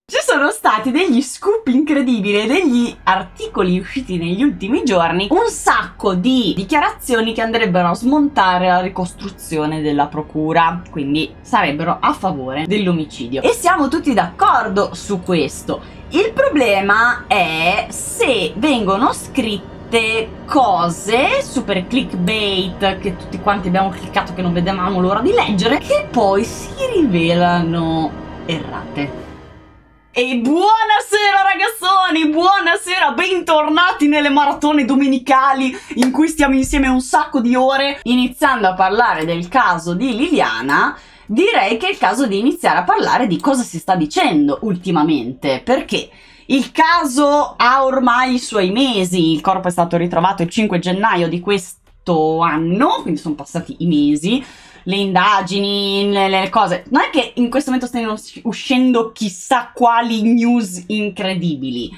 Ci sono stati degli scoop incredibili, degli articoli usciti negli ultimi giorni, un sacco di dichiarazioni che andrebbero a smontare la ricostruzione della procura, quindi sarebbero a favore dell'omicidio. E siamo tutti d'accordo su questo. Il problema è se vengono scritte cose super clickbait che tutti quanti abbiamo cliccato, che non vedevamo l'ora di leggere, che poi si rivelano errate. E buonasera ragazzoni, buonasera, bentornati nelle maratone domenicali in cui stiamo insieme un sacco di ore. Iniziando a parlare del caso di Liliana, direi che è il caso di iniziare a parlare di cosa si sta dicendo ultimamente, perché il caso ha ormai i suoi mesi. Il corpo è stato ritrovato il 5 gennaio di questo anno, quindi sono passati i mesi. Le indagini, le cose, non è che in questo momento stiano uscendo chissà quali news incredibili,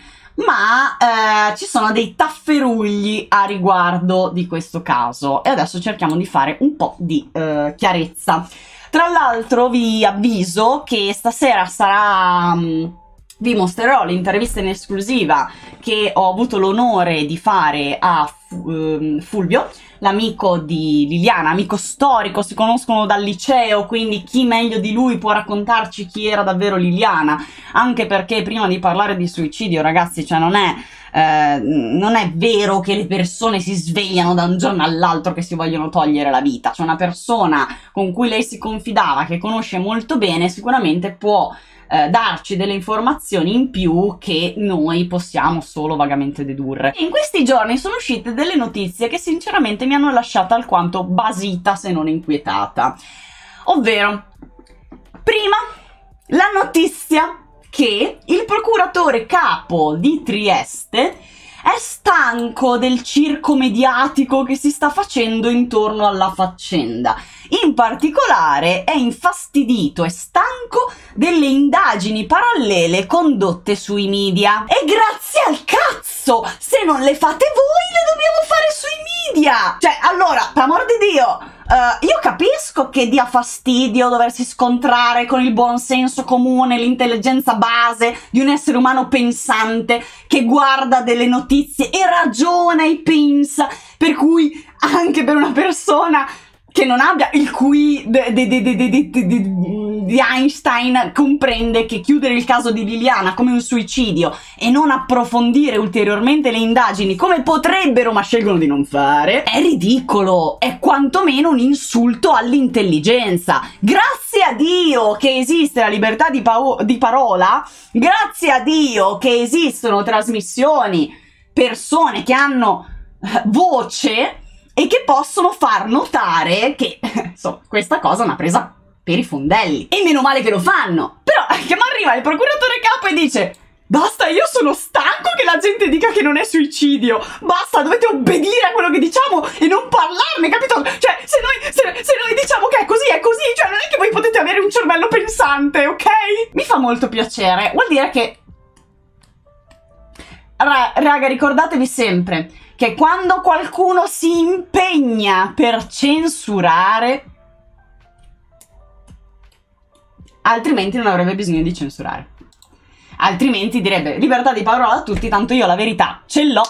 ma ci sono dei tafferugli a riguardo di questo caso e adesso cerchiamo di fare un po' di chiarezza. Tra l'altro vi avviso che stasera vi mostrerò l'intervista in esclusiva che ho avuto l'onore di fare a Fulvio, l'amico di Liliana, amico storico, si conoscono dal liceo, quindi chi meglio di lui può raccontarci chi era davvero Liliana, anche perché prima di parlare di suicidio, ragazzi, cioè non è vero che le persone si svegliano da un giorno all'altro che si vogliono togliere la vita. C'è una persona con cui lei si confidava, che conosce molto bene, sicuramente può darci delle informazioni in più che noi possiamo solo vagamente dedurre. In questi giorni sono uscite delle notizie che sinceramente mi hanno lasciata alquanto basita, se non inquietata. Ovvero, prima, la notizia che il procuratore capo di Trieste è stanco del circo mediatico che si sta facendo intorno alla faccenda. In particolare è infastidito e stanco delle indagini parallele condotte sui media. E grazie al cazzo! Se non le fate voi, le dobbiamo fare sui media! Cioè, allora, per amor di Dio, io capisco che dia fastidio doversi scontrare con il buon senso comune, l'intelligenza base di un essere umano pensante che guarda delle notizie e ragiona e pensa, per cui anche per una persona che non abbia il QI di Einstein comprende che chiudere il caso di Liliana come un suicidio e non approfondire ulteriormente le indagini come potrebbero ma scelgono di non fare è ridicolo, è quantomeno un insulto all'intelligenza. Grazie a Dio che esiste la libertà di parola, grazie a Dio che esistono trasmissioni, persone che hanno voce e che possono far notare che, insomma, questa cosa è una presa per i fondelli. E meno male che lo fanno. Però che mi arriva il procuratore capo e dice: basta, io sono stanco che la gente dica che non è suicidio. Basta, dovete obbedire a quello che diciamo e non parlarne, capito? Cioè, se noi diciamo che è così, cioè non è che voi potete avere un cervello pensante, ok? Mi fa molto piacere. Vuol dire che... Raga, ricordatevi sempre che quando qualcuno si impegna per censurare, altrimenti non avrebbe bisogno di censurare. Altrimenti direbbe libertà di parola a tutti, tanto io la verità ce l'ho.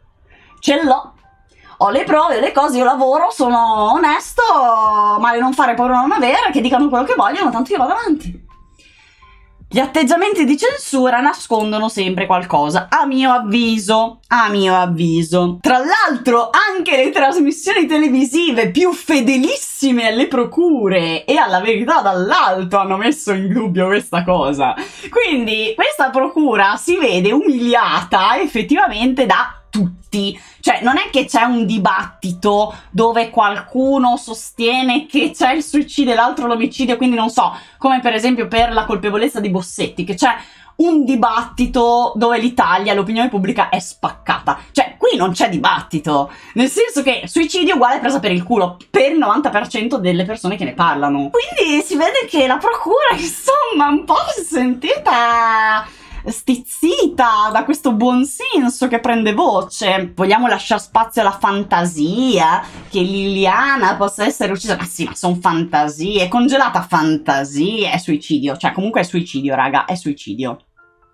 Ho le prove, le cose, io lavoro, sono onesto, male non fare, paura non avere, che dicano quello che vogliono, tanto io vado avanti. Gli atteggiamenti di censura nascondono sempre qualcosa, a mio avviso. Tra l'altro anche le trasmissioni televisive più fedelissime alle procure e alla verità dall'alto hanno messo in dubbio questa cosa. Quindi questa procura si vede umiliata effettivamente da tutti. Cioè non è che c'è un dibattito dove qualcuno sostiene che c'è il suicidio e l'altro l'omicidio, quindi non so, come per esempio per la colpevolezza di Bossetti, che c'è un dibattito dove l'Italia, l'opinione pubblica è spaccata. Cioè qui non c'è dibattito, nel senso che suicidio uguale presa per il culo per il 90% delle persone che ne parlano. Quindi si vede che la procura, insomma, un po' si è sentita stizzita da questo buonsenso che prende voce. Vogliamo lasciare spazio alla fantasia che Liliana possa essere uccisa? Ma sì, ma sono fantasie, congelata fantasia, è suicidio, cioè comunque è suicidio, raga, è suicidio.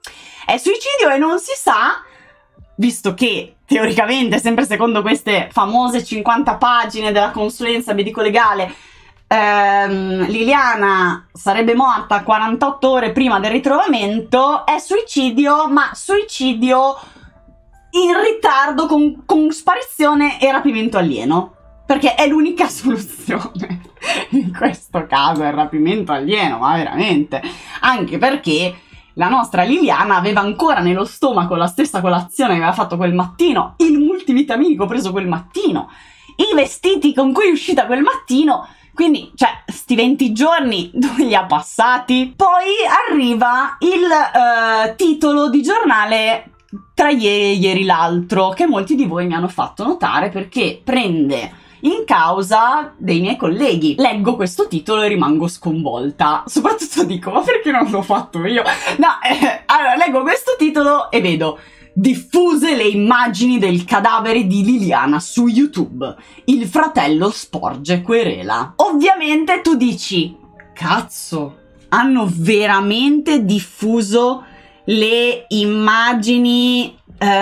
è suicidio e non si sa, visto che teoricamente, sempre secondo queste famose 50 pagine della consulenza medico-legale, Liliana sarebbe morta 48 ore prima del ritrovamento, è suicidio, ma suicidio in ritardo con sparizione e rapimento alieno, perché è l'unica soluzione in questo caso, è il rapimento alieno, ma veramente, anche perché la nostra Liliana aveva ancora nello stomaco la stessa colazione che aveva fatto quel mattino, il multivitaminico preso quel mattino, i vestiti con cui è uscita quel mattino. Quindi, cioè, sti 20 giorni dove li ha passati? Poi arriva il titolo di giornale tra ieri e ieri l'altro, che molti di voi mi hanno fatto notare perché prende in causa dei miei colleghi. Leggo questo titolo e rimango sconvolta. Soprattutto dico, ma perché non l'ho fatto io? No, allora, leggo questo titolo e vedo: diffuse le immagini del cadavere di Liliana su YouTube. Il fratello sporge querela. Ovviamente tu dici, cazzo, hanno veramente diffuso le immagini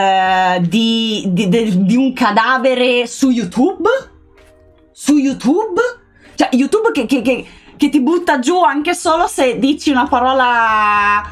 di un cadavere su YouTube? Su YouTube? Cioè, YouTube che ti butta giù anche solo se dici una parola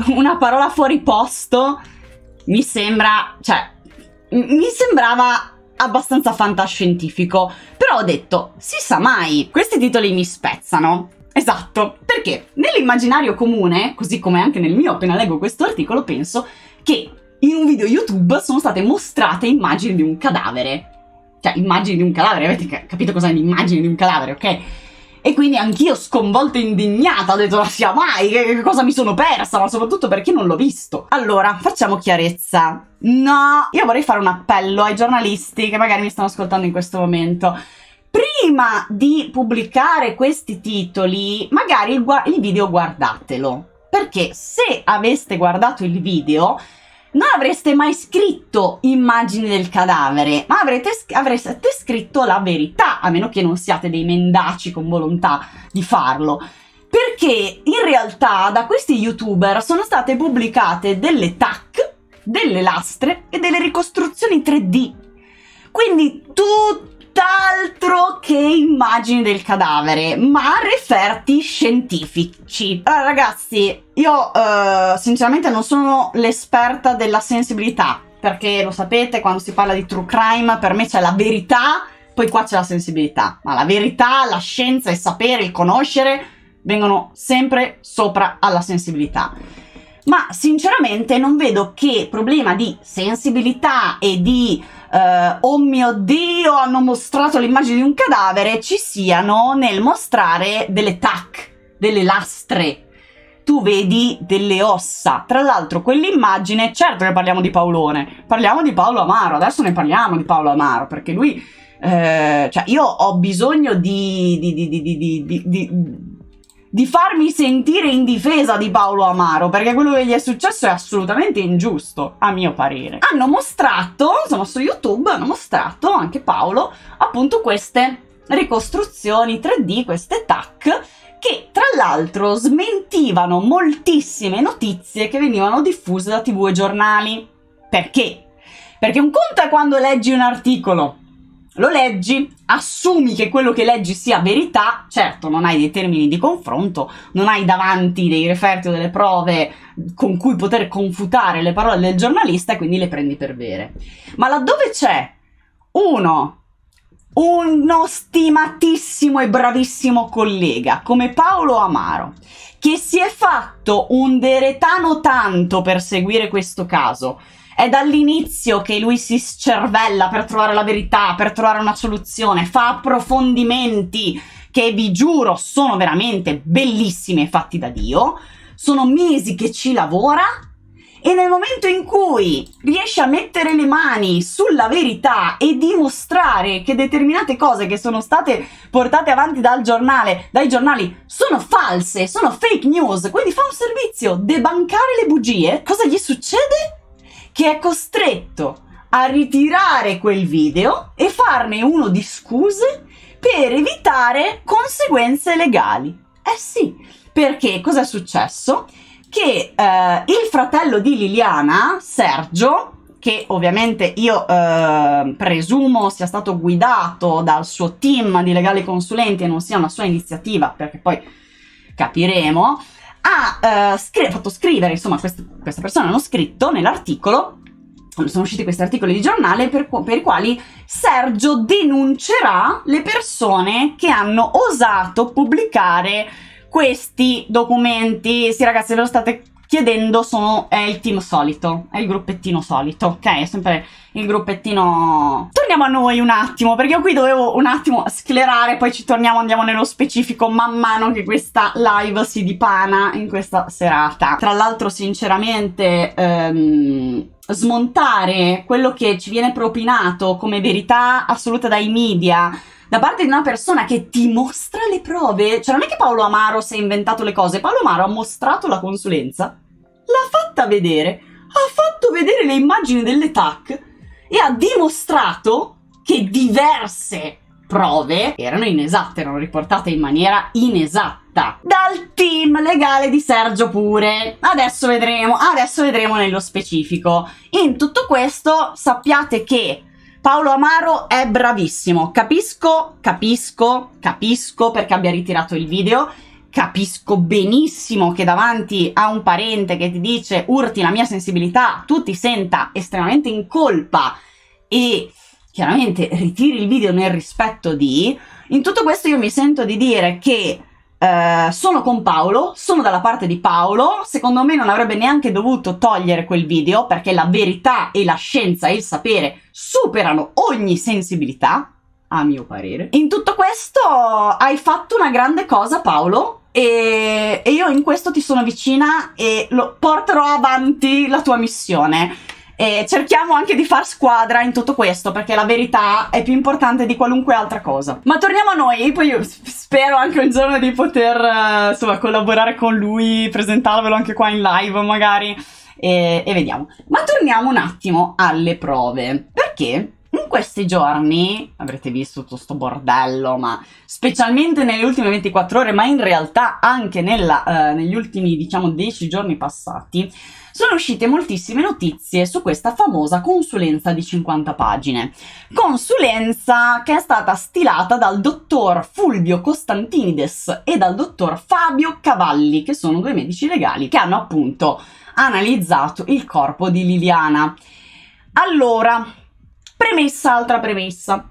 fuori posto. Mi sembra, cioè, mi sembrava abbastanza fantascientifico, però ho detto, si sa mai, questi titoli mi spezzano. Esatto, perché nell'immaginario comune, così come anche nel mio appena leggo questo articolo, penso che in un video YouTube sono state mostrate immagini di un cadavere. Cioè, immagini di un cadavere, avete capito cos'è l'immagine di un cadavere, ok? E quindi anch'io, sconvolta e indignata, ho detto, ma sia mai, che cosa mi sono persa, ma soprattutto perché non l'ho visto. Allora, facciamo chiarezza. No, io vorrei fare un appello ai giornalisti che magari mi stanno ascoltando in questo momento. Prima di pubblicare questi titoli, magari il video guardatelo. Perché se aveste guardato il video, non avreste mai scritto immagini del cadavere, ma avreste scritto la verità, a meno che non siate dei mendaci con volontà di farlo. Perché in realtà da questi youtuber sono state pubblicate delle TAC, delle lastre e delle ricostruzioni 3D. Quindi tutt'altro che immagini del cadavere, ma referti scientifici. Allora ragazzi, io sinceramente non sono l'esperta della sensibilità, perché lo sapete, quando si parla di true crime per me c'è la verità, poi qua c'è la sensibilità, ma la verità, la scienza, il sapere, il conoscere vengono sempre sopra alla sensibilità. Ma sinceramente non vedo che problema di sensibilità e di oh mio Dio, hanno mostrato l'immagine di un cadavere ci siano nel mostrare delle TAC, delle lastre. Tu vedi delle ossa. Tra l'altro quell'immagine, certo che parliamo di Paolone, parliamo di Paolo Amaro, adesso ne parliamo di Paolo Amaro, perché lui, cioè io ho bisogno di farmi sentire in difesa di Paolo Amaro, perché quello che gli è successo è assolutamente ingiusto, a mio parere. Hanno mostrato, sono su YouTube, hanno mostrato, anche Paolo, appunto queste ricostruzioni 3D, queste TAC, che tra l'altro smentivano moltissime notizie che venivano diffuse da TV e giornali. Perché? Perché un conto è quando leggi un articolo, lo leggi, assumi che quello che leggi sia verità, certo non hai dei termini di confronto, non hai davanti dei referti o delle prove con cui poter confutare le parole del giornalista e quindi le prendi per vere. Ma laddove c'è uno stimatissimo e bravissimo collega come Paolo Amaro, che si è fatto un deretano tanto per seguire questo caso, è dall'inizio che lui si scervella per trovare la verità, per trovare una soluzione, fa approfondimenti che vi giuro sono veramente bellissimi e fatti da Dio, sono mesi che ci lavora, e nel momento in cui riesce a mettere le mani sulla verità e dimostrare che determinate cose che sono state portate avanti dai giornali sono false, sono fake news, quindi fa un servizio, debancare le bugie, cosa gli succede? Che è costretto a ritirare quel video e farne uno di scuse per evitare conseguenze legali. Eh sì, perché cosa è successo? che il fratello di Liliana, Sergio, che ovviamente io presumo sia stato guidato dal suo team di legali consulenti e non sia una sua iniziativa, perché poi capiremo, ha fatto scrivere, insomma queste persone hanno scritto nell'articolo, sono usciti questi articoli di giornale per i quali Sergio denuncerà le persone che hanno osato pubblicare questi documenti. Sì ragazzi, ve lo state chiedendo, è il team solito, è il gruppettino solito, ok? È sempre il gruppettino... Torniamo a noi un attimo, perché io qui dovevo un attimo sclerare, poi ci torniamo, andiamo nello specifico man mano che questa live si dipana in questa serata. Tra l'altro, sinceramente, smontare quello che ci viene propinato come verità assoluta dai media da parte di una persona che ti mostra le prove, cioè non è che Paolo Amaro si è inventato le cose, Paolo Amaro ha mostrato la consulenza, l'ha fatta vedere, ha fatto vedere le immagini delle TAC e ha dimostrato che diverse prove erano inesatte, erano riportate in maniera inesatta dal team legale di Sergio pure. Adesso vedremo nello specifico. In tutto questo sappiate che Paolo Amaro è bravissimo, capisco perché abbia ritirato il video, capisco benissimo che davanti a un parente che ti dice urti la mia sensibilità, tu ti senta estremamente in colpa e chiaramente ritiri il video nel rispetto di... In tutto questo io mi sento di dire che sono con Paolo, sono dalla parte di Paolo, secondo me non avrebbe neanche dovuto togliere quel video perché la verità e la scienza e il sapere superano ogni sensibilità, a mio parere. In tutto questo hai fatto una grande cosa, Paolo, e io in questo ti sono vicina e porterò avanti la tua missione. E cerchiamo anche di far squadra in tutto questo, perché la verità è più importante di qualunque altra cosa. Ma torniamo a noi, poi io spero anche un giorno di poter insomma collaborare con lui, presentarvelo anche qua in live magari, e vediamo. Ma torniamo un attimo alle prove, perché in questi giorni avrete visto tutto sto bordello, ma specialmente nelle ultime 24 ore, ma in realtà anche negli ultimi, diciamo, 10 giorni passati, sono uscite moltissime notizie su questa famosa consulenza di 50 pagine. Consulenza che è stata stilata dal dottor Fulvio Costantinides e dal dottor Fabio Cavalli, che sono due medici legali che hanno appunto analizzato il corpo di Liliana. Allora, altra premessa.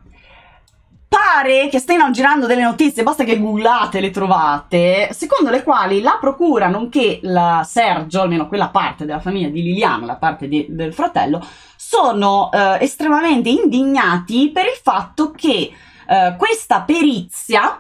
Pare che stiano girando delle notizie, basta che googlate, le trovate, secondo le quali la procura, nonché la Sergio, almeno quella parte della famiglia di Liliana, la parte del fratello, sono estremamente indignati per il fatto che questa perizia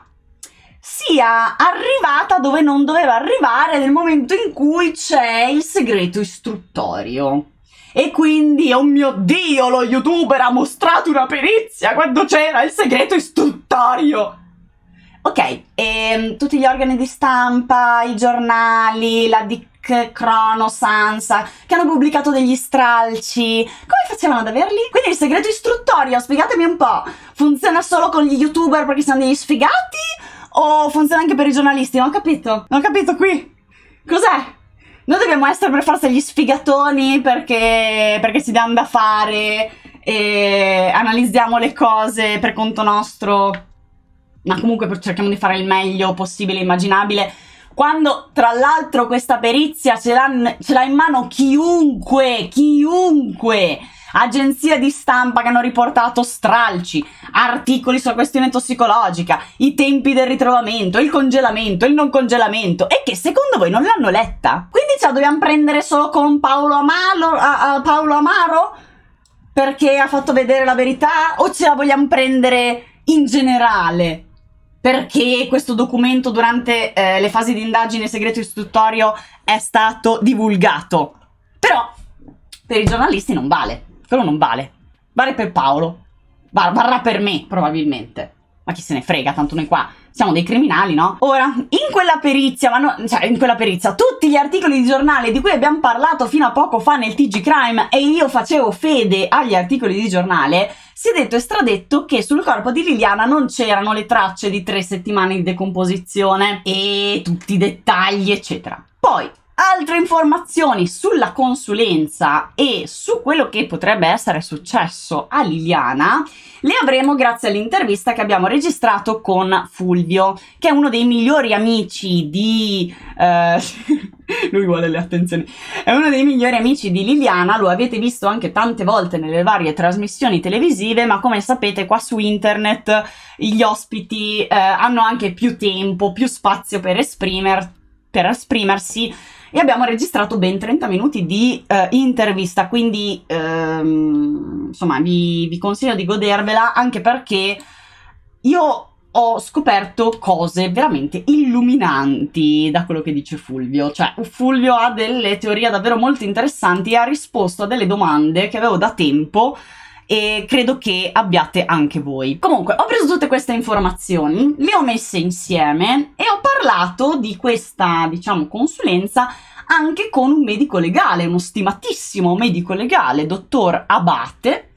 sia arrivata dove non doveva arrivare nel momento in cui c'è il segreto istruttorio. E quindi, oh mio Dio, lo youtuber ha mostrato una perizia quando c'era il segreto istruttorio. Ok, e tutti gli organi di stampa, i giornali, la Dick, Crono, Sansa, che hanno pubblicato degli stralci, come facevano ad averli? Quindi il segreto istruttorio, spiegatemi un po', funziona solo con gli youtuber perché sono degli sfigati? O funziona anche per i giornalisti? Non ho capito qui. Cos'è? Noi dobbiamo essere per forza gli sfigatoni perché si danno da fare e analizziamo le cose per conto nostro, ma comunque cerchiamo di fare il meglio possibile e immaginabile, quando tra l'altro questa perizia ce l'ha in mano chiunque, agenzie di stampa che hanno riportato stralci, articoli sulla questione tossicologica, i tempi del ritrovamento, il congelamento, il non congelamento, e che secondo voi non l'hanno letta? Quindi ce la dobbiamo prendere solo con Paolo Amaro perché ha fatto vedere la verità, o ce la vogliamo prendere in generale perché questo documento durante le fasi di indagine segreto istruttorio è stato divulgato? Però per i giornalisti non vale. Quello non vale. Vale per Paolo. Varrà per me, probabilmente. Ma chi se ne frega, tanto noi qua siamo dei criminali, no? Ora, in quella perizia, tutti gli articoli di giornale di cui abbiamo parlato fino a poco fa nel TG Crime, e io facevo fede agli articoli di giornale, si è detto e stradetto che sul corpo di Liliana non c'erano le tracce di 3 settimane di decomposizione e tutti i dettagli, eccetera. Poi, Altre informazioni sulla consulenza e su quello che potrebbe essere successo a Liliana le avremo grazie all'intervista che abbiamo registrato con Fulvio, che è uno dei migliori amici di... lui vuole le attenzioni. È uno dei migliori amici di Liliana, lo avete visto anche tante volte nelle varie trasmissioni televisive, ma come sapete qua su internet gli ospiti hanno anche più tempo, più spazio per esprimersi, e abbiamo registrato ben 30 minuti di intervista, quindi insomma vi consiglio di godervela, anche perché io ho scoperto cose veramente illuminanti da quello che dice Fulvio. Cioè, Fulvio ha delle teorie davvero molto interessanti e ha risposto a delle domande che avevo da tempo e credo che abbiate anche voi. Comunque, ho preso tutte queste informazioni, le ho messe insieme e ho parlato di questa, diciamo, consulenza anche con un medico legale, uno stimatissimo medico legale, dottor Abate,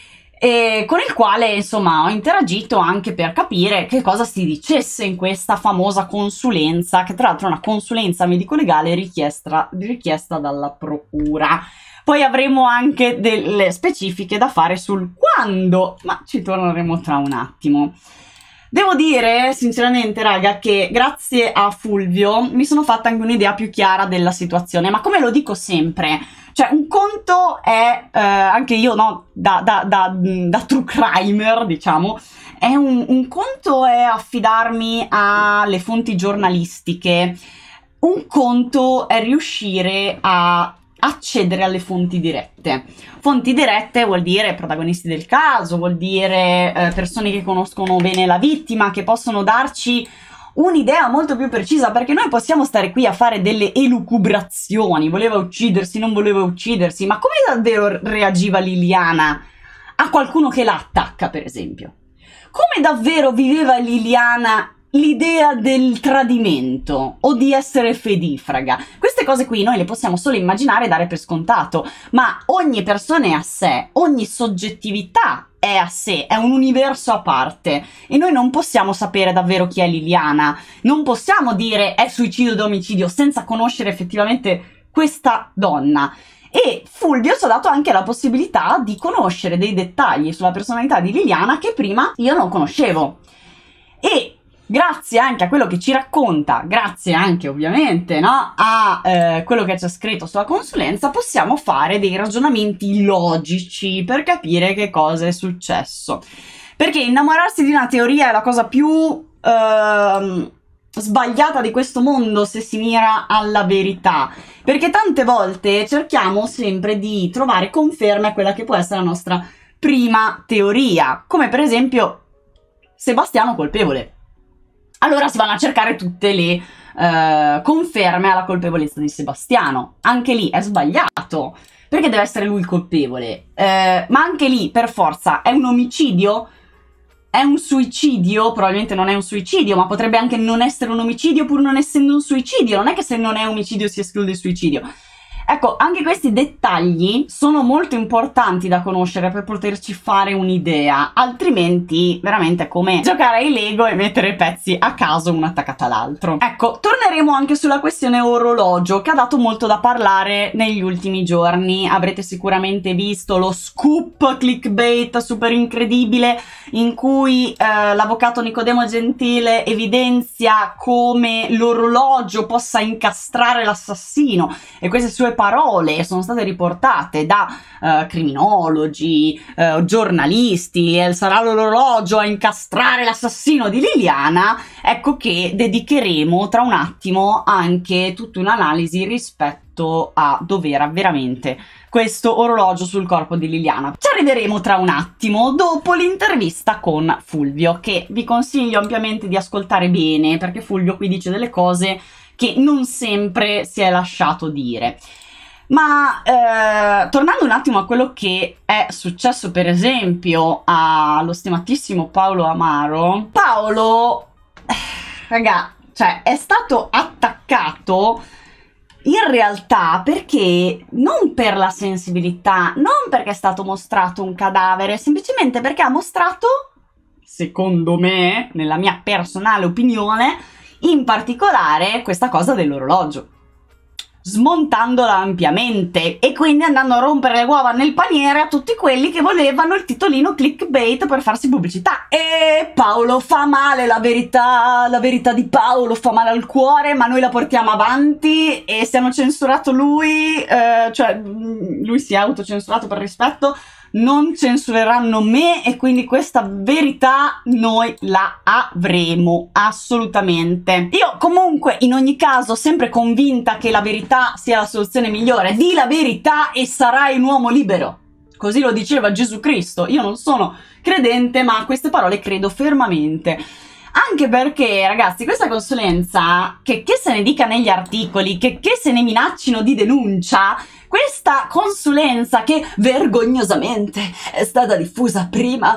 con il quale, insomma, ho interagito anche per capire che cosa si dicesse in questa famosa consulenza, che tra l'altro è una consulenza medico-legale richiesta dalla procura. Poi avremo anche delle specifiche da fare sul quando, ma ci torneremo tra un attimo. Devo dire, sinceramente, raga, che grazie a Fulvio mi sono fatta anche un'idea più chiara della situazione, ma come lo dico sempre, cioè un conto è, anche io, no, da true crimer, diciamo, è un conto è affidarmi alle fonti giornalistiche, un conto è riuscire a accedere alle fonti dirette. Fonti dirette vuol dire protagonisti del caso, vuol dire persone che conoscono bene la vittima, che possono darci un'idea molto più precisa, perché noi possiamo stare qui a fare delle elucubrazioni, voleva uccidersi, non voleva uccidersi, ma come davvero reagiva Liliana a qualcuno che la attacca, per esempio? Come davvero viveva Liliana l'idea del tradimento o di essere fedifraga? Queste cose qui noi le possiamo solo immaginare e dare per scontato, ma ogni persona è a sé, ogni soggettività è a sé, è un universo a parte e noi non possiamo sapere davvero chi è Liliana, non possiamo dire è suicidio o omicidio senza conoscere effettivamente questa donna. E Fulvio ci ha dato anche la possibilità di conoscere dei dettagli sulla personalità di Liliana che prima io non conoscevo. E grazie anche a quello che ci racconta, grazie anche ovviamente, no, a quello che c'è scritto sulla consulenza, possiamo fare dei ragionamenti logici per capire che cosa è successo. Perché innamorarsi di una teoria è la cosa più sbagliata di questo mondo se si mira alla verità. Perché tante volte cerchiamo sempre di trovare conferme a quella che può essere la nostra prima teoria, come per esempio Sebastiano colpevole. Allora si vanno a cercare tutte le conferme alla colpevolezza di Sebastiano. Anche lì è sbagliato, perché deve essere lui il colpevole. Ma anche lì, per forza, è un omicidio? È un suicidio? Probabilmente non è un suicidio, ma potrebbe anche non essere un omicidio pur non essendo un suicidio. Non è che se non è omicidio si esclude il suicidio. Ecco, anche questi dettagli sono molto importanti da conoscere per poterci fare un'idea, altrimenti veramente è come giocare ai Lego e mettere pezzi a caso uno attaccato all'altro. Ecco, torneremo anche sulla questione orologio, che ha dato molto da parlare negli ultimi giorni. Avrete sicuramente visto lo scoop clickbait super incredibile in cui l'avvocato Nicodemo Gentile evidenzia come l'orologio possa incastrare l'assassino, e queste sue parole sono state riportate da criminologi, giornalisti, e sarà l'orologio a incastrare l'assassino di Liliana. Ecco che dedicheremo tra un attimo anche tutta un'analisi rispetto a dov'era veramente questo orologio sul corpo di Liliana. Ci arriveremo tra un attimo, dopo l'intervista con Fulvio, che vi consiglio ampiamente di ascoltare bene, perché Fulvio qui dice delle cose che non sempre si è lasciato dire. Ma tornando un attimo a quello che è successo per esempio allo stimatissimo Paolo Amaro, Paolo, raga, cioè è stato attaccato in realtà perché non per la sensibilità, non perché è stato mostrato un cadavere, semplicemente perché ha mostrato, secondo me, nella mia personale opinione, in particolare questa cosa dell'orologio. smontandola ampiamente e quindi andando a rompere le uova nel paniere a tutti quelli che volevano il titolino clickbait per farsi pubblicità. E Paolo fa male, la verità di Paolo fa male al cuore, ma noi la portiamo avanti e se hanno censurato lui, cioè lui si è autocensurato per rispetto, non censureranno me e quindi questa verità noi la avremo assolutamente. Io comunque in ogni caso sempre convinta che la verità sia la soluzione migliore. Di la verità e sarai un uomo libero, così lo diceva Gesù Cristo. Io non sono credente ma a queste parole credo fermamente. Anche perché, ragazzi, questa consulenza, che se ne dica negli articoli, che se ne minaccino di denuncia, questa consulenza che vergognosamente è stata diffusa prima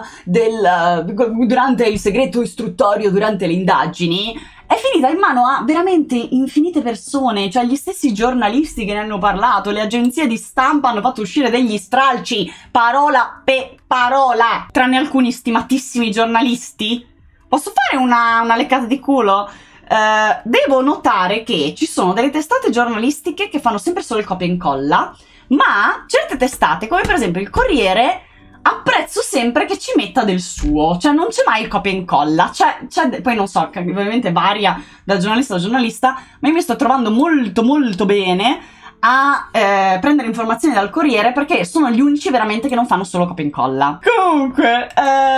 durante il segreto istruttorio, durante le indagini, è finita in mano a veramente infinite persone, cioè gli stessi giornalisti che ne hanno parlato, le agenzie di stampa hanno fatto uscire degli stralci, parola per parola, tranne alcuni stimatissimi giornalisti. Posso fare una leccata di culo? Devo notare che ci sono delle testate giornalistiche che fanno sempre solo il copia e incolla, ma certe testate, come per esempio il Corriere, apprezzo sempre che ci metta del suo, cioè non c'è mai il copia e incolla, poi non so, ovviamente varia da giornalista a giornalista, ma io mi sto trovando molto molto bene a prendere informazioni dal Corriere perché sono gli unici veramente che non fanno solo copia e incolla. Comunque,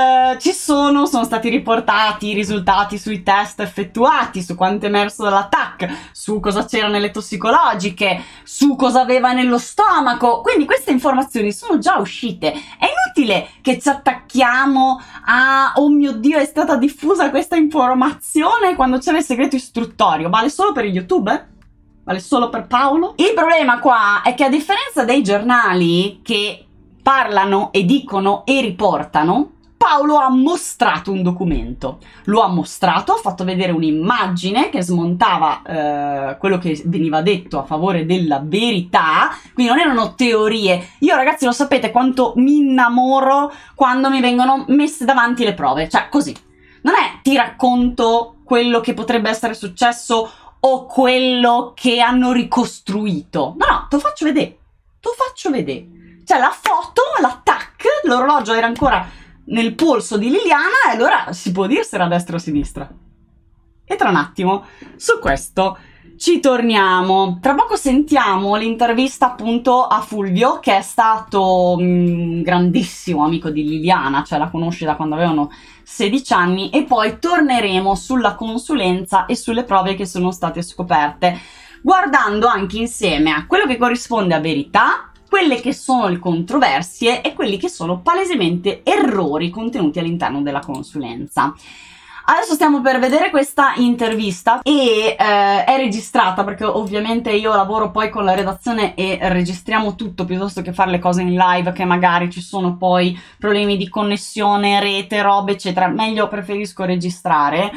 sono stati riportati i risultati sui test effettuati, su quanto è emerso dalla TAC, su cosa c'era nelle tossicologiche, su cosa aveva nello stomaco, quindi queste informazioni sono già uscite. È inutile che ci attacchiamo a oh mio Dio, è stata diffusa questa informazione quando c'era il segreto istruttorio. Vale solo per YouTube? Vale solo per Paolo? Il problema qua è che a differenza dei giornali che parlano e dicono e riportano, Paolo ha mostrato un documento. Lo ha mostrato, ha fatto vedere un'immagine che smontava quello che veniva detto a favore della verità, quindi non erano teorie. Io ragazzi lo sapete quanto mi innamoro quando mi vengono messe davanti le prove, cioè così. Non è ti racconto quello che potrebbe essere successo o quello che hanno ricostruito. No, te lo faccio vedere. Te lo faccio vedere. Cioè la foto, l'attack, l'orologio era ancora nel polso di Liliana e allora si può dire se era a destra o a sinistra. E tra un attimo su questo ci torniamo. Tra poco sentiamo l'intervista appunto a Fulvio, che è stato un grandissimo amico di Liliana, cioè la conosce da quando avevano 16 anni, e poi torneremo sulla consulenza e sulle prove che sono state scoperte, guardando anche insieme a quello che corrisponde a verità, quelle che sono le controversie e quelli che sono palesemente errori contenuti all'interno della consulenza. Adesso stiamo per vedere questa intervista e è registrata perché ovviamente io lavoro poi con la redazione e registriamo tutto piuttosto che fare le cose in live, che magari ci sono poi problemi di connessione, rete, robe eccetera. Meglio preferisco registrare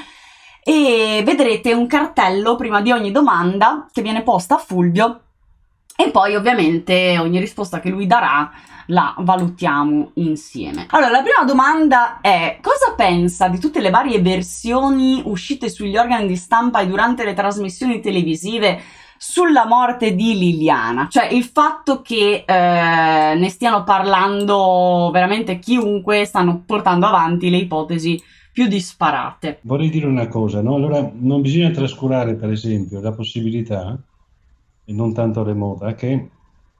e vedrete un cartello prima di ogni domanda che viene posta a Fulvio e poi ovviamente ogni risposta che lui darà la valutiamo insieme. Allora, la prima domanda è: cosa pensa di tutte le varie versioni uscite sugli organi di stampa e durante le trasmissioni televisive sulla morte di Liliana? Cioè il fatto che ne stiano parlando veramente chiunque, stanno portando avanti le ipotesi più disparate. Vorrei dire una cosa, no? Allora, non bisogna trascurare, per esempio, la possibilità, e non tanto remota, che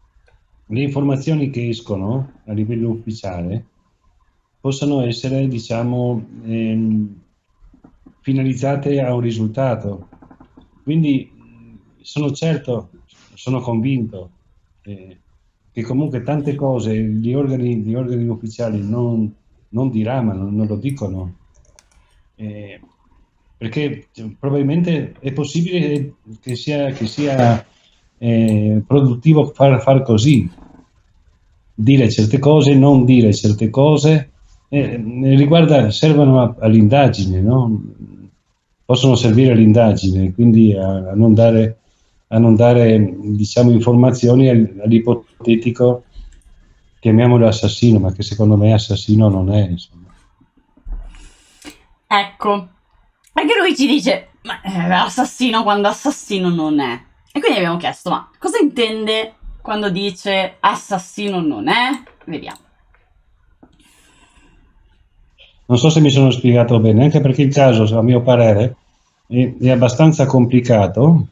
le informazioni che escono a livello ufficiale possano essere, diciamo, finalizzate a un risultato. Quindi sono certo, sono convinto che comunque tante cose gli organi ufficiali non diramano, non lo dicono. Perché probabilmente è possibile che sia produttivo far così, dire certe cose, non dire certe cose, servono all'indagine, no? Possono servire all'indagine, quindi a non dare diciamo informazioni all'ipotetico, chiamiamolo assassino, ma che secondo me assassino non è, insomma. Ecco, anche lui ci dice ma assassino quando assassino non è. E quindi abbiamo chiesto, ma cosa intende quando dice assassino non è? Vediamo. Non so se mi sono spiegato bene, anche perché il caso, a mio parere, è abbastanza complicato.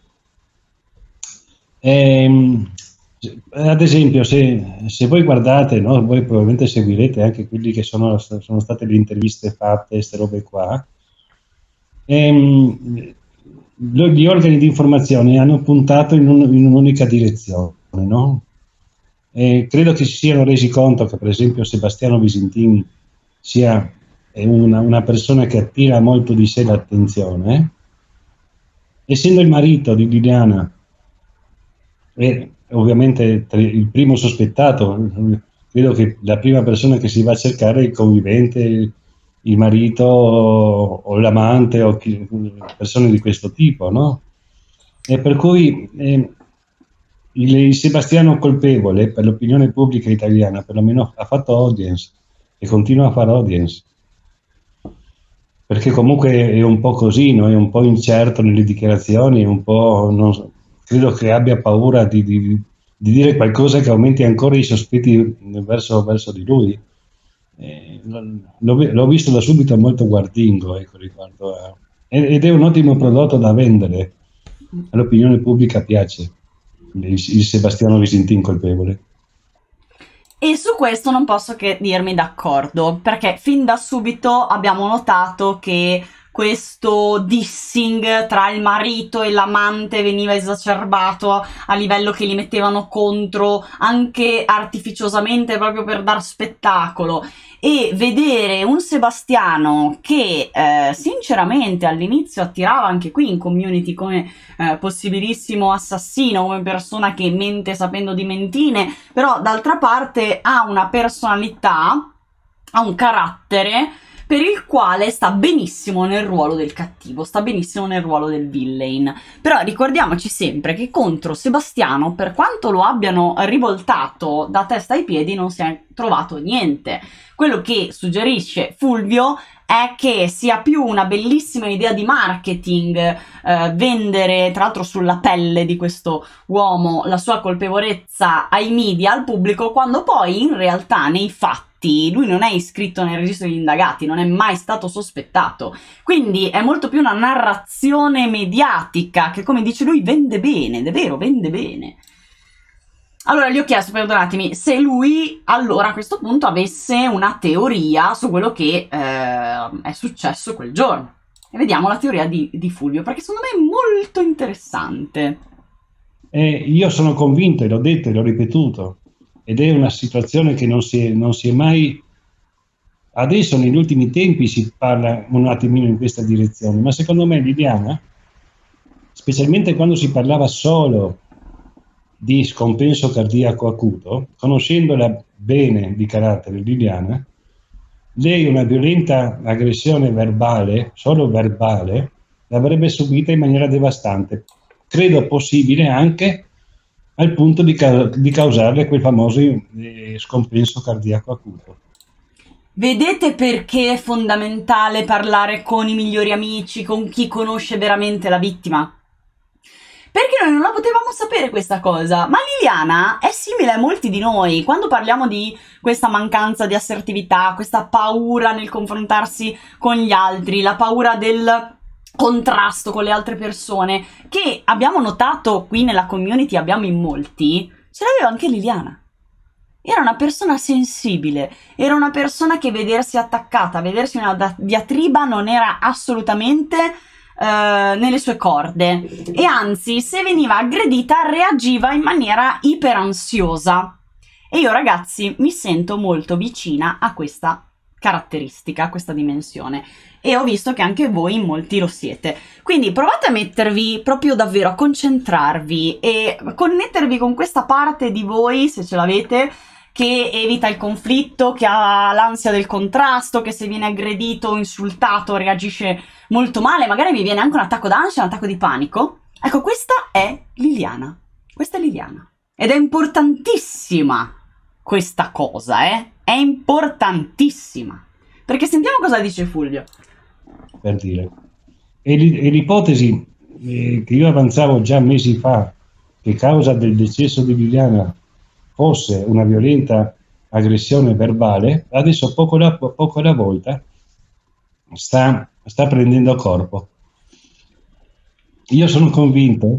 Ad esempio, se voi guardate, no, voi probabilmente seguirete anche quelli che sono state le interviste fatte, queste robe qua. Gli organi di informazione hanno puntato in un'unica direzione, no? E credo che si siano resi conto che, per esempio, Sebastiano Visintin sia una persona che attira molto di sé l'attenzione, essendo il marito di Liliana e ovviamente il primo sospettato, credo che la prima persona che si va a cercare è il convivente, il marito o l'amante o persone di questo tipo, no? E per cui il Sebastiano colpevole per l'opinione pubblica italiana perlomeno ha fatto audience e continua a fare audience, perché comunque è un po' così, no? È un po' incerto nelle dichiarazioni, un po' non so, credo che abbia paura di dire qualcosa che aumenti ancora i sospetti verso di lui. L'ho visto da subito molto guardingo, ecco, riguardo ed è un ottimo prodotto da vendere. All'opinione pubblica piace il Sebastiano Visintin colpevole. E su questo non posso che dirmi d'accordo, perché fin da subito abbiamo notato che questo dissing tra il marito e l'amante veniva esacerbato a livello che li mettevano contro anche artificiosamente proprio per dar spettacolo, e vedere un Sebastiano che sinceramente all'inizio attirava anche qui in community come possibilissimo assassino, come persona che mente sapendo di mentine, però d'altra parte ha una personalità, ha un carattere per il quale sta benissimo nel ruolo del cattivo, sta benissimo nel ruolo del villain. Però ricordiamoci sempre che contro Sebastiano, per quanto lo abbiano rivoltato da testa ai piedi, non si è trovato niente. Quello che suggerisce Fulvio è che sia più una bellissima idea di marketing vendere, tra l'altro sulla pelle di questo uomo, la sua colpevolezza ai media, al pubblico, quando poi in realtà nei fatti lui non è iscritto nel registro degli indagati, non è mai stato sospettato. Quindi è molto più una narrazione mediatica che, come dice lui, vende bene, davvero vende bene. Allora gli ho chiesto, perdonatemi, se lui allora a questo punto avesse una teoria su quello che è successo quel giorno. E vediamo la teoria di Fulvio, perché secondo me è molto interessante. Io sono convinto, e l'ho detto e l'ho ripetuto, ed è una situazione che non si è mai... Adesso negli ultimi tempi si parla un attimino in questa direzione, ma secondo me Liliana, specialmente quando si parlava solo di scompenso cardiaco acuto, conoscendola bene di carattere Liliana, lei una violenta aggressione verbale, solo verbale, l'avrebbe subita in maniera devastante. Credo possibile anche al punto di causarle quel famoso scompenso cardiaco acuto. Vedete perché è fondamentale parlare con i migliori amici, con chi conosce veramente la vittima? Perché noi non la potevamo sapere questa cosa, ma Liliana è simile a molti di noi. Quando parliamo di questa mancanza di assertività, questa paura nel confrontarsi con gli altri, la paura del contrasto con le altre persone, che abbiamo notato qui nella community, abbiamo in molti, ce l'aveva anche Liliana. Era una persona sensibile, era una persona che vedersi attaccata, vedersi in una diatriba non era assolutamente nelle sue corde, e anzi, se veniva aggredita reagiva in maniera iperansiosa. E io, ragazzi, mi sento molto vicina a questa caratteristica, a questa dimensione, e ho visto che anche voi in molti lo siete. Quindi provate a mettervi proprio davvero, a concentrarvi e connettervi con questa parte di voi, se ce l'avete, che evita il conflitto, che ha l'ansia del contrasto, che se viene aggredito o insultato reagisce molto male, magari mi viene anche un attacco d'ansia, un attacco di panico. Ecco, questa è Liliana. Questa è Liliana. Ed è importantissima questa cosa, È importantissima. Perché sentiamo cosa dice Fulvio. Per dire. E l'ipotesi che io avanzavo già mesi fa che causa del decesso di Liliana fosse una violenta aggressione verbale, adesso poco alla volta sta prendendo corpo. Io sono convinto,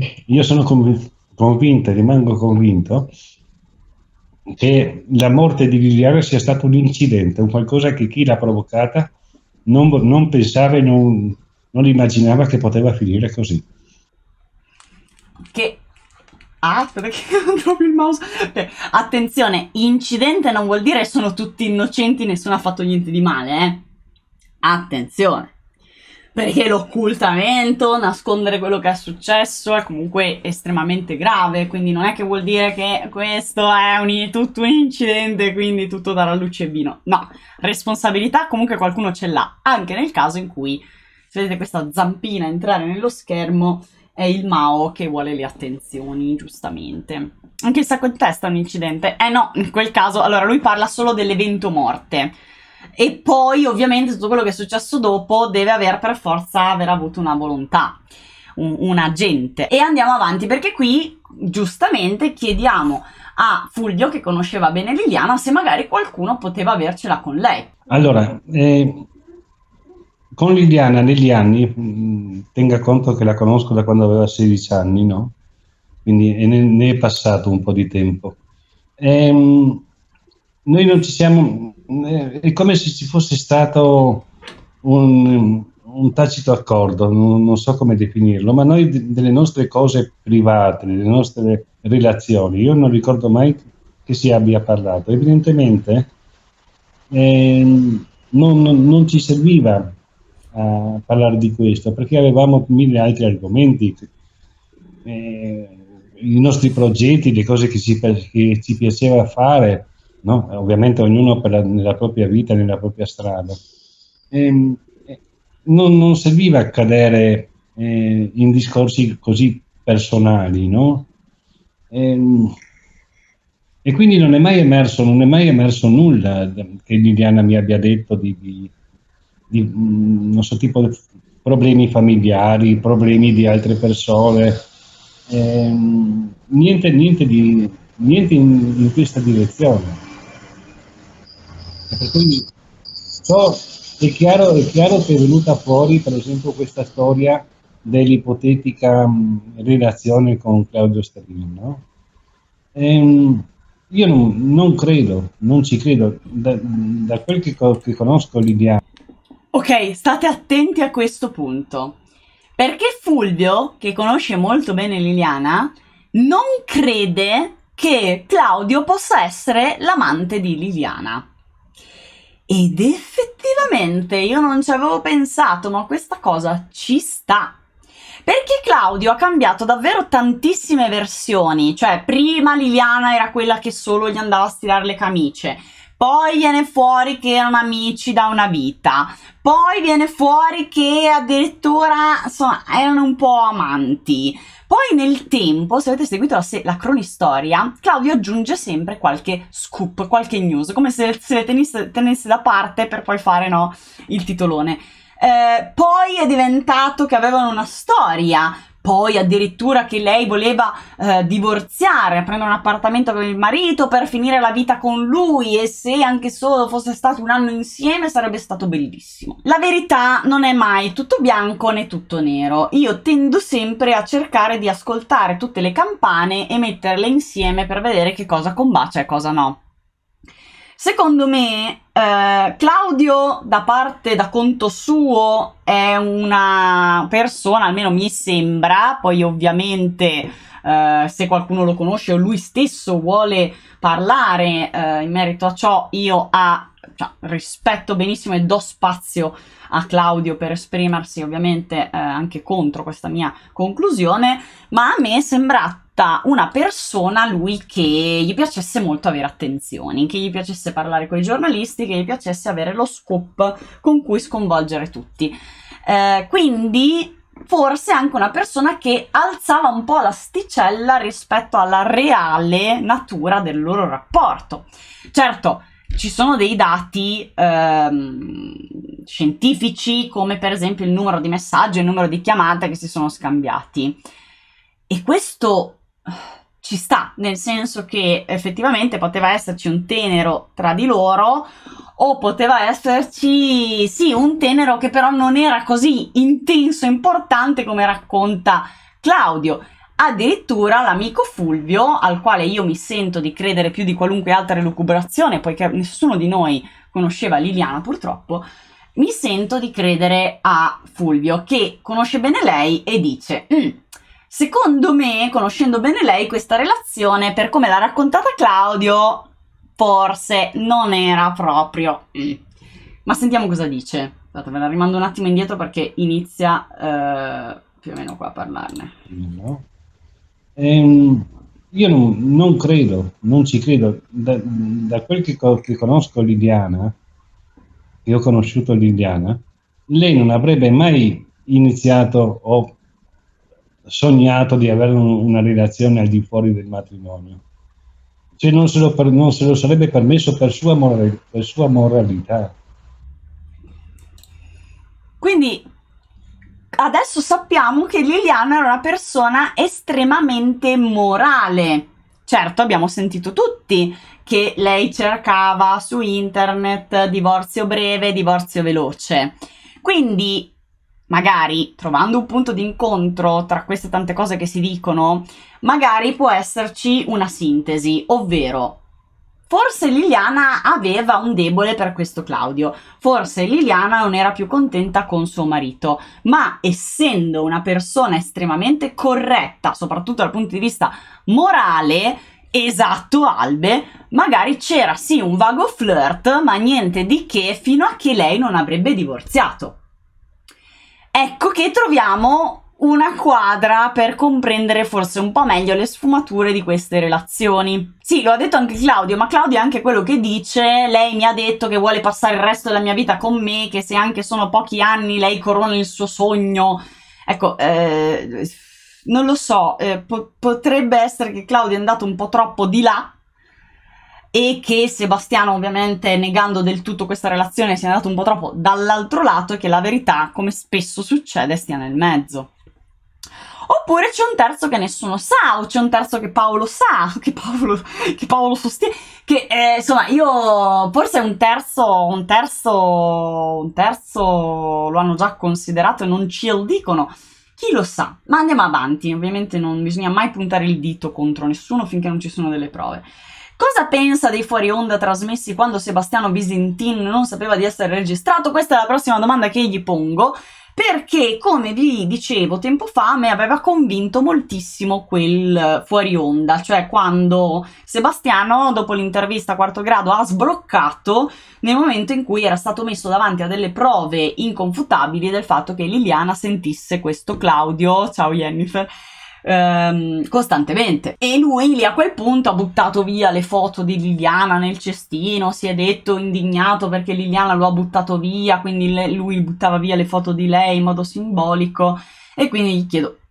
rimango convinto che la morte di Liliana sia stato un incidente, un qualcosa che chi l'ha provocata non pensava e non immaginava che poteva finire così. Che... aspetta che non trovo il mouse. Attenzione, incidente non vuol dire sono tutti innocenti, nessuno ha fatto niente di male, eh. Attenzione. Perché l'occultamento, nascondere quello che è successo è comunque estremamente grave, quindi non è che vuol dire che questo è tutto un incidente, quindi tutto dalla luce e vino. No, responsabilità comunque qualcuno ce l'ha, anche nel caso in cui, se vedete questa zampina entrare nello schermo, è il Mao che vuole le attenzioni, giustamente. Anche il sacco di testa è un incidente. No, in quel caso, allora lui parla solo dell'evento morte. E poi ovviamente tutto quello che è successo dopo deve aver per forza aver avuto una volontà, un agente. E andiamo avanti perché qui giustamente chiediamo a Fulvio, che conosceva bene Liliana, se magari qualcuno poteva avercela con lei. Allora, con Liliana negli anni, tenga conto che la conosco da quando aveva 16 anni, no? Quindi ne è passato un po' di tempo. Noi non ci siamo, è come se ci fosse stato un tacito accordo, non so come definirlo, ma noi delle nostre cose private, delle nostre relazioni, io non ricordo mai che si abbia parlato. Evidentemente non ci serviva a parlare di questo perché avevamo mille altri argomenti, i nostri progetti, le cose che ci piaceva fare, no? Ovviamente ognuno nella propria vita, nella propria strada. Non serviva a cadere in discorsi così personali, no? E quindi non è mai emerso nulla che Liliana mi abbia detto di non so, tipo problemi familiari, problemi di altre persone, niente in questa direzione. Per cui è chiaro che è venuta fuori, per esempio, questa storia dell'ipotetica relazione con Claudio Sterlin, no? Io non credo, non ci credo, da quel che conosco Liliana. Ok, state attenti a questo punto, perché Fulvio, che conosce molto bene Liliana, non crede che Claudio possa essere l'amante di Liliana. Ed effettivamente io non ci avevo pensato, ma questa cosa ci sta. Perché Claudio ha cambiato davvero tantissime versioni, cioè prima Liliana era quella che solo gli andava a stirare le camicie, poi viene fuori che erano amici da una vita, poi viene fuori che addirittura insomma, erano un po' amanti. Poi nel tempo, se avete seguito la cronistoria, Claudio aggiunge sempre qualche scoop, qualche news, come se le tenesse da parte per poi fare, no, il titolone. Poi è diventato che avevano una storia, poi addirittura che lei voleva divorziare, prendere un appartamento con il marito per finire la vita con lui, e se anche solo fosse stato un anno insieme sarebbe stato bellissimo. La verità non è mai tutto bianco né tutto nero. Io tendo sempre a cercare di ascoltare tutte le campane e metterle insieme per vedere che cosa combacia e cosa no. Secondo me Claudio, da conto suo, è una persona, almeno mi sembra, poi ovviamente se qualcuno lo conosce o lui stesso vuole parlare in merito a ciò, io rispetto benissimo e do spazio a Claudio per esprimersi, ovviamente anche contro questa mia conclusione, ma a me sembra una persona, lui, che gli piacesse molto avere attenzioni, che gli piacesse parlare con i giornalisti, che gli piacesse avere lo scoop con cui sconvolgere tutti. Quindi forse anche una persona che alzava un po' l'asticella rispetto alla reale natura del loro rapporto. Certo, ci sono dei dati scientifici, come per esempio il numero di messaggi e il numero di chiamate che si sono scambiati. E questo ci sta, nel senso che effettivamente poteva esserci un tenero tra di loro, o poteva esserci, sì, un tenero che però non era così intenso e importante come racconta Claudio. Addirittura l'amico Fulvio, al quale io mi sento di credere più di qualunque altra elucubrazione, poiché nessuno di noi conosceva Liliana purtroppo, mi sento di credere a Fulvio, che conosce bene lei e dice: secondo me, conoscendo bene lei, questa relazione, per come l'ha raccontata Claudio, forse non era proprio. Ma sentiamo cosa dice. Aspetta, ve la rimando un attimo indietro perché inizia più o meno qua a parlarne. No? Io non credo, non ci credo. Da quel che conosco Liliana, che ho conosciuto Liliana, lei non avrebbe mai iniziato o sognato di avere una relazione al di fuori del matrimonio. Cioè non se lo sarebbe permesso per sua moralità. Quindi adesso sappiamo che Liliana era una persona estremamente morale. Certo, abbiamo sentito tutti che lei cercava su internet divorzio breve, divorzio veloce. Quindi, magari, trovando un punto di incontro tra queste tante cose che si dicono, magari può esserci una sintesi, ovvero forse Liliana aveva un debole per questo Claudio, forse Liliana non era più contenta con suo marito, ma essendo una persona estremamente corretta, soprattutto dal punto di vista morale, esatto Albe, magari c'era sì un vago flirt, ma niente di che, fino a che lei non avrebbe divorziato. Ecco che troviamo una quadra per comprendere forse un po' meglio le sfumature di queste relazioni. Sì, lo ha detto anche Claudio, ma Claudio è anche quello che dice: lei mi ha detto che vuole passare il resto della mia vita con me, che se anche sono pochi anni lei corona il suo sogno. Ecco, non lo so, potrebbe essere che Claudio è andato un po' troppo di là e che Sebastiano, ovviamente negando del tutto questa relazione, sia andato un po' troppo dall'altro lato e che la verità, come spesso succede, stia nel mezzo. Oppure c'è un terzo che nessuno sa, o c'è un terzo che Paolo sa, che Paolo sostiene, che insomma io forse un terzo lo hanno già considerato e non ce lo dicono. Chi lo sa? Ma andiamo avanti, ovviamente non bisogna mai puntare il dito contro nessuno finché non ci sono delle prove. Cosa pensa dei fuori onda trasmessi quando Sebastiano Visintin non sapeva di essere registrato? Questa è la prossima domanda che gli pongo, perché, come vi dicevo tempo fa, mi aveva convinto moltissimo quel fuori onda, cioè quando Sebastiano, dopo l'intervista a Quarto Grado, ha sbroccato nel momento in cui era stato messo davanti a delle prove inconfutabili del fatto che Liliana sentisse questo Claudio, ciao Jennifer, costantemente, e lui lì a quel punto ha buttato via le foto di Liliana nel cestino, si è detto indignato perché Liliana lo ha buttato via, quindi lui buttava via le foto di lei in modo simbolico, e quindi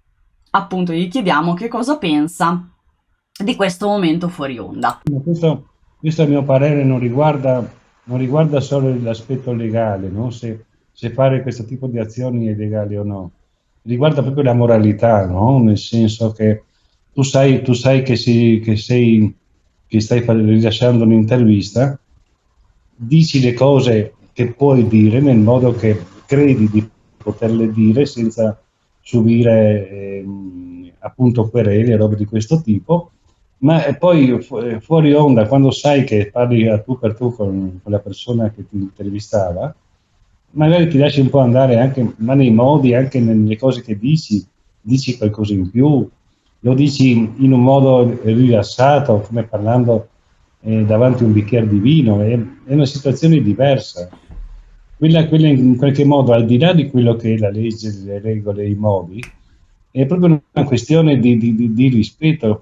gli chiediamo che cosa pensa di questo momento fuori onda. Questo a mio parere non riguarda solo l'aspetto legale, no? Se fare questo tipo di azioni è legale o no, riguarda proprio la moralità, no? Nel senso che tu sai che stai rilasciando un'intervista, dici le cose che puoi dire nel modo che credi di poterle dire senza subire appunto querele e robe di questo tipo, ma poi fuori onda, quando sai che parli a tu per tu con la persona che ti intervistava, magari ti lasci un po' andare anche, ma nei modi, anche nelle cose che dici qualcosa in più, lo dici in un modo rilassato, come parlando davanti a un bicchiere di vino, è una situazione diversa. Quella in qualche modo, al di là di quello che è la legge, le regole, i modi, è proprio una questione di rispetto.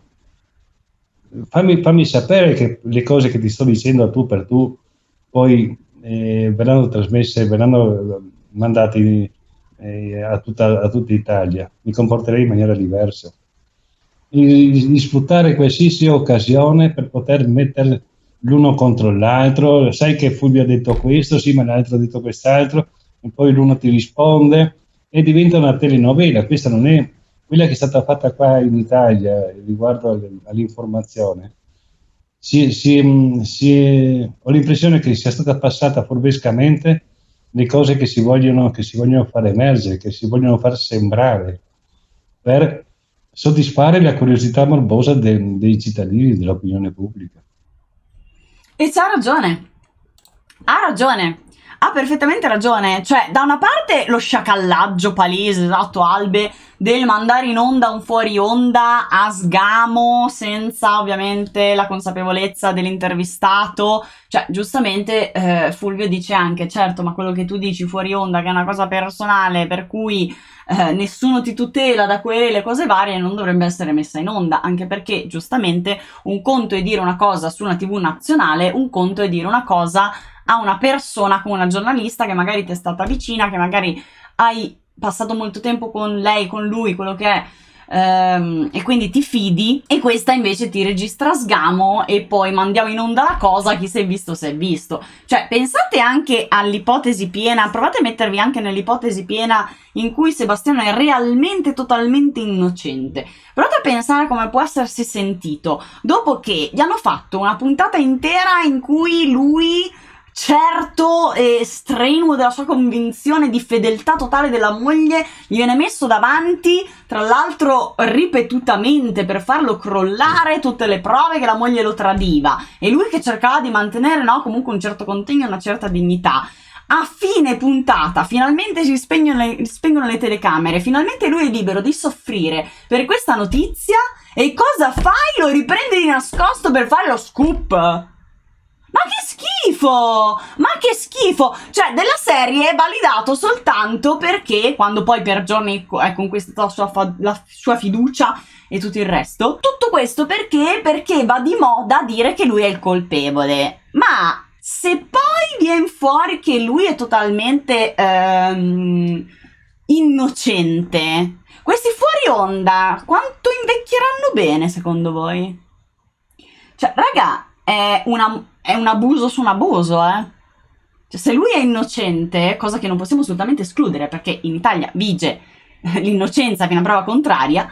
Fammi sapere che le cose che ti sto dicendo tu per tu poi verranno trasmesse, verranno mandate a tutta Italia. Mi comporterei in maniera diversa. Di sfruttare qualsiasi occasione per poter mettere l'uno contro l'altro. Sai che Fulvio ha detto questo, sì, ma l'altro ha detto quest'altro, e poi l'uno ti risponde e diventa una telenovela. Questa non è quella che è stata fatta qua in Italia riguardo all'informazione, ho l'impressione che sia stata passata furbescamente le cose che si vogliono far emergere, che si vogliono far sembrare, per soddisfare la curiosità morbosa dei cittadini, dell'opinione pubblica. E c'ha ragione. Ha ragione. Ha perfettamente ragione. Cioè, da una parte lo sciacallaggio palese, esatto, Albe, del mandare in onda un fuori onda a sgamo, senza ovviamente la consapevolezza dell'intervistato. Cioè, giustamente Fulvio dice anche, certo, ma quello che tu dici fuori onda, che è una cosa personale, per cui nessuno ti tutela da querele, cose varie, non dovrebbe essere messa in onda, anche perché giustamente un conto è dire una cosa su una TV nazionale, un conto è dire una cosa a una persona come una giornalista che magari ti è stata vicina, che magari hai passato molto tempo con lei, con lui, quello che è, e quindi ti fidi, e questa invece ti registra a sgamo e poi mandiamo in onda la cosa, chi si è visto si è visto. Cioè, pensate anche all'ipotesi piena, provate a mettervi anche nell'ipotesi piena in cui Sebastiano è realmente totalmente innocente. Provate a pensare come può essersi sentito dopo che gli hanno fatto una puntata intera in cui lui, certo e strenuo della sua convinzione di fedeltà totale della moglie, gli viene messo davanti, tra l'altro ripetutamente, per farlo crollare tutte le prove che la moglie lo tradiva, e lui che cercava di mantenere, no, comunque un certo contegno, una certa dignità. A fine puntata finalmente si spengono le telecamere, finalmente lui è libero di soffrire per questa notizia, e cosa fai? Lo riprendi di nascosto per fare lo scoop. Ma che schifo! Ma che schifo! Cioè, della serie è validato soltanto perché, quando poi per giorni hai conquistato la sua fiducia e tutto il resto, tutto questo perché? Perché va di moda dire che lui è il colpevole. Ma se poi viene fuori che lui è totalmente innocente, questi fuori onda quanto invecchieranno bene, secondo voi? Cioè, raga, è un abuso su un abuso, eh. Cioè, se lui è innocente, cosa che non possiamo assolutamente escludere, perché in Italia vige l'innocenza fino a prova contraria,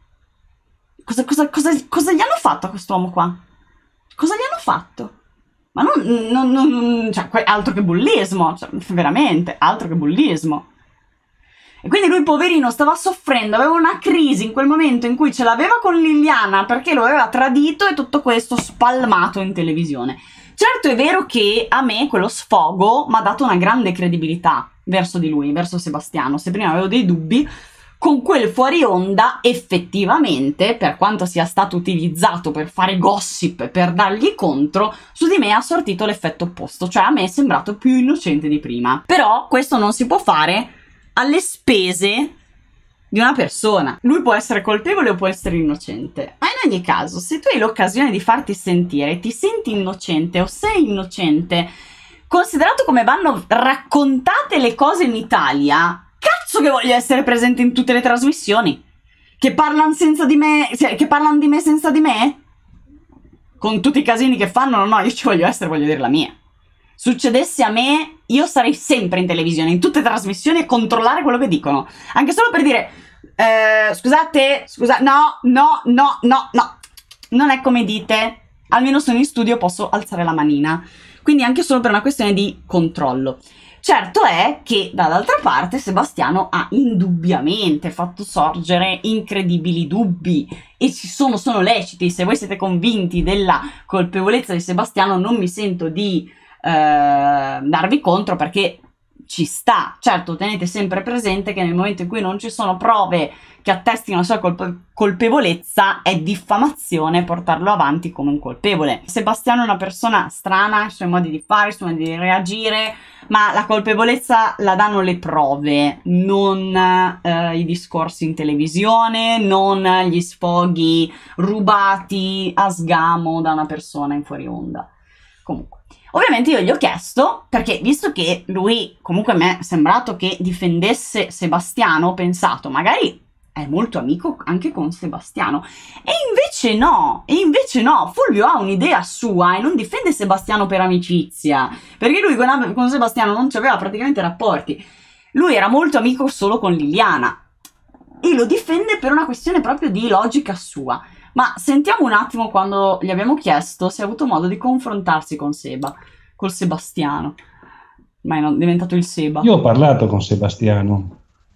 cosa gli hanno fatto a quest'uomo qua? Cosa gli hanno fatto? Ma cioè, altro che bullismo, cioè, veramente, altro che bullismo. E quindi lui, poverino, stava soffrendo, aveva una crisi in quel momento in cui ce l'aveva con Liliana perché lo aveva tradito, e tutto questo spalmato in televisione. Certo, è vero che a me quello sfogo mi ha dato una grande credibilità verso di lui, verso Sebastiano. Se prima avevo dei dubbi, con quel fuori onda effettivamente, per quanto sia stato utilizzato per fare gossip, per dargli contro, su di me ha sortito l'effetto opposto, cioè a me è sembrato più innocente di prima. Però questo non si può fare alle spese di una persona. Lui può essere colpevole o può essere innocente, ma in ogni caso, se tu hai l'occasione di farti sentire, ti senti innocente o sei innocente, considerato come vanno raccontate le cose in Italia, cazzo che voglio essere presente in tutte le trasmissioni che parlano senza di me, che parlano di me senza di me, con tutti i casini che fanno. No, io ci voglio essere, voglio dire la mia. Succedesse a me, io sarei sempre in televisione, in tutte le trasmissioni, a controllare quello che dicono. Anche solo per dire, scusate, no, non è come dite. Almeno sono in studio, posso alzare la manina. Quindi anche solo per una questione di controllo. Certo è che, dall'altra parte, Sebastiano ha indubbiamente fatto sorgere incredibili dubbi, e sono leciti. Se voi siete convinti della colpevolezza di Sebastiano, non mi sento di darvi contro, perché ci sta. Certo, tenete sempre presente che nel momento in cui non ci sono prove che attestino la sua colpevolezza, è diffamazione portarlo avanti come un colpevole. Sebastiano è una persona strana, i suoi modi di fare, i suoi modi di reagire, ma la colpevolezza la danno le prove, non i discorsi in televisione, non gli sfoghi rubati a sgamo da una persona in fuori onda. Comunque, ovviamente io gli ho chiesto, perché visto che lui, comunque a me è sembrato che difendesse Sebastiano, ho pensato, magari è molto amico anche con Sebastiano. E invece no, Fulvio ha un'idea sua e non difende Sebastiano per amicizia, perché lui con Sebastiano non aveva praticamente rapporti. Lui era molto amico solo con Liliana. e lo difende per una questione proprio di logica sua. Ma sentiamo un attimo quando gli abbiamo chiesto se ha avuto modo di confrontarsi con Seba, col Sebastiano. Ma è diventato il Seba. Io ho parlato con Sebastiano,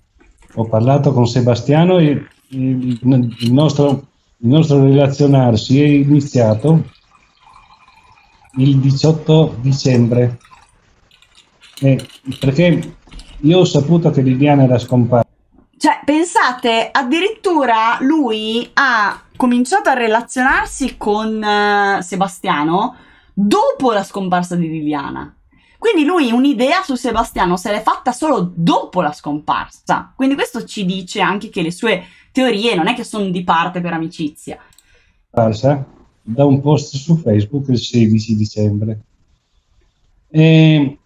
e il nostro relazionarsi è iniziato il 18 dicembre, perché io ho saputo che Liliana era scomparsa. Cioè, pensate, addirittura lui ha cominciato a relazionarsi con Sebastiano dopo la scomparsa di Liliana. Quindi lui un'idea su Sebastiano se l'è fatta solo dopo la scomparsa. Quindi questo ci dice anche che le sue teorie non è che sono di parte per amicizia. Da un post su Facebook il 16 dicembre. E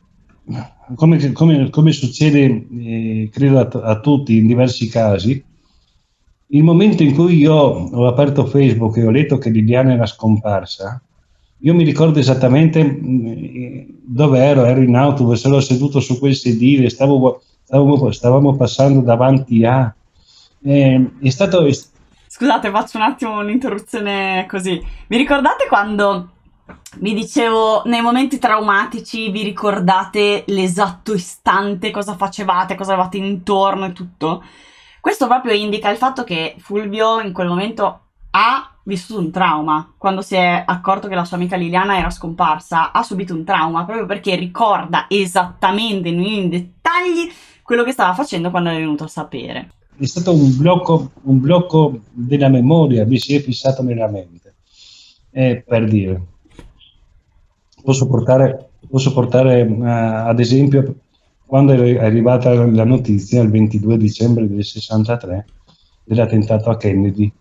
come succede, credo a tutti in diversi casi, il momento in cui io ho aperto Facebook e ho letto che Liliana era scomparsa, io mi ricordo esattamente dove ero in autobus, ero seduto su quel sedile, stavamo passando davanti a... è stato... Scusate, faccio un attimo un'interruzione così. Vi ricordate quando vi dicevo, nei momenti traumatici vi ricordate l'esatto istante, cosa facevate, cosa avevate intorno e tutto? Questo proprio indica il fatto che Fulvio in quel momento ha vissuto un trauma. Quando si è accorto che la sua amica Liliana era scomparsa, ha subito un trauma proprio perché ricorda esattamente nei dettagli quello che stava facendo quando è venuto a sapere. È stato un blocco della memoria, mi si è fissato nella mente. Per dire, posso portare ad esempio quando è arrivata la notizia il 22 dicembre del 63 dell'attentato a Kennedy,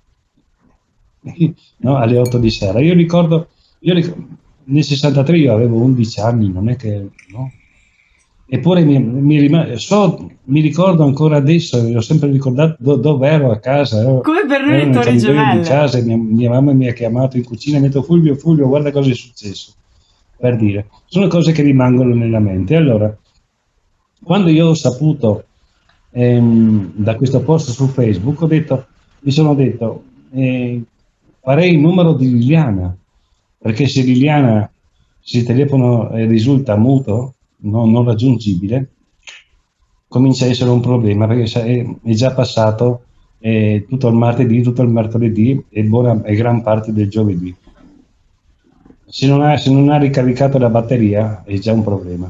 no? Alle 8 di sera. Io ricordo nel 63 io avevo 11 anni, non è che... No? Eppure mi ricordo ancora adesso, ho sempre ricordato dove ero a casa. Come per noi le Torri Gemelle. Di casa, mia mamma mi ha chiamato in cucina e mi ha detto Fulvio, guarda cosa è successo. Per dire, sono cose che rimangono nella mente. Allora, quando io ho saputo da questo post su Facebook, mi sono detto farei il numero di Liliana, perché se Liliana, se il telefono risulta muto, non raggiungibile, comincia a essere un problema, perché è già passato tutto il martedì, tutto il mercoledì e gran parte del giovedì. Se non ha ricaricato la batteria è già un problema.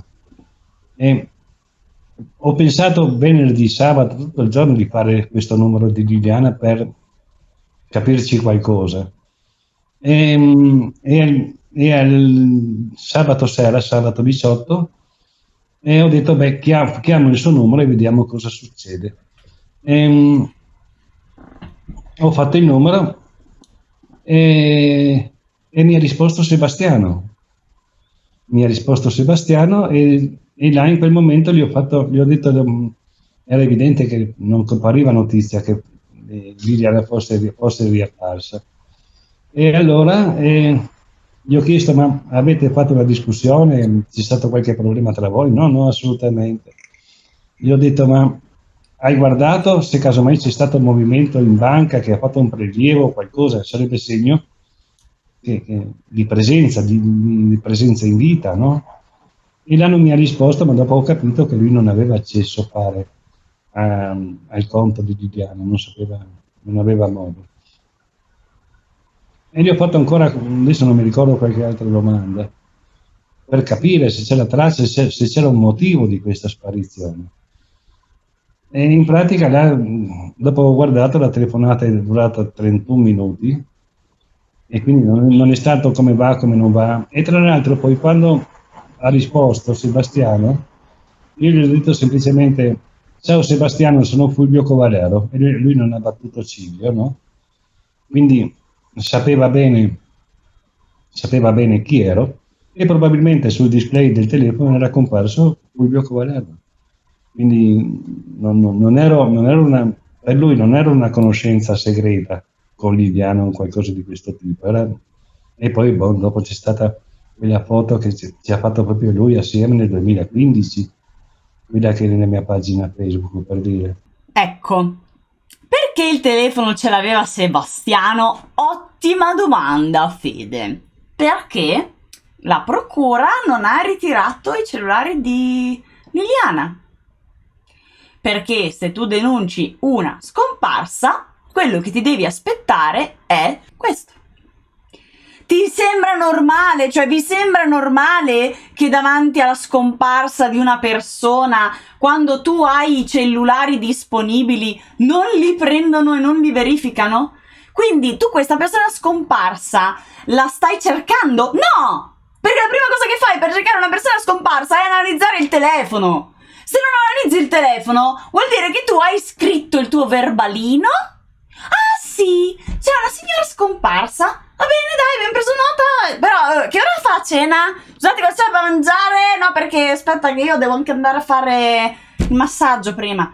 Ho pensato venerdì, sabato, tutto il giorno di fare questo numero di Liliana per capirci qualcosa. E al sabato sera, sabato 18, e ho detto, chiamo il suo numero e vediamo cosa succede. Ho fatto il numero e mi ha risposto Sebastiano. E là in quel momento gli ho detto, era evidente che non compariva notizia che Liliana fosse riapparsa. E allora gli ho chiesto, ma avete fatto una discussione? C'è stato qualche problema tra voi? No, assolutamente. Gli ho detto, ma hai guardato se casomai c'è stato un movimento in banca che ha fatto un prelievo o qualcosa? Sarebbe segno di presenza in vita, no? E là non mi ha risposto, ma dopo ho capito che lui non aveva accesso al conto di Liliana, non aveva modo. E gli ho fatto ancora, adesso non mi ricordo qualche altra domanda, per capire se c'è la traccia, se c'era un motivo di questa sparizione. E in pratica, là, dopo ho guardato, la telefonata è durata 31 minuti, e quindi non è stato come va, come non va. E tra l'altro poi quando ha risposto Sebastiano, io gli ho detto semplicemente ciao Sebastiano, sono Fulvio Covalero, e lui non ha battuto ciglio, no? Quindi sapeva bene chi ero, e probabilmente sul display del telefono era comparso Fulvio Covalero. Quindi per lui non era una conoscenza segreta con Liliana o qualcosa di questo tipo. E poi dopo c'è stata quella foto che ci ha fatto proprio lui assieme nel 2015, quella che è nella mia pagina Facebook, per dire. Ecco, Perché il telefono ce l'aveva Sebastiano? Ottima domanda, Fede. Perché la procura non ha ritirato i cellulari di Liliana. Perché se tu denunci una scomparsa, quello che ti devi aspettare è questo. Ti sembra normale? Cioè, vi sembra normale che davanti alla scomparsa di una persona, quando tu hai i cellulari disponibili, non li prendono e non li verificano? Quindi tu questa persona scomparsa la stai cercando? No! Perché la prima cosa che fai per cercare una persona scomparsa è analizzare il telefono. Se non analizzi il telefono, vuol dire che tu hai scritto il tuo verbalino. Ah sì, c'è una signora scomparsa. Va bene, dai, abbiamo preso nota. Però, che ora fa cena? Scusate, cosa c'è da mangiare? No, perché aspetta che io devo anche andare a fare il massaggio prima.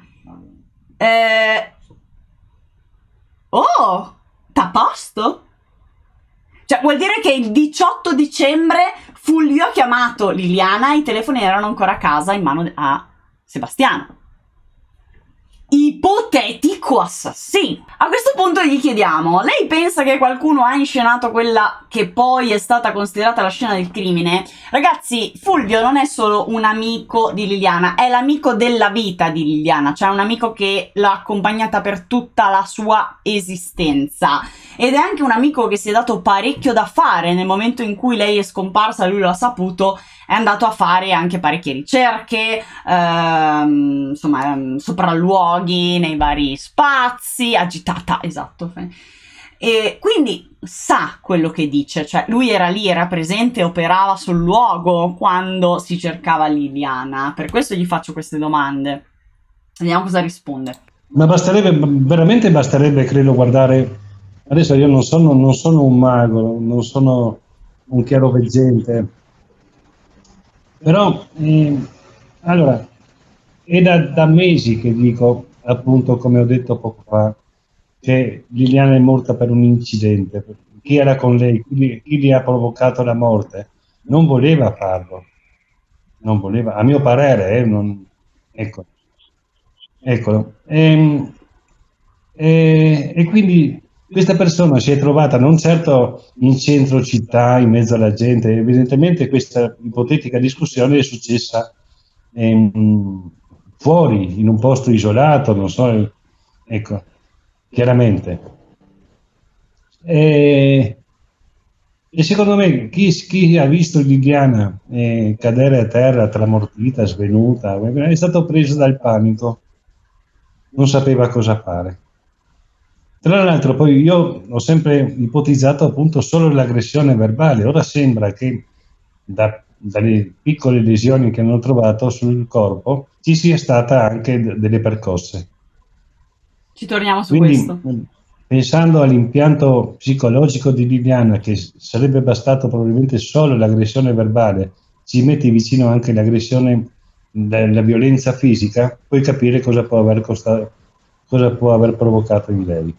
Oh, t'à posto? Cioè, vuol dire che il 18 dicembre Fulvio ha chiamato Liliana e i telefoni erano ancora a casa in mano a Sebastiano. Ipotetico assassino. A questo punto gli chiediamo: lei pensa che qualcuno ha inscenato quella che poi è stata considerata la scena del crimine? Ragazzi, Fulvio non è solo un amico di Liliana, è l'amico della vita di Liliana, cioè un amico che l'ha accompagnata per tutta la sua esistenza, ed è anche un amico che si è dato parecchio da fare. Nel momento in cui lei è scomparsa, lui lo ha saputo, è andato a fare anche parecchie ricerche, insomma, sopralluoghi nei vari spazi, agitata, esatto. E quindi sa quello che dice, cioè lui era lì, era presente, operava sul luogo quando si cercava Liliana. Per questo gli faccio queste domande. Vediamo cosa risponde. Ma basterebbe, veramente basterebbe, credo, guardare. Adesso io non sono un mago, non sono un chiaroveggente, però allora è da mesi che dico, appunto, come ho detto poco fa, che Liliana è morta per un incidente. Chi era con lei, chi gli ha provocato la morte, non voleva farlo, non voleva, a mio parere, ecco, eccolo. E quindi questa persona si è trovata non certo in centro città, in mezzo alla gente. Evidentemente questa ipotetica discussione è successa fuori, in un posto isolato, non so, ecco, chiaramente. E secondo me chi ha visto Liliana cadere a terra, tramortita, svenuta, è stato preso dal panico, non sapeva cosa fare. Tra l'altro poi io ho sempre ipotizzato appunto solo l'aggressione verbale. Ora sembra che dalle piccole lesioni che hanno trovato sul corpo ci sia stata anche delle percosse. Ci torniamo su Quindi, questo. pensando all'impianto psicologico di Liliana, che sarebbe bastato probabilmente solo l'aggressione verbale, ci metti vicino anche l'aggressione, la violenza fisica, puoi capire cosa può aver provocato in lei.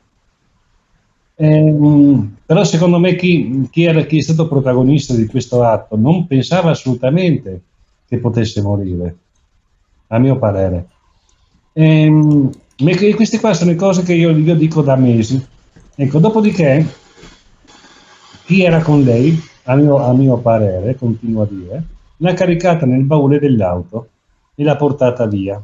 Però secondo me chi è stato protagonista di questo atto non pensava assolutamente che potesse morire, a mio parere. Queste qua sono le cose che io dico da mesi. Ecco, dopodiché chi era con lei, a mio parere, continuo a dire, l'ha caricata nel baule dell'auto e l'ha portata via.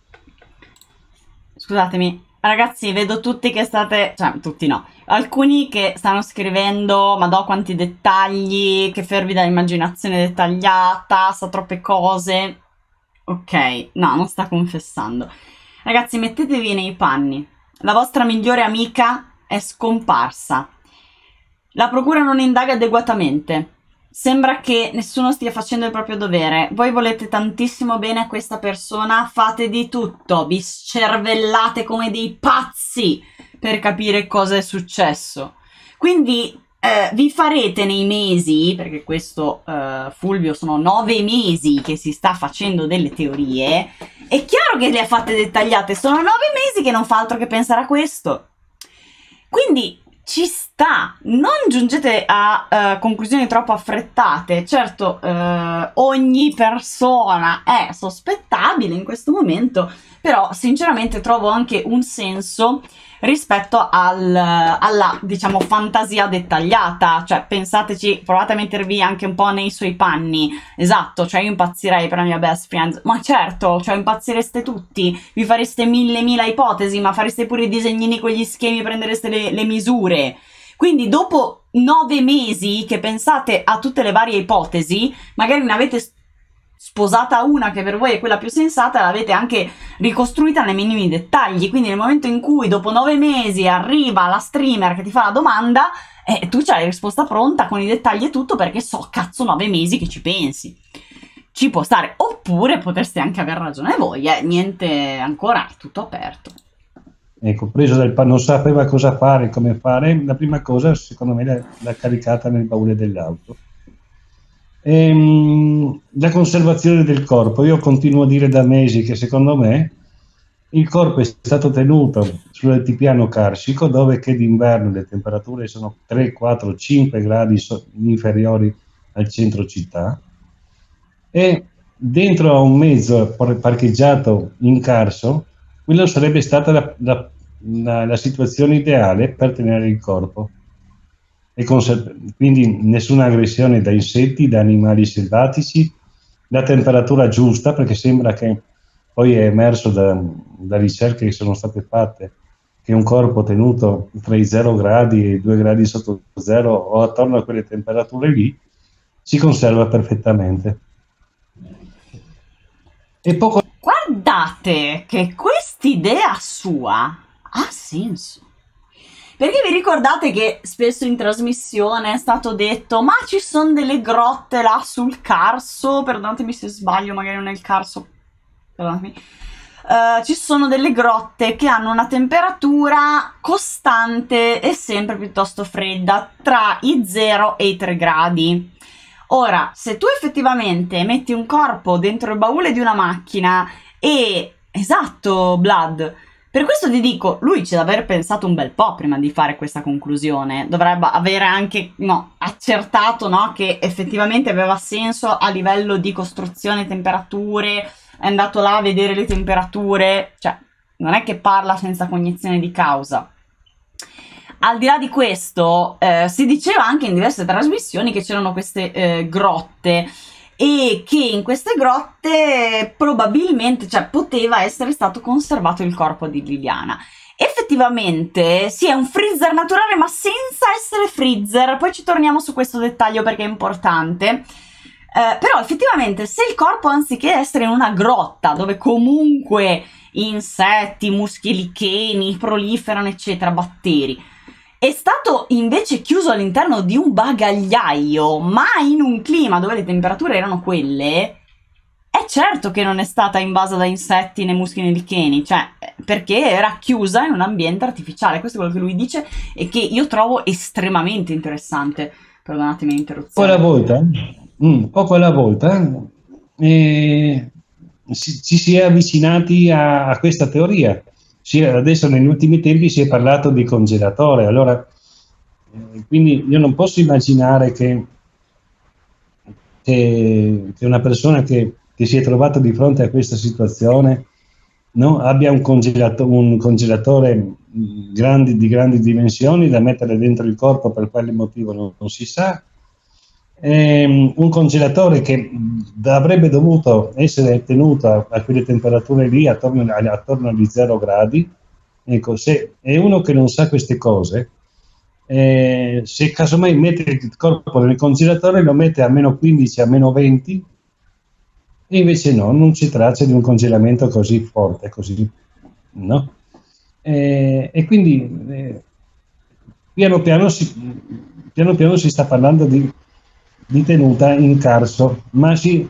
Scusatemi, ragazzi, vedo tutti che state, cioè tutti no, alcuni che stanno scrivendo: madò quanti dettagli, che fervida immaginazione dettagliata, sa troppe cose. Ok, no, non sta confessando. Ragazzi, mettetevi nei panni. La vostra migliore amica è scomparsa. La procura non indaga adeguatamente. Sembra che nessuno stia facendo il proprio dovere. Voi volete tantissimo bene a questa persona, fate di tutto, vi scervellate come dei pazzi per capire cosa è successo. Quindi vi farete nei mesi, perché questo Fulvio sono 9 mesi che si sta facendo delle teorie, è chiaro che le ha fatte dettagliate, sono 9 mesi che non fa altro che pensare a questo. Quindi ci sta, non giungete a conclusioni troppo affrettate. Certo, ogni persona è sospettabile in questo momento, però sinceramente trovo anche un senso rispetto alla, diciamo, fantasia dettagliata. Cioè, pensateci, provate a mettervi anche un po' nei suoi panni. Esatto, cioè io impazzirei per la mia best friend, ma certo, cioè impazzireste tutti, vi fareste mille ipotesi, ma fareste pure i disegnini con gli schemi, prendereste le misure. Quindi dopo 9 mesi che pensate a tutte le varie ipotesi, magari ne avete sposata una che per voi è quella più sensata, l'avete anche ricostruita nei minimi dettagli. Quindi nel momento in cui dopo 9 mesi arriva la streamer che ti fa la domanda, tu c'hai la risposta pronta con i dettagli e tutto, perché cazzo 9 mesi che ci pensi. Ci può stare, oppure potreste anche aver ragione voi, niente, ancora è tutto aperto. Ecco, preso non sapeva cosa fare, come fare, la prima cosa secondo me l'ha caricata nel baule dell'auto. La conservazione del corpo, io continuo a dire da mesi che secondo me il corpo è stato tenuto sull'altipiano carsico, dove che d'inverno le temperature sono 3, 4, 5 gradi inferiori al centro città, e dentro a un mezzo parcheggiato in Carso, quello sarebbe stata la situazione ideale per tenere il corpo. E quindi nessuna aggressione da insetti, da animali selvatici, la temperatura giusta, perché sembra che poi è emerso da ricerche che sono state fatte che un corpo tenuto tra i 0 gradi e i 2 gradi sotto zero o attorno a quelle temperature lì si conserva perfettamente. E poco... Guardate che quest'idea sua ha senso. Perché vi ricordate che spesso in trasmissione è stato detto: ma ci sono delle grotte là sul Carso, perdonatemi se sbaglio, magari non è il Carso, perdonatemi, ci sono delle grotte che hanno una temperatura costante e sempre piuttosto fredda, tra i 0 e i 3 gradi. Ora, se tu effettivamente metti un corpo dentro il baule di una macchina e... Esatto, Blood. Per questo ti dico, lui ci deve aver pensato un bel po' prima di fare questa conclusione. Dovrebbe avere anche accertato, no, che effettivamente aveva senso a livello di costruzione, temperature, è andato là a vedere le temperature, cioè non è che parla senza cognizione di causa. Al di là di questo, si diceva anche in diverse trasmissioni che c'erano queste grotte, e che in queste grotte probabilmente, cioè poteva essere stato conservato il corpo di Liliana. Effettivamente sì, è un freezer naturale ma senza essere freezer, poi ci torniamo su questo dettaglio perché è importante. Però effettivamente se il corpo, anziché essere in una grotta dove comunque insetti, muschi licheni proliferano eccetera, batteri, è stato invece chiuso all'interno di un bagagliaio, ma in un clima dove le temperature erano quelle, è certo che non è stata invasa da insetti né muschi né licheni, cioè perché era chiusa in un ambiente artificiale. Questo è quello che lui dice e che io trovo estremamente interessante. Perdonatemi l'interruzione. Poco alla volta ci si è avvicinati a questa teoria. Adesso negli ultimi tempi si è parlato di congelatore, allora quindi io non posso immaginare che una persona che si è trovata di fronte a questa situazione, no, abbia un congelatore di grandi dimensioni da mettere dentro il corpo, per quale motivo non si sa, un congelatore che avrebbe dovuto essere tenuto a quelle temperature lì attorno agli 0 gradi. Ecco, se è uno che non sa queste cose, se casomai mette il corpo nel congelatore, lo mette a meno 15, a meno 20, e invece non c'è traccia di un congelamento così forte, così, no? E quindi piano piano si sta parlando di tenuta in Carso, ma si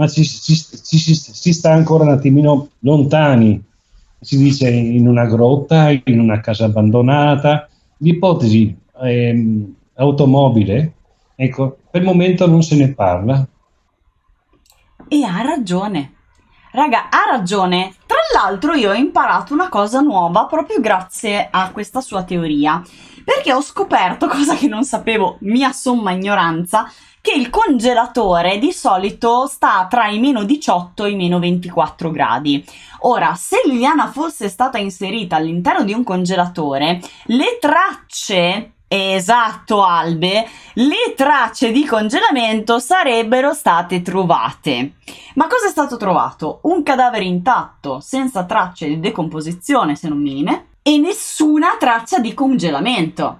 sta ancora un attimino lontani, si dice in una grotta, in una casa abbandonata. L'ipotesi automobile, ecco, per il momento non se ne parla. E ha ragione, raga, ha ragione. Tra l'altro io ho imparato una cosa nuova proprio grazie a questa sua teoria, perché ho scoperto, cosa che non sapevo, mia somma ignoranza, che il congelatore di solito sta tra i meno 18 e i meno 24 gradi. Ora, se Liliana fosse stata inserita all'interno di un congelatore, le tracce, esatto Albe, le tracce di congelamento sarebbero state trovate. Ma cosa è stato trovato? Un cadavere intatto, senza tracce di decomposizione se non minime, e nessuna traccia di congelamento.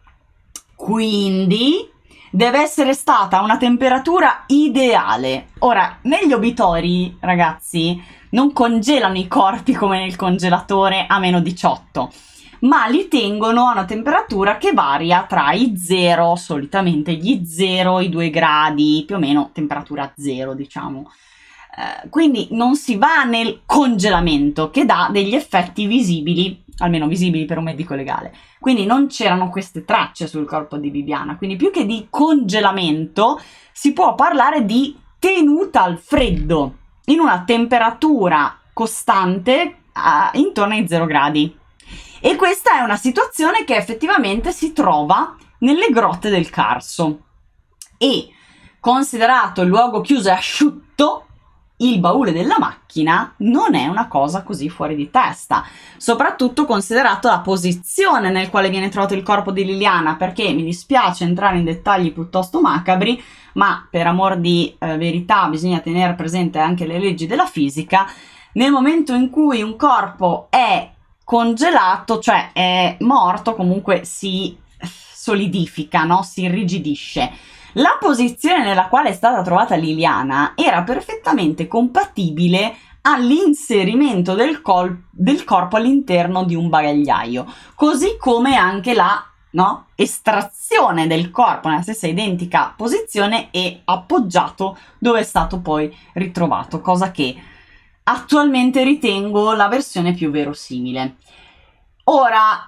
Quindi deve essere stata una temperatura ideale. Ora, negli obitori, ragazzi, non congelano i corpi come nel congelatore a meno 18, ma li tengono a una temperatura che varia tra i 0, solitamente gli 0, i 2 gradi, più o meno temperatura 0, diciamo. Quindi non si va nel congelamento, che dà degli effetti visibili, almeno visibili per un medico legale. Quindi non c'erano queste tracce sul corpo di Liliana, quindi più che di congelamento si può parlare di tenuta al freddo, in una temperatura costante intorno ai 0 gradi. E questa è una situazione che effettivamente si trova nelle grotte del Carso. E considerato il luogo chiuso e asciutto, il baule della macchina non è una cosa così fuori di testa, soprattutto considerato la posizione nel quale viene trovato il corpo di Liliana, perché mi dispiace entrare in dettagli piuttosto macabri, ma per amor di verità bisogna tenere presente anche le leggi della fisica. Nel momento in cui un corpo è congelato, cioè è morto, comunque si solidifica, no? Si irrigidisce. La posizione nella quale è stata trovata Liliana era perfettamente compatibile all'inserimento del corpo all'interno di un bagagliaio, così come anche la estrazione del corpo nella stessa identica posizione e appoggiato dove è stato poi ritrovato, cosa che attualmente ritengo la versione più verosimile. Ora,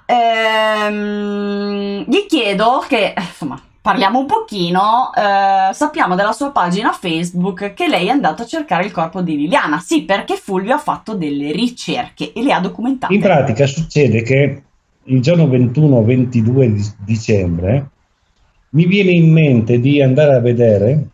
gli chiedo che, insomma, parliamo un pochino, sappiamo dalla sua pagina Facebook che lei è andata a cercare il corpo di Liliana. Sì, perché Fulvio ha fatto delle ricerche e le ha documentate. In pratica succede che il giorno 21-22 dicembre mi viene in mente di andare a vedere,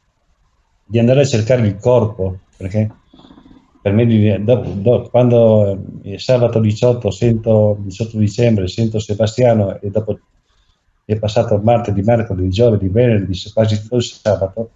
di andare a cercare il corpo, perché per me quando sabato 18 dicembre sento Sebastiano e dopo è passato martedì, mercoledì, giovedì, venerdì, quasi tutto il sabato.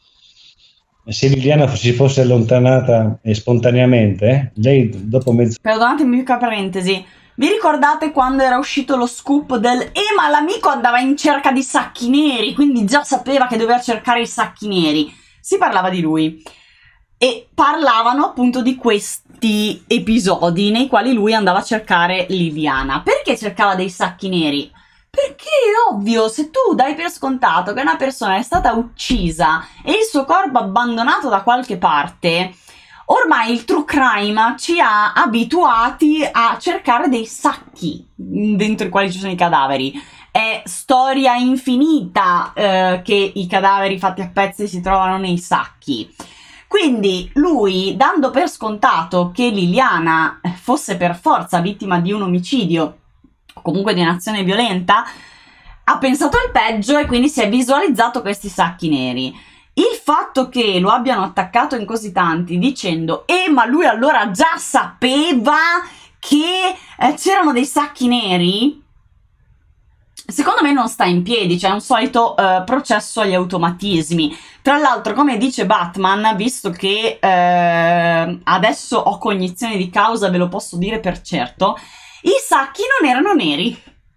Se Liliana si fosse allontanata spontaneamente, lei dopo mezzo... Perdonatemi, piccola parentesi. Vi ricordate quando era uscito lo scoop del ma l'amico andava in cerca di sacchi neri, quindi già sapeva che doveva cercare i sacchi neri. Si parlava di lui. E parlavano appunto di questi episodi nei quali lui andava a cercare Liliana. Perché cercava dei sacchi neri? Perché è ovvio, se tu dai per scontato che una persona è stata uccisa e il suo corpo abbandonato da qualche parte, ormai il true crime ci ha abituati a cercare dei sacchi dentro i quali ci sono i cadaveri. È storia infinita che i cadaveri fatti a pezzi si trovano nei sacchi. Quindi lui, dando per scontato che Liliana fosse per forza vittima di un omicidio, comunque di un'azione violenta, ha pensato al peggio e quindi si è visualizzato questi sacchi neri. Il fatto che lo abbiano attaccato in così tanti dicendo ma lui allora già sapeva che c'erano dei sacchi neri, secondo me non sta in piedi, cioè è un solito processo agli automatismi. Tra l'altro, come dice Batman, visto che adesso ho cognizione di causa, ve lo posso dire per certo, i sacchi non erano neri.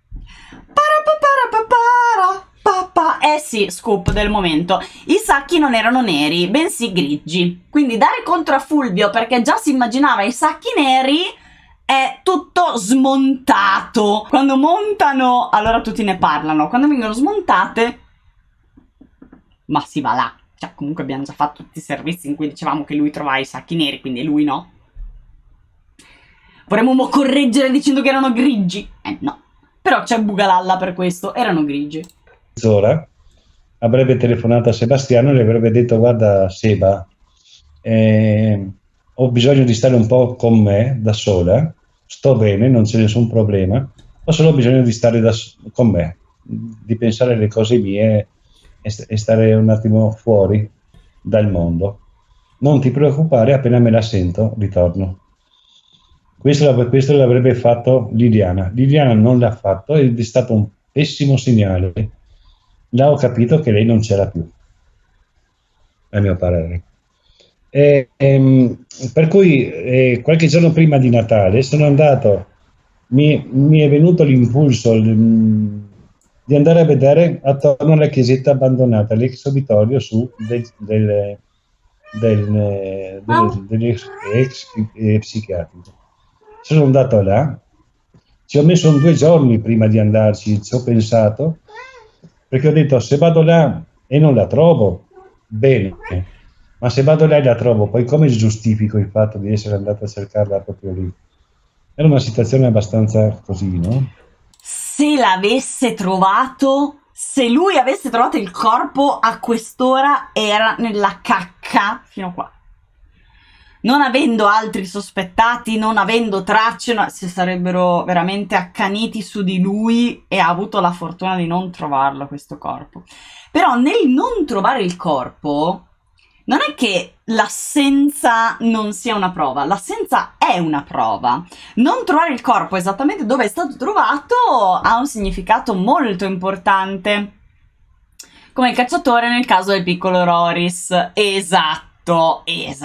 Sì, scoop del momento. I sacchi non erano neri, bensì grigi. Quindi dare contro a Fulvio perché già si immaginava i sacchi neri è tutto smontato. Quando montano, allora tutti ne parlano. Quando vengono smontate, ma si va là. Cioè, comunque abbiamo già fatto tutti i servizi in cui dicevamo che lui trovava i sacchi neri, quindi lui no. Vorremmo correggere dicendo che erano grigi. No. Però c'è Bugalalla per questo, erano grigi. Mezz'ora avrebbe telefonato a Sebastiano e le avrebbe detto: guarda Seba, ho bisogno di stare un po' con me, da sola, sto bene, non c'è nessun problema, ho solo bisogno di stare con me, di pensare alle cose mie e stare un attimo fuori dal mondo. Non ti preoccupare, appena me la sento, ritorno. Questo l'avrebbe fatto Liliana. Liliana non l'ha fatto ed è stato un pessimo segnale. Là ho capito che lei non c'era più, a mio parere. Per cui qualche giorno prima di Natale sono andato, mi è venuto l'impulso di andare a vedere attorno alla chiesetta abbandonata, l'ex obitorio su dell'ex psichiatrico. Sono andato là, ci ho messo 2 giorni prima di andarci, ci ho pensato, perché ho detto se vado là e non la trovo, bene, ma se vado là e la trovo, poi come giustifico il fatto di essere andato a cercarla proprio lì? Era una situazione abbastanza così, no? Se l'avesse trovato, se lui avesse trovato il corpo a quest'ora, era nella cacca fino a qua. Non avendo altri sospettati, non avendo tracce, no, si sarebbero veramente accaniti su di lui e ha avuto la fortuna di non trovarlo questo corpo. Però nel non trovare il corpo, non è che l'assenza non sia una prova, l'assenza è una prova. Non trovare il corpo esattamente dove è stato trovato ha un significato molto importante. Come il cacciatore nel caso del piccolo Roris. Esatto.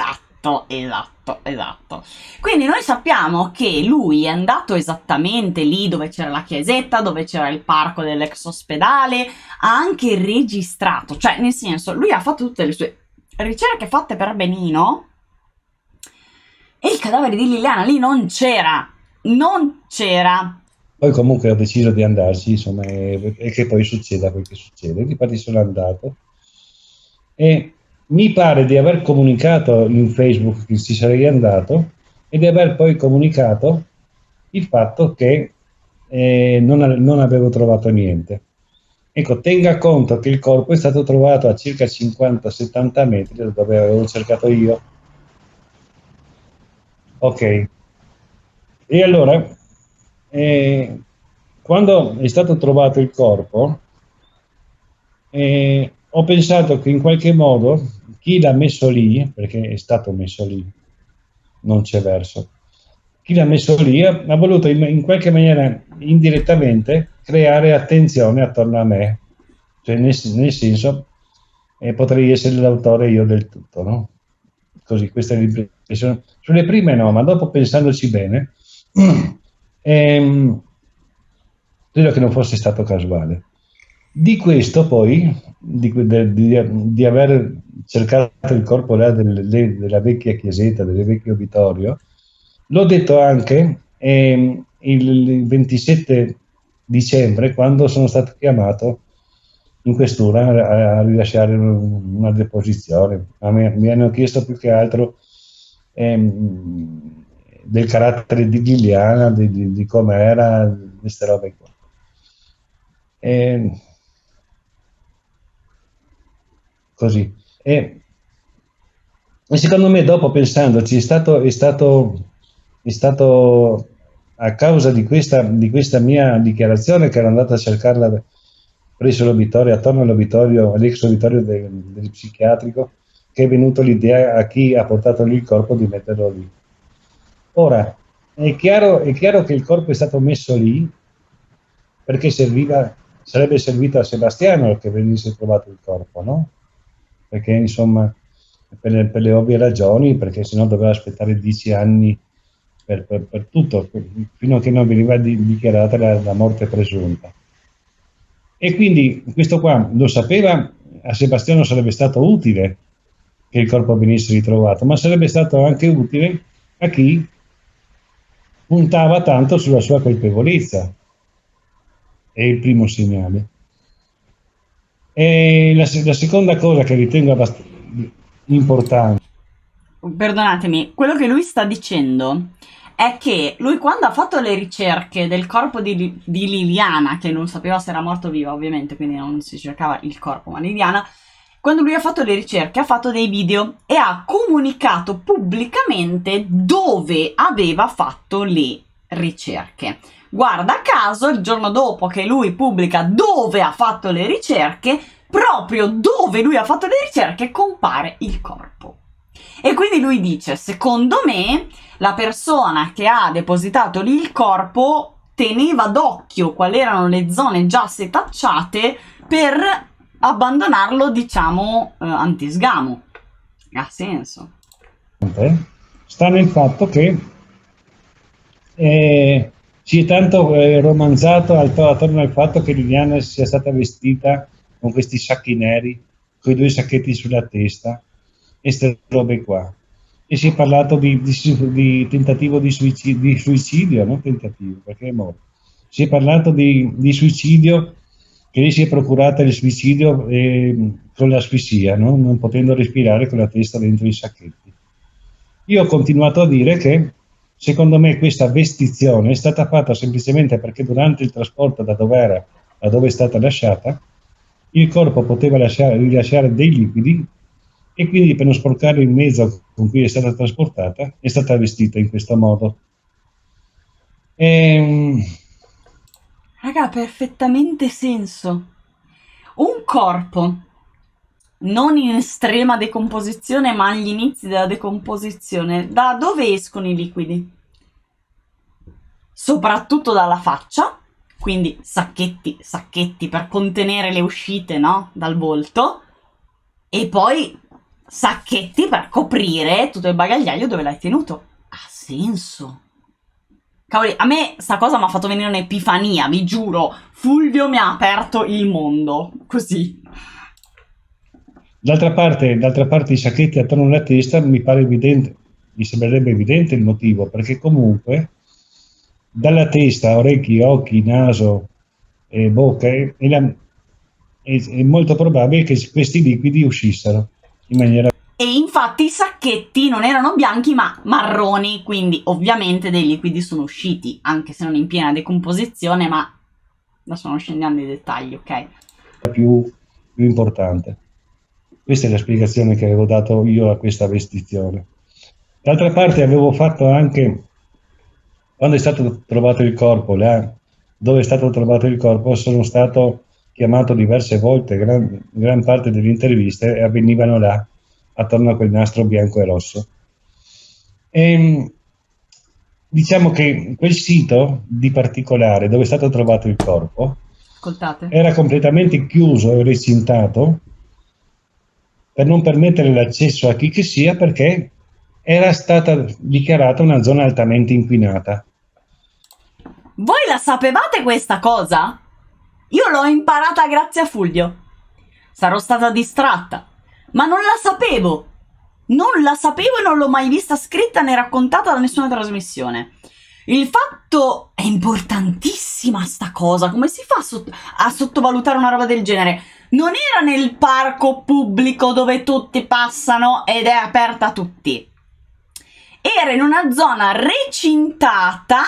Quindi noi sappiamo che lui è andato esattamente lì dove c'era la chiesetta, dove c'era il parco dell'ex ospedale, ha anche registrato, cioè nel senso, lui ha fatto tutte le sue ricerche fatte per benino e il cadavere di Liliana lì non c'era. Poi comunque ho deciso di andarci, insomma, e che poi succeda quel che succede. Infatti sono andato e mi pare di aver comunicato in Facebook che ci sarei andato e di aver poi comunicato il fatto che non avevo trovato niente. Ecco, tenga conto che il corpo è stato trovato a circa 50-70 metri da dove avevo cercato io. Ok. E allora, quando è stato trovato il corpo, ho pensato che in qualche modo chi l'ha messo lì, perché è stato messo lì, non c'è verso, chi l'ha messo lì ha voluto in qualche maniera indirettamente creare attenzione attorno a me, cioè nel senso potrei essere l'autore io del tutto, no? Così, questa è l'impressione. Sulle prime no, ma dopo pensandoci bene, credo che non fosse stato casuale. Di questo poi, di aver cercato il corpo là della vecchia chiesetta, del vecchio obitorio, l'ho detto anche il 27 dicembre, quando sono stato chiamato in questura a rilasciare una deposizione. Mi hanno chiesto più che altro del carattere di Liliana, di com'era, queste robe qua. Così. E secondo me, dopo pensandoci, è stato a causa di questa mia dichiarazione che ero andato a cercarla presso l'obitorio, attorno all'obitorio, all'ex obitorio del psichiatrico, che è venuto l'idea a chi ha portato lì il corpo di metterlo lì. Ora, è chiaro che il corpo è stato messo lì perché sarebbe servito a Sebastiano che venisse trovato il corpo, no? Perché insomma, per le ovvie ragioni, perché sennò doveva aspettare 10 anni per tutto, fino a che non veniva dichiarata la morte presunta. E quindi questo qua lo sapeva, a Sebastiano sarebbe stato utile che il corpo venisse ritrovato, ma sarebbe stato anche utile a chi puntava tanto sulla sua colpevolezza. È il primo segnale. E la seconda cosa che ritengo abbastanza importante. Perdonatemi, quello che lui sta dicendo è che lui, quando ha fatto le ricerche del corpo di Liliana, che non sapeva se era morto o viva ovviamente, quindi non si cercava il corpo ma Liliana, quando lui ha fatto le ricerche ha fatto dei video e ha comunicato pubblicamente dove aveva fatto le ricerche. Guarda caso, il giorno dopo che lui pubblica dove ha fatto le ricerche, proprio dove lui ha fatto le ricerche compare il corpo. E quindi lui dice, secondo me la persona che ha depositato lì il corpo teneva d'occhio quali erano le zone già setacciate per abbandonarlo, diciamo, antisgamo. Ha senso. Sta nel fatto che si è tanto romanzato attorno al fatto che Liliana sia stata vestita con questi sacchi neri, con i 2 sacchetti sulla testa e queste robe qua. E si è parlato di tentativo di suicidio, non tentativo, perché è morto. Si è parlato di suicidio, che lei si è procurata il suicidio con l'asfissia, no? Non potendo respirare con la testa dentro i sacchetti. Io ho continuato a dire che secondo me questa vestizione è stata fatta semplicemente perché durante il trasporto da dove era a dove è stata lasciata, il corpo poteva rilasciare dei liquidi e quindi per non sporcare il mezzo con cui è stata trasportata è stata vestita in questo modo. Raga, ha perfettamente senso. Un corpo non in estrema decomposizione, ma agli inizi della decomposizione, da dove escono i liquidi? Soprattutto dalla faccia, quindi sacchetti per contenere le uscite, no? Dal volto, e poi sacchetti per coprire tutto il bagagliaio dove l'hai tenuto. Ha senso. Cavoli, a me sta cosa mi ha fatto venire un'epifania, vi giuro. Fulvio mi ha aperto il mondo, così. D'altra parte i sacchetti attorno alla testa mi pare evidente, mi sembrerebbe evidente il motivo, perché comunque dalla testa, orecchi, occhi, naso e bocca è molto probabile che questi liquidi uscissero in maniera... E infatti i sacchetti non erano bianchi ma marroni, quindi ovviamente dei liquidi sono usciti, anche se non in piena decomposizione, ma adesso non scendiamo nei dettagli, ok? Più importante. Questa è la spiegazione che avevo dato io a questa vestizione. D'altra parte avevo fatto anche, quando è stato trovato il corpo, là dove è stato trovato il corpo, sono stato chiamato diverse volte, gran parte delle interviste avvenivano là, attorno a quel nastro bianco e rosso. E, diciamo che quel sito di particolare dove è stato trovato il corpo, ascoltate, era completamente chiuso e recintato per non permettere l'accesso a chi che sia, perché era stata dichiarata una zona altamente inquinata. Voi la sapevate questa cosa? Io l'ho imparata grazie a Fulvio. Sarò stata distratta, ma non la sapevo. Non la sapevo e non l'ho mai vista scritta né raccontata da nessuna trasmissione. Il fatto è importantissima sta cosa. Come si fa a sottovalutare una roba del genere? Non era nel parco pubblico dove tutti passano ed è aperta a tutti. Era in una zona recintata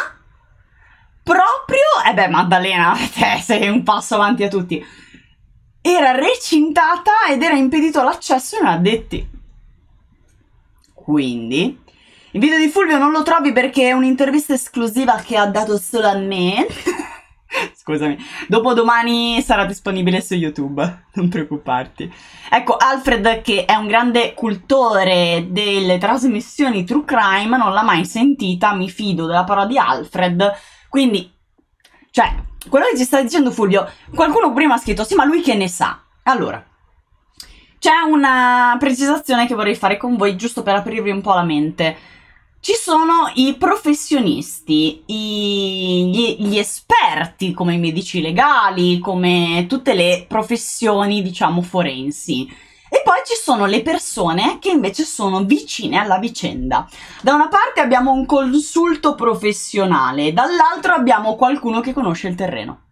proprio... Maddalena, te sei un passo avanti a tutti. Era recintata ed era impedito l'accesso ai non addetti. Quindi... il video di Fulvio non lo trovi perché è un'intervista esclusiva che ha dato solo a me. Scusami, dopodomani sarà disponibile su YouTube, non preoccuparti. Ecco, Alfred, che è un grande cultore delle trasmissioni True Crime, non l'ha mai sentita, mi fido della parola di Alfred, quindi, cioè, quello che ci sta dicendo Fulvio, qualcuno prima ha scritto, sì, ma lui che ne sa? Allora, c'è una precisazione che vorrei fare con voi, giusto per aprirvi un po' la mente. Ci sono i professionisti, gli esperti, come i medici legali, come tutte le professioni, diciamo, forensi. E poi ci sono le persone che invece sono vicine alla vicenda. Da una parte abbiamo un consulto professionale, dall'altro abbiamo qualcuno che conosce il terreno.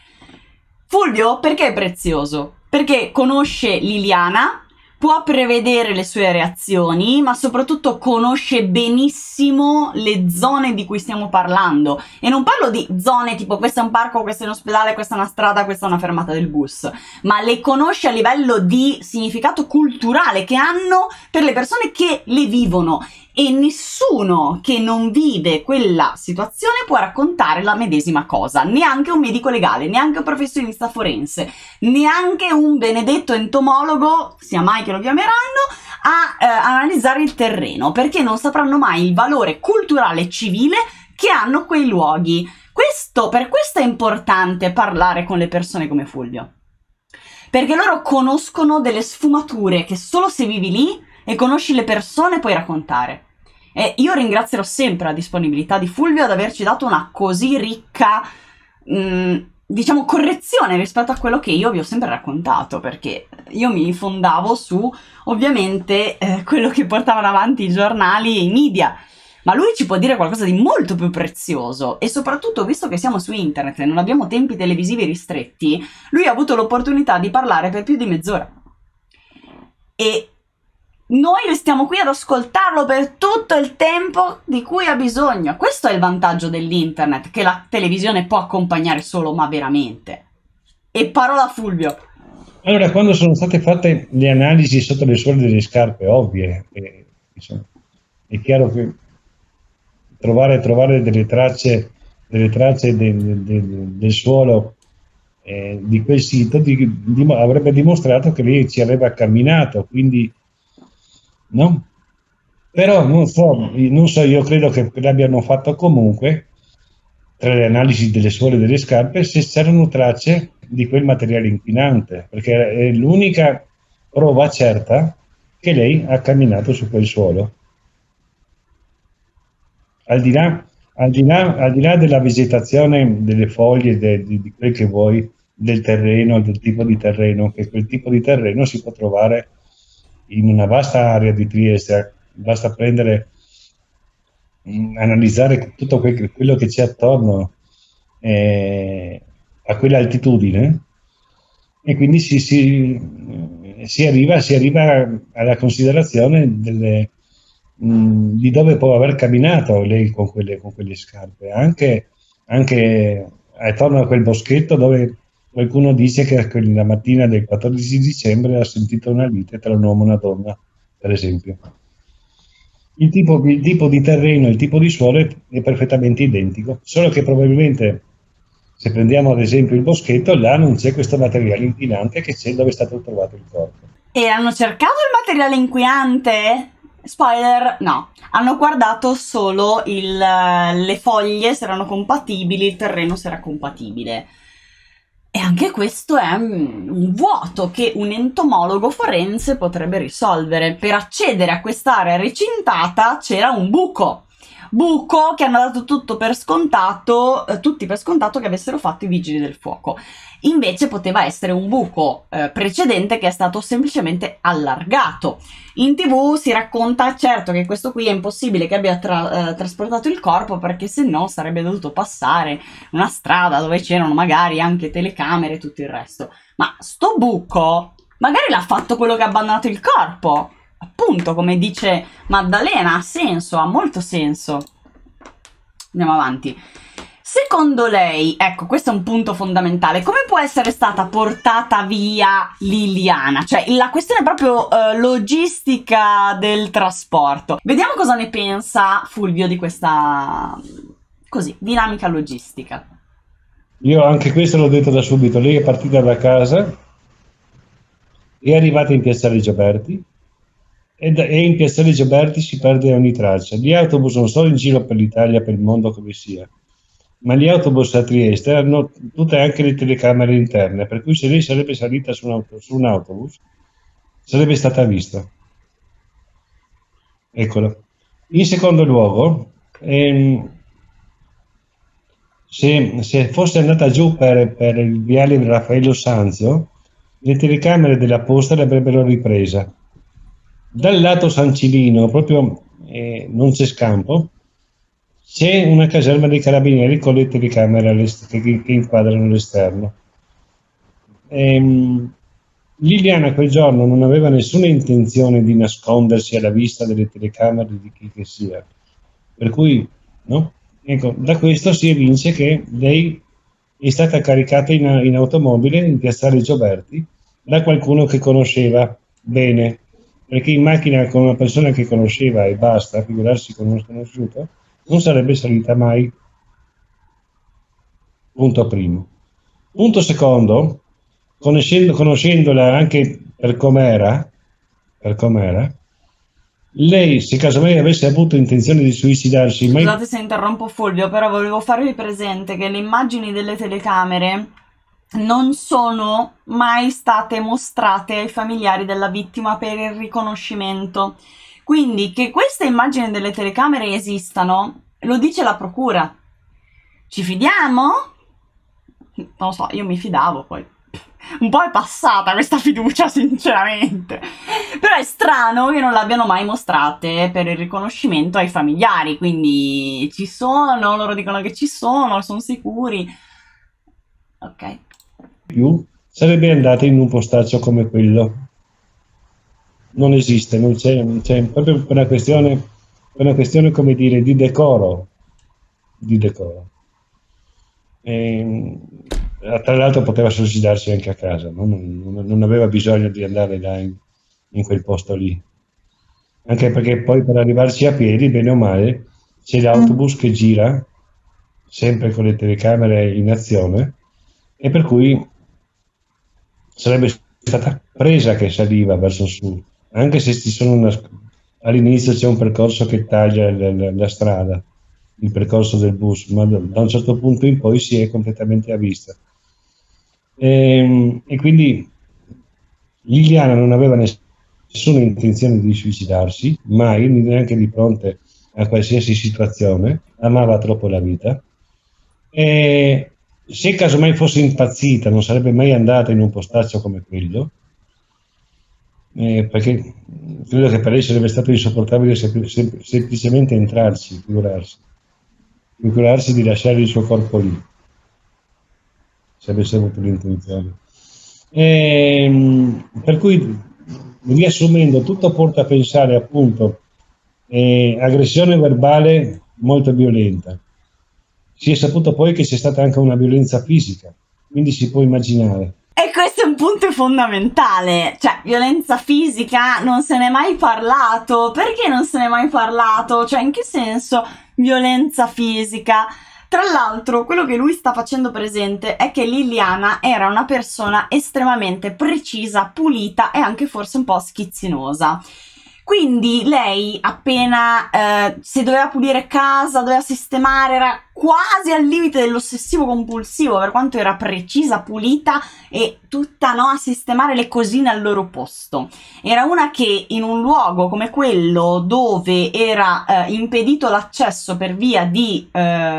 Fulvio perché è prezioso? Perché conosce Liliana, può prevedere le sue reazioni, ma soprattutto conosce benissimo le zone di cui stiamo parlando. E non parlo di zone tipo questo è un parco, questo è un ospedale, questa è una strada, questa è una fermata del bus, ma le conosce a livello di significato culturale che hanno per le persone che le vivono. e nessuno che non vive quella situazione può raccontare la medesima cosa, neanche un medico legale, neanche un professionista forense, neanche un benedetto entomologo, sia mai che lo chiameranno, a analizzare il terreno, perché non sapranno mai il valore culturale e civile che hanno quei luoghi. Per questo è importante parlare con le persone come Fulvio, perché loro conoscono delle sfumature che solo se vivi lì e conosci le persone puoi raccontare. E io ringrazierò sempre la disponibilità di Fulvio ad averci dato una così ricca, diciamo, correzione rispetto a quello che io vi ho sempre raccontato, perché io mi fondavo su, ovviamente, quello che portavano avanti i giornali e i media. Ma lui ci può dire qualcosa di molto più prezioso, e soprattutto, visto che siamo su internet e non abbiamo tempi televisivi ristretti, lui ha avuto l'opportunità di parlare per più di mezz'ora. E noi restiamo qui ad ascoltarlo per tutto il tempo di cui ha bisogno. Questo è il vantaggio dell'internet, che la televisione può accompagnare solo, ma veramente. E parola a Fulvio. Allora, quando sono state fatte le analisi sotto le suole delle scarpe, ovvie, insomma, è chiaro che trovare delle tracce del suolo di quel sito avrebbe dimostrato che lei ci aveva camminato, quindi no? Però non so, io credo che l'abbiano fatto comunque, tra le analisi delle suole delle scarpe, se c'erano tracce di quel materiale inquinante, perché è l'unica prova certa che lei ha camminato su quel suolo. Al di là della vegetazione, delle foglie, di quel che vuoi, del terreno, del tipo di terreno, che quel tipo di terreno si può trovare in una vasta area di Trieste, basta analizzare tutto quello che c'è attorno a quell'altitudine, e quindi si arriva alla considerazione di dove può aver camminato lei con quelle scarpe, anche attorno a quel boschetto dove qualcuno dice che la mattina del 14 dicembre ha sentito una lite tra un uomo e una donna, per esempio. Il tipo di terreno, il tipo di suolo è perfettamente identico, solo che probabilmente, se prendiamo ad esempio il boschetto, là non c'è questo materiale inquinante che c'è dove è stato trovato il corpo. E hanno cercato il materiale inquinante? Spoiler, no. Hanno guardato solo le foglie, se erano compatibili, il terreno se era compatibile. E anche questo è un vuoto che un entomologo forense potrebbe risolvere. Per accedere a quest'area recintata c'era un buco che hanno dato tutti per scontato che avessero fatto i vigili del fuoco. Invece poteva essere un buco precedente che è stato semplicemente allargato. In TV si racconta, certo, che questo qui è impossibile che abbia trasportato il corpo, perché se no sarebbe dovuto passare una strada dove c'erano magari anche telecamere e tutto il resto. Ma sto buco magari l'ha fatto quello che ha abbandonato il corpo. Appunto, come dice Maddalena, ha senso, ha molto senso. Andiamo avanti. Secondo lei, ecco, questo è un punto fondamentale, come può essere stata portata via Liliana? Cioè, la questione è proprio logistica del trasporto. Vediamo cosa ne pensa Fulvio di questa, così, dinamica logistica. Io anche questo l'ho detto da subito. Lei è partita da casa, è arrivata in Piazzale Gioberti, e in Piazzale Gioberti si perde ogni traccia. Gli autobus non sono in giro per l'Italia, per il mondo, come sia, ma gli autobus a Trieste hanno tutte anche le telecamere interne, per cui se lei sarebbe salita su un autobus sarebbe stata vista. Eccolo. In secondo luogo, se fosse andata giù per il viale Raffaello Sanzio, le telecamere della posta l'avrebbero ripresa. Dal lato San Cilino, proprio non c'è scampo, c'è una caserma dei carabinieri con le telecamere che inquadrano l'esterno. Liliana quel giorno non aveva nessuna intenzione di nascondersi alla vista delle telecamere di chi che sia, per cui, no? Ecco, da questo si evince che lei è stata caricata in automobile in Piazzale Gioberti da qualcuno che conosceva bene perché in macchina con una persona che conosceva e basta, figurarsi con uno sconosciuto, non sarebbe salita mai. Punto primo. Punto secondo, conoscendola anche per com'era, lei, se casomai avesse avuto intenzione di suicidarsi, mai... Scusate se interrompo Fulvio, però volevo farvi presente che le immagini delle telecamere non sono mai state mostrate ai familiari della vittima per il riconoscimento. Quindi che queste immagini delle telecamere esistano, lo dice la procura. Ci fidiamo? Non lo so, io mi fidavo poi. Un po' è passata questa fiducia, sinceramente. Però è strano che non l'abbiano mai mostrate per il riconoscimento ai familiari. Quindi ci sono, loro dicono che ci sono sicuri. Ok. più sarebbe andata in un postaccio come quello. Non esiste, non c'è proprio per una questione, come dire, di decoro. Di decoro. Tra l'altro poteva suicidarsi anche a casa, no? Non aveva bisogno di andare là in quel posto lì. Anche perché poi per arrivarci a piedi, bene o male, c'è l'autobus che gira, sempre con le telecamere in azione, e per cui sarebbe stata presa che saliva verso su, anche se all'inizio c'è un percorso che taglia la strada, il percorso del bus, ma da un certo punto in poi si è completamente a vista. E quindi Liliana non aveva nessuna intenzione di suicidarsi, mai, neanche di fronte a qualsiasi situazione, amava troppo la vita. E se casomai fosse impazzita non sarebbe mai andata in un postaccio come quello, perché credo che per lei sarebbe stato insopportabile semplicemente entrarci, figurarsi di lasciare il suo corpo lì, se avesse avuto l'intenzione. Per cui, riassumendo, tutto porta a pensare appunto aggressione verbale molto violenta. Si è saputo poi che c'è stata anche una violenza fisica, quindi si può immaginare. E questo è un punto fondamentale, cioè violenza fisica non se n'è mai parlato, perché non se n'è mai parlato? Cioè in che senso violenza fisica? Tra l'altro quello che lui sta facendo presente è che Liliana era una persona estremamente precisa, pulita e anche forse un po' schizzinosa. Quindi lei appena se doveva pulire casa, doveva sistemare, era quasi al limite dell'ossessivo compulsivo, per quanto era precisa, pulita e tutta, no, a sistemare le cosine al loro posto. Era una che in un luogo come quello dove era impedito l'accesso per via di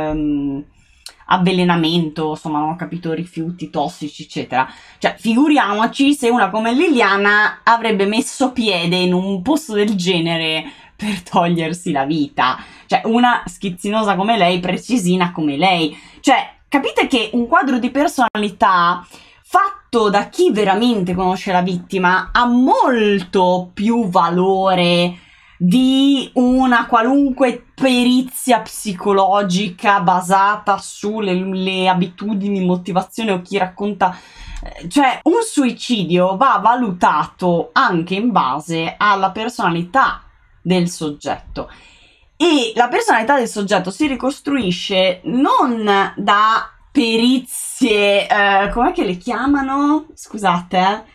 avvelenamento, insomma non ho capito, rifiuti tossici eccetera, cioè figuriamoci se una come Liliana avrebbe messo piede in un posto del genere per togliersi la vita, cioè una schizzinosa come lei, precisina come lei, cioè capite che un quadro di personalità fatto da chi veramente conosce la vittima ha molto più valore di una qualunque perizia psicologica basata sulle abitudini, motivazione o chi racconta. Cioè, un suicidio va valutato anche in base alla personalità del soggetto. E la personalità del soggetto si ricostruisce non da perizie, com'è che le chiamano? Scusate,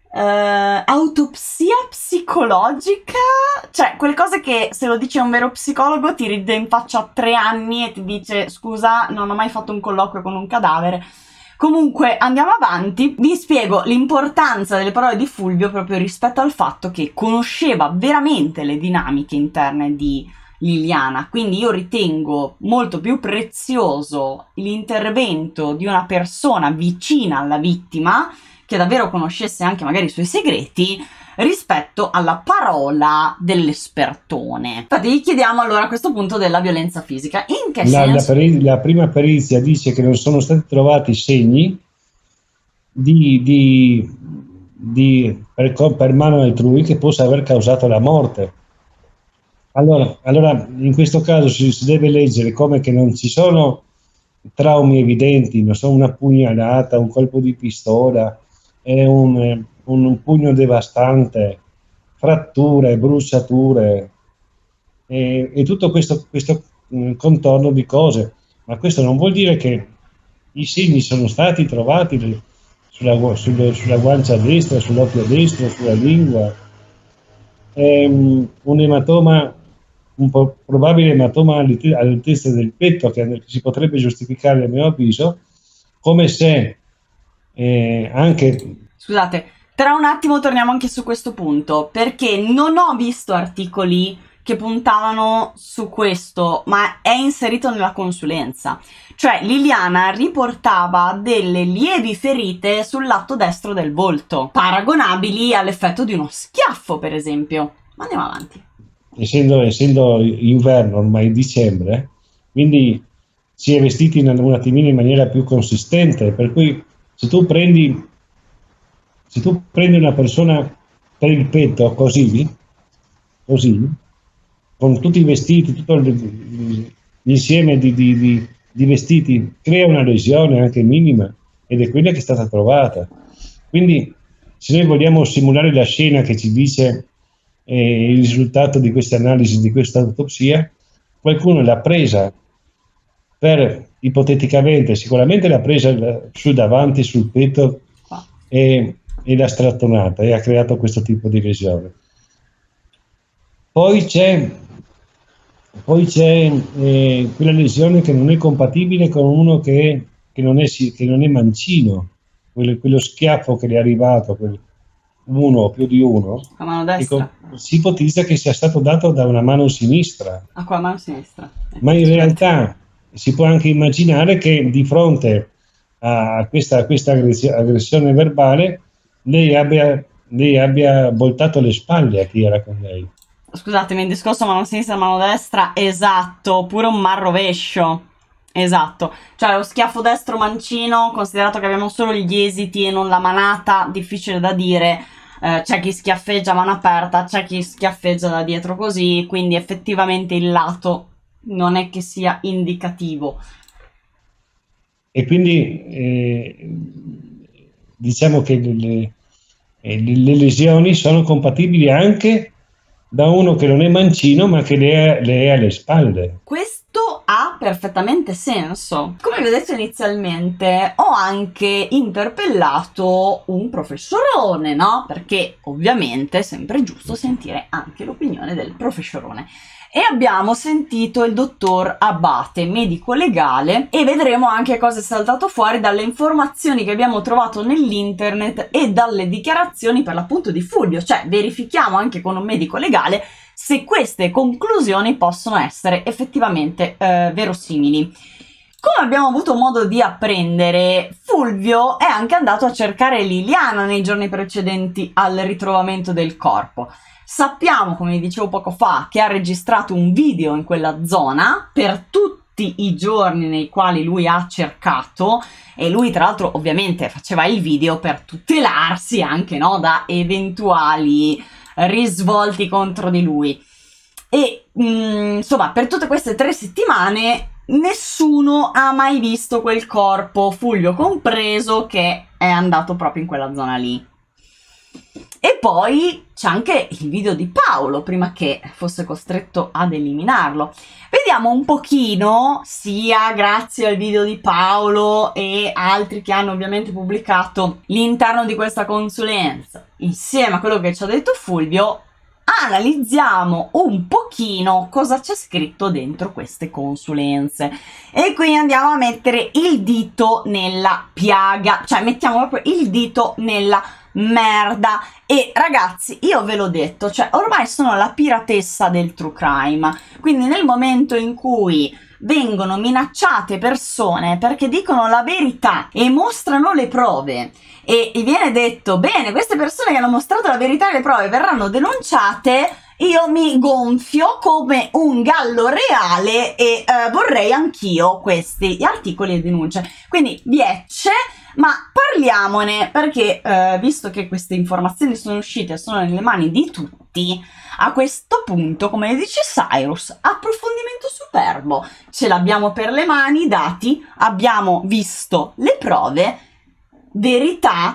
autopsia psicologica, cioè quelle cose che se lo dice un vero psicologo ti ride in faccia a 3 anni e ti dice scusa, non ho mai fatto un colloquio con un cadavere. Comunque andiamo avanti, vi spiego l'importanza delle parole di Fulvio proprio rispetto al fatto che conosceva veramente le dinamiche interne di Liliana, quindi io ritengo molto più prezioso l'intervento di una persona vicina alla vittima che davvero conoscesse anche magari i suoi segreti rispetto alla parola dell'espertone. Infatti gli chiediamo allora a questo punto della violenza fisica. In che senso? La prima perizia dice che non sono stati trovati segni per mano altrui che possa aver causato la morte. Allora in questo caso si deve leggere come che non ci sono traumi evidenti, non so, una pugnalata, un colpo di pistola, un pugno devastante, fratture, bruciature e tutto questo contorno di cose. Ma questo non vuol dire che i segni sono stati trovati sulla guancia destra, sull'occhio destro, sulla lingua. Un ematoma, probabile ematoma all'altezza del petto che si potrebbe giustificare a mio avviso, come se anche... Scusate, tra un attimo torniamo anche su questo punto, perché non ho visto articoli che puntavano su questo, ma è inserito nella consulenza. Cioè Liliana riportava delle lievi ferite sul lato destro del volto, paragonabili all'effetto di uno schiaffo, per esempio. Ma andiamo avanti. Essendo inverno, ormai dicembre, quindi si è vestiti un attimino in maniera più consistente, per cui se tu prendi una persona per il petto così, con tutti i vestiti, tutto l'insieme di vestiti, crea una lesione anche minima, ed è quella che è stata trovata. Quindi se noi vogliamo simulare la scena che ci dice il risultato di questa analisi, di questa autopsia, qualcuno l'ha presa ipoteticamente, sicuramente l'ha presa su davanti, sul petto, e l'ha strattonata e ha creato questo tipo di lesione. Poi c'è quella lesione che non è compatibile con uno che non è mancino, quello schiaffo che le è arrivato, uno o più di uno, a mano destra. Si ipotizza che sia stato dato da una mano sinistra. Ah, con la mano sinistra. Ma in realtà si può anche immaginare che di fronte a questa aggressione verbale lei abbia voltato le spalle a chi era con lei. Scusatemi, il discorso mano sinistra e mano destra, esatto, pure un rovescio. Esatto, cioè lo schiaffo destro mancino, considerato che abbiamo solo gli esiti e non la manata, difficile da dire. C'è chi schiaffeggia a mano aperta, c'è chi schiaffeggia da dietro così, quindi effettivamente il lato non è che sia indicativo. E quindi diciamo che le lesioni sono compatibili anche da uno che non è mancino ma che le è alle spalle. Questo ha perfettamente senso. Come vi ho detto inizialmente, ho anche interpellato un professorone, no? Perché ovviamente è sempre giusto sentire anche l'opinione del professorone. E abbiamo sentito il dottor Abate, medico legale, e vedremo anche cosa è saltato fuori dalle informazioni che abbiamo trovato nell'internet e dalle dichiarazioni per l'appunto di Fulvio, cioè verifichiamo anche con un medico legale se queste conclusioni possono essere effettivamente verosimili. Come abbiamo avuto modo di apprendere, Fulvio è anche andato a cercare Liliana nei giorni precedenti al ritrovamento del corpo. Sappiamo, come vi dicevo poco fa, che ha registrato un video in quella zona per tutti i giorni nei quali lui ha cercato, e lui tra l'altro ovviamente faceva il video per tutelarsi anche, no, da eventuali risvolti contro di lui. E insomma, per tutte queste 3 settimane nessuno ha mai visto quel corpo, Fulvio compreso, che è andato proprio in quella zona lì. E poi c'è anche il video di Paolo, prima che fosse costretto ad eliminarlo. Vediamo un pochino, sia grazie al video di Paolo e altri che hanno ovviamente pubblicato l'interno di questa consulenza, insieme a quello che ci ha detto Fulvio, analizziamo un pochino cosa c'è scritto dentro queste consulenze. E qui andiamo a mettere il dito nella piaga, cioè mettiamo proprio il dito nella merda. E ragazzi, io ve l'ho detto, cioè ormai sono la piratessa del true crime, quindi nel momento in cui vengono minacciate persone perché dicono la verità e mostrano le prove e viene detto bene, queste persone che hanno mostrato la verità e le prove verranno denunciate, io mi gonfio come un gallo reale e vorrei anch'io questi articoli e denunce. Quindi biecce, ma parliamone, perché visto che queste informazioni sono uscite, sono nelle mani di tutti, a questo punto, come dice Cyrus, approfondimento superbo. Ce l'abbiamo per le mani, i dati, abbiamo visto le prove, verità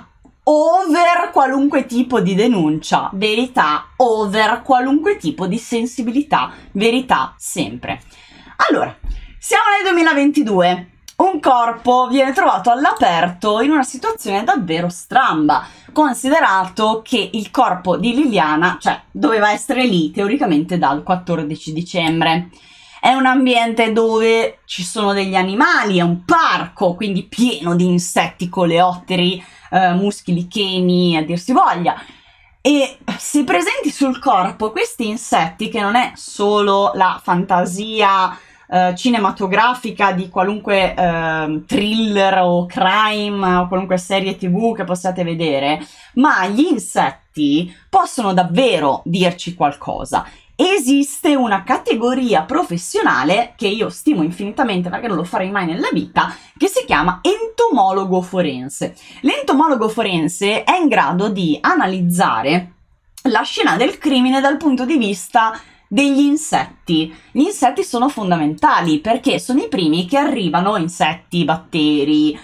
over qualunque tipo di denuncia, verità over qualunque tipo di sensibilità, verità sempre. Allora, siamo nel 2022. Un corpo viene trovato all'aperto in una situazione davvero stramba, considerato che il corpo di Liliana, cioè, doveva essere lì teoricamente dal 14 dicembre. È un ambiente dove ci sono degli animali, è un parco, quindi pieno di insetti, coleotteri, muschi licheni, a dir si voglia. E se presenti sul corpo questi insetti, che non è solo la fantasia cinematografica di qualunque thriller o crime o qualunque serie TV che possiate vedere, ma gli insetti possono davvero dirci qualcosa. Esiste una categoria professionale che io stimo infinitamente perché non lo farei mai nella vita, che si chiama entomologo forense. L'entomologo forense è in grado di analizzare la scena del crimine dal punto di vista degli insetti. Gli insetti sono fondamentali perché sono i primi che arrivano, insetti, batteri,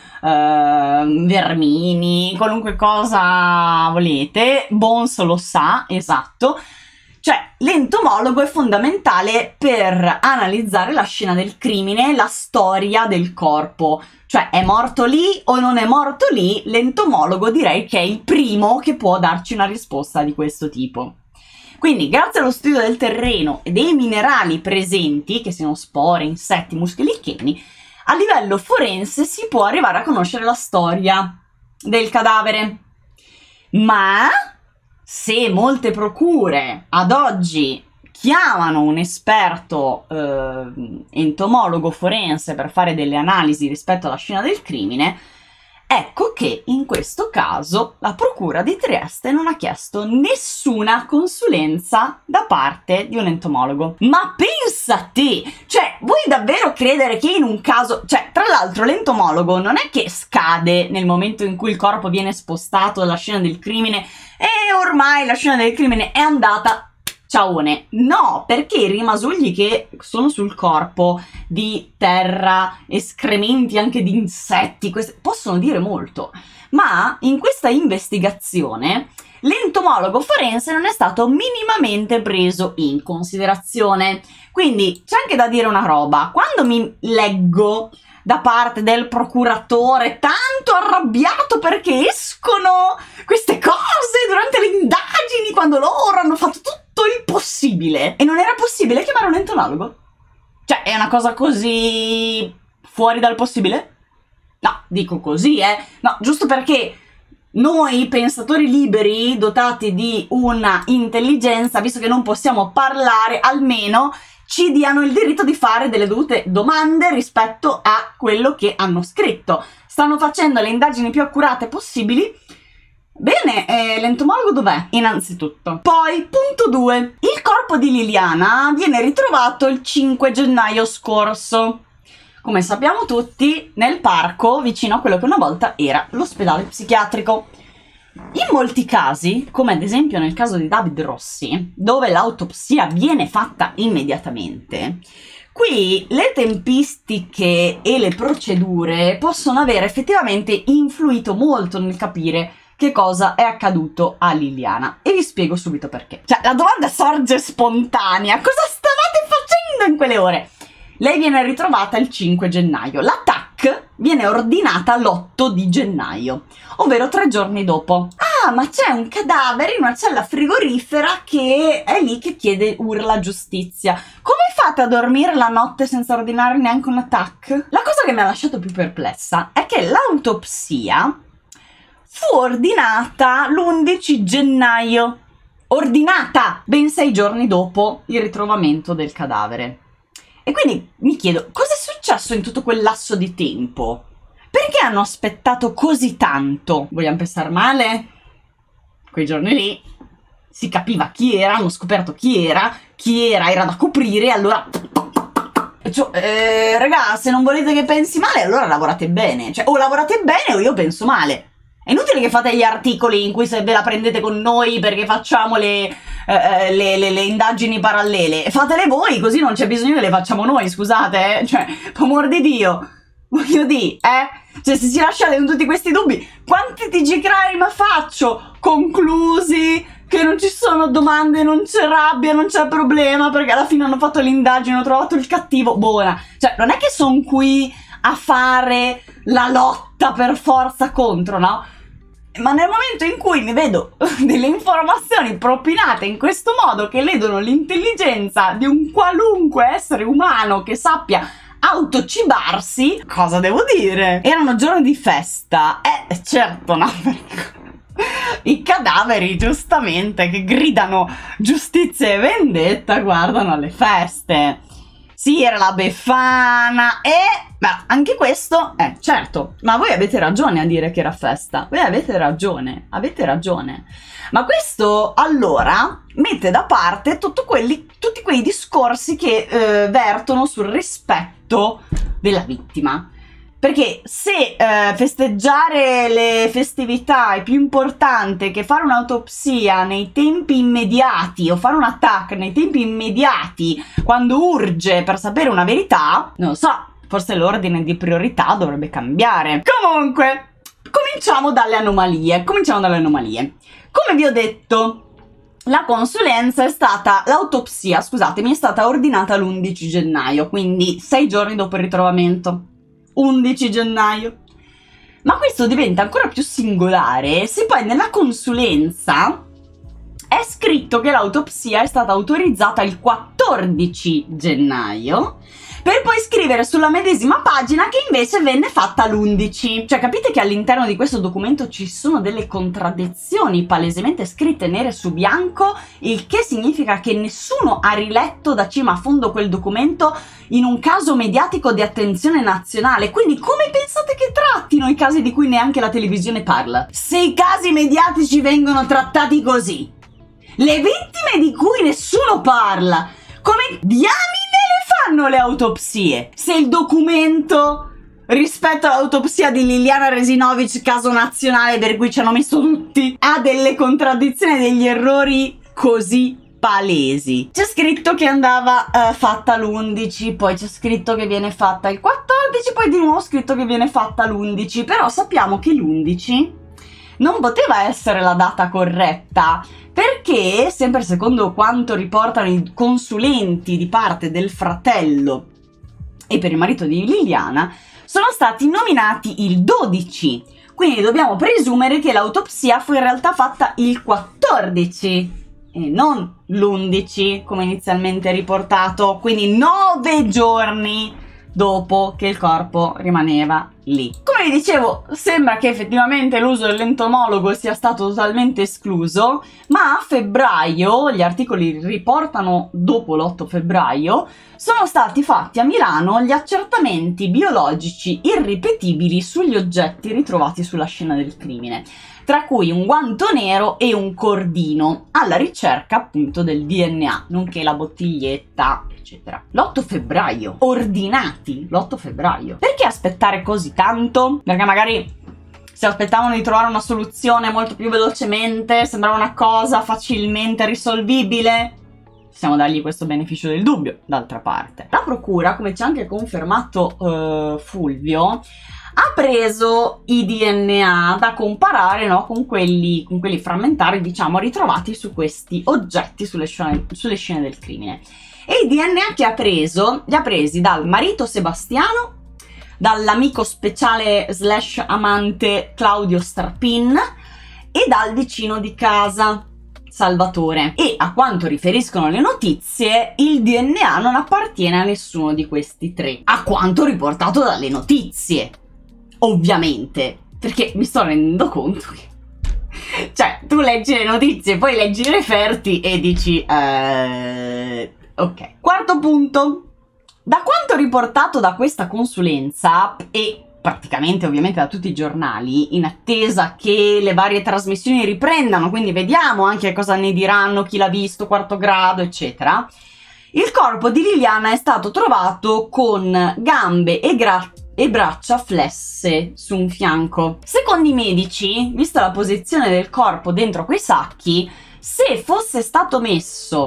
vermini, qualunque cosa volete, Bones lo sa, esatto. Cioè, l'entomologo è fondamentale per analizzare la scena del crimine, la storia del corpo. Cioè, è morto lì o non è morto lì? L'entomologo direi che è il primo che può darci una risposta di questo tipo. Quindi, grazie allo studio del terreno e dei minerali presenti, che siano spore, insetti, muschi licheni, a livello forense si può arrivare a conoscere la storia del cadavere. Ma se molte procure ad oggi chiamano un esperto entomologo forense per fare delle analisi rispetto alla scena del crimine, ecco che in questo caso la procura di Trieste non ha chiesto nessuna consulenza da parte di un entomologo. Ma pensa a te! Cioè, vuoi davvero credere che in un caso... Cioè, tra l'altro l'entomologo non è che scade nel momento in cui il corpo viene spostato dalla scena del crimine e ormai la scena del crimine è andata... Ciaone, no, perché i rimasugli che sono sul corpo di terra, escrementi anche di insetti, possono dire molto. Ma in questa investigazione l'entomologo forense non è stato minimamente preso in considerazione. Quindi c'è anche da dire una roba, quando mi leggo da parte del procuratore tanto arrabbiato perché escono queste cose durante le indagini, quando loro hanno fatto tutto il possibile e non era possibile chiamare un entomologo? Cioè, è una cosa così fuori dal possibile? No, dico così, no, giusto perché noi pensatori liberi, dotati di una intelligenza, visto che non possiamo parlare, almeno ci diano il diritto di fare delle dovute domande rispetto a quello che hanno scritto. Stanno facendo le indagini più accurate possibili. Bene, l'entomologo dov'è? Innanzitutto. Poi, punto 2. Il corpo di Liliana viene ritrovato il 5 gennaio scorso. Come sappiamo tutti, nel parco, vicino a quello che una volta era l'ospedale psichiatrico. In molti casi, come ad esempio nel caso di David Rossi, dove l'autopsia viene fatta immediatamente, qui le tempistiche e le procedure possono aver effettivamente influito molto nel capire che cosa è accaduto a Liliana. E vi spiego subito perché. Cioè, la domanda sorge spontanea. Cosa stavate facendo in quelle ore? Lei viene ritrovata il 5 gennaio. La TAC viene ordinata l'8 di gennaio, ovvero 3 giorni dopo. Ah, ma c'è un cadavere in una cella frigorifera che è lì che urla giustizia. Come fate a dormire la notte senza ordinare neanche una TAC? La cosa che mi ha lasciato più perplessa è che l'autopsia fu ordinata l'11 gennaio. Ordinata! Ben 6 giorni dopo il ritrovamento del cadavere. E quindi mi chiedo, cosa è successo in tutto quel lasso di tempo? Perché hanno aspettato così tanto? Vogliamo pensare male? Quei giorni lì si capiva chi era, hanno scoperto chi era da coprire, allora... Cioè, raga, se non volete che pensi male, allora lavorate bene. Cioè, o lavorate bene o io penso male. È inutile che fate gli articoli in cui se ve la prendete con noi perché facciamo le indagini parallele. Fatele voi, così non c'è bisogno che le facciamo noi, scusate, Cioè, per amor di Dio, voglio dire, Cioè, se ci lasciate con tutti questi dubbi, quanti TG crime faccio? Conclusi, che non ci sono domande, non c'è rabbia, non c'è problema, perché alla fine hanno fatto l'indagine, hanno trovato il cattivo, buona. Cioè, non è che sono qui a fare la lotta per forza contro, no? Ma nel momento in cui mi vedo delle informazioni propinate in questo modo che ledono l'intelligenza di un qualunque essere umano che sappia autocibarsi, cosa devo dire? Erano giorni di festa, certo, no? I cadaveri, giustamente, che gridano giustizia e vendetta, guardano alle feste. Sì, era la Befana beh, anche questo, certo, ma voi avete ragione a dire che era festa. Voi avete ragione. Ma questo, allora, mette da parte tutti quei discorsi che vertono sul rispetto della vittima. Perché se festeggiare le festività è più importante che fare un'autopsia nei tempi immediati o fare un attacco nei tempi immediati quando urge per sapere una verità, non lo so, forse l'ordine di priorità dovrebbe cambiare. Comunque, cominciamo dalle anomalie. Come vi ho detto, la consulenza è stata, l'autopsia, scusatemi, è stata ordinata l'11 gennaio, quindi 6 giorni dopo il ritrovamento. 11 gennaio. Ma questo diventa ancora più singolare se poi nella consulenza è scritto che l'autopsia è stata autorizzata il 14 gennaio per poi scrivere sulla medesima pagina che invece venne fatta l'11. Cioè, capite che all'interno di questo documento ci sono delle contraddizioni palesemente scritte nere su bianco, il che significa che nessuno ha riletto da cima a fondo quel documento in un caso mediatico di attenzione nazionale. Quindi come pensate che trattino i casi di cui neanche la televisione parla? Se i casi mediatici vengono trattati così, le vittime di cui nessuno parla, come diamine le fanno le autopsie? Se il documento rispetto all'autopsia di Liliana Resinovic, caso nazionale per cui ci hanno messo tutti, ha delle contraddizioni e degli errori così palesi. C'è scritto che andava fatta l'11, poi c'è scritto che viene fatta il 14, poi di nuovo scritto che viene fatta l'11, però sappiamo che l'11 non poteva essere la data corretta, perché, sempre secondo quanto riportano i consulenti di parte del fratello e per il marito di Liliana, sono stati nominati il 12, quindi dobbiamo presumere che l'autopsia fu in realtà fatta il 14 e non l'11 come inizialmente riportato, quindi 9 giorni dopo che il corpo rimaneva lì. Come vi dicevo, sembra che effettivamente l'uso dell'entomologo sia stato totalmente escluso, ma a febbraio, gli articoli riportano dopo l'8 febbraio, sono stati fatti a Milano gli accertamenti biologici irripetibili sugli oggetti ritrovati sulla scena del crimine, tra cui un guanto nero e un cordino, alla ricerca appunto del DNA, nonché la bottiglietta, eccetera. L'8 febbraio, ordinati l'8 febbraio. Perché aspettare così tanto? Perché magari si aspettavano di trovare una soluzione molto più velocemente, sembrava una cosa facilmente risolvibile. Possiamo dargli questo beneficio del dubbio, d'altra parte. La procura, come ci ha anche confermato Fulvio, ha preso i DNA da comparare, no, con quelli frammentari, diciamo, ritrovati su questi oggetti sulle scene del crimine. E i DNA che ha preso, li ha presi dal marito Sebastiano, dall'amico speciale / amante Claudio Starpin e dal vicino di casa Salvatore. E a quanto riferiscono le notizie, il DNA non appartiene a nessuno di questi tre, a quanto riportato dalle notizie. Ovviamente, perché mi sto rendendo conto che, cioè, tu leggi le notizie, poi leggi i referti e dici ok. Quarto punto. Da quanto riportato da questa consulenza e praticamente ovviamente da tutti i giornali, in attesa che le varie trasmissioni riprendano, quindi vediamo anche cosa ne diranno, chi l'ha visto, quarto grado, eccetera, il corpo di Liliana è stato trovato con gambe e braccia flesse su un fianco. Secondo i medici, vista la posizione del corpo dentro quei sacchi, se fosse stato messo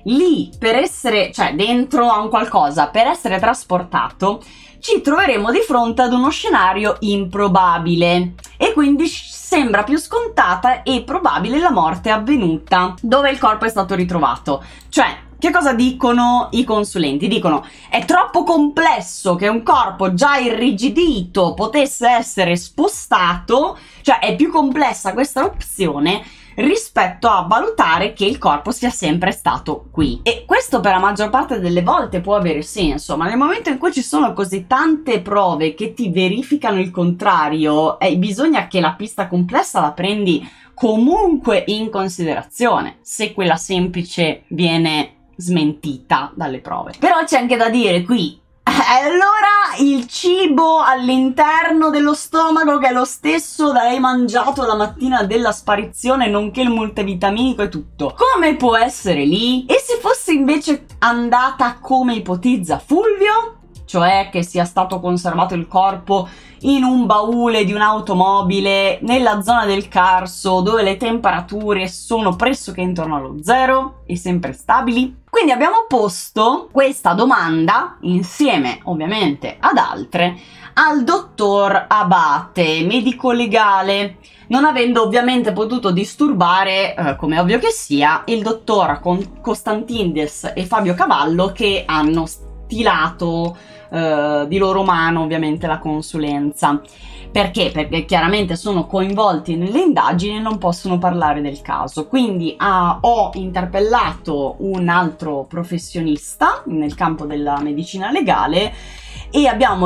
lì per essere, cioè dentro a un qualcosa, per essere trasportato, ci troveremo di fronte ad uno scenario improbabile e quindi sembra più scontata e probabile la morte avvenuta dove il corpo è stato ritrovato. Cioè, che cosa dicono i consulenti? Dicono: è troppo complesso che un corpo già irrigidito potesse essere spostato, cioè è più complessa questa opzione rispetto a valutare che il corpo sia sempre stato qui. E questo per la maggior parte delle volte può avere senso, ma nel momento in cui ci sono così tante prove che ti verificano il contrario, bisogna che la pista complessa la prendi comunque in considerazione, se quella semplice viene smentita dalle prove. Però c'è anche da dire qui, allora il cibo all'interno dello stomaco, che è lo stesso da lei mangiato la mattina della sparizione, nonché il multivitaminico e tutto, come può essere lì? E se fosse invece andata come ipotizza Fulvio, cioè che sia stato conservato il corpo in un baule di un'automobile nella zona del Carso, dove le temperature sono pressoché intorno allo zero e sempre stabili? Quindi abbiamo posto questa domanda, insieme ovviamente ad altre, al dottor Abate, medico legale, non avendo ovviamente potuto disturbare, come ovvio che sia, il dottor Costantindis e Fabio Cavallo, che hanno stilato di loro mano ovviamente la consulenza. Perché? Perché chiaramente sono coinvolti nelle indagini e non possono parlare del caso. Quindi ho interpellato un altro professionista nel campo della medicina legale e abbiamo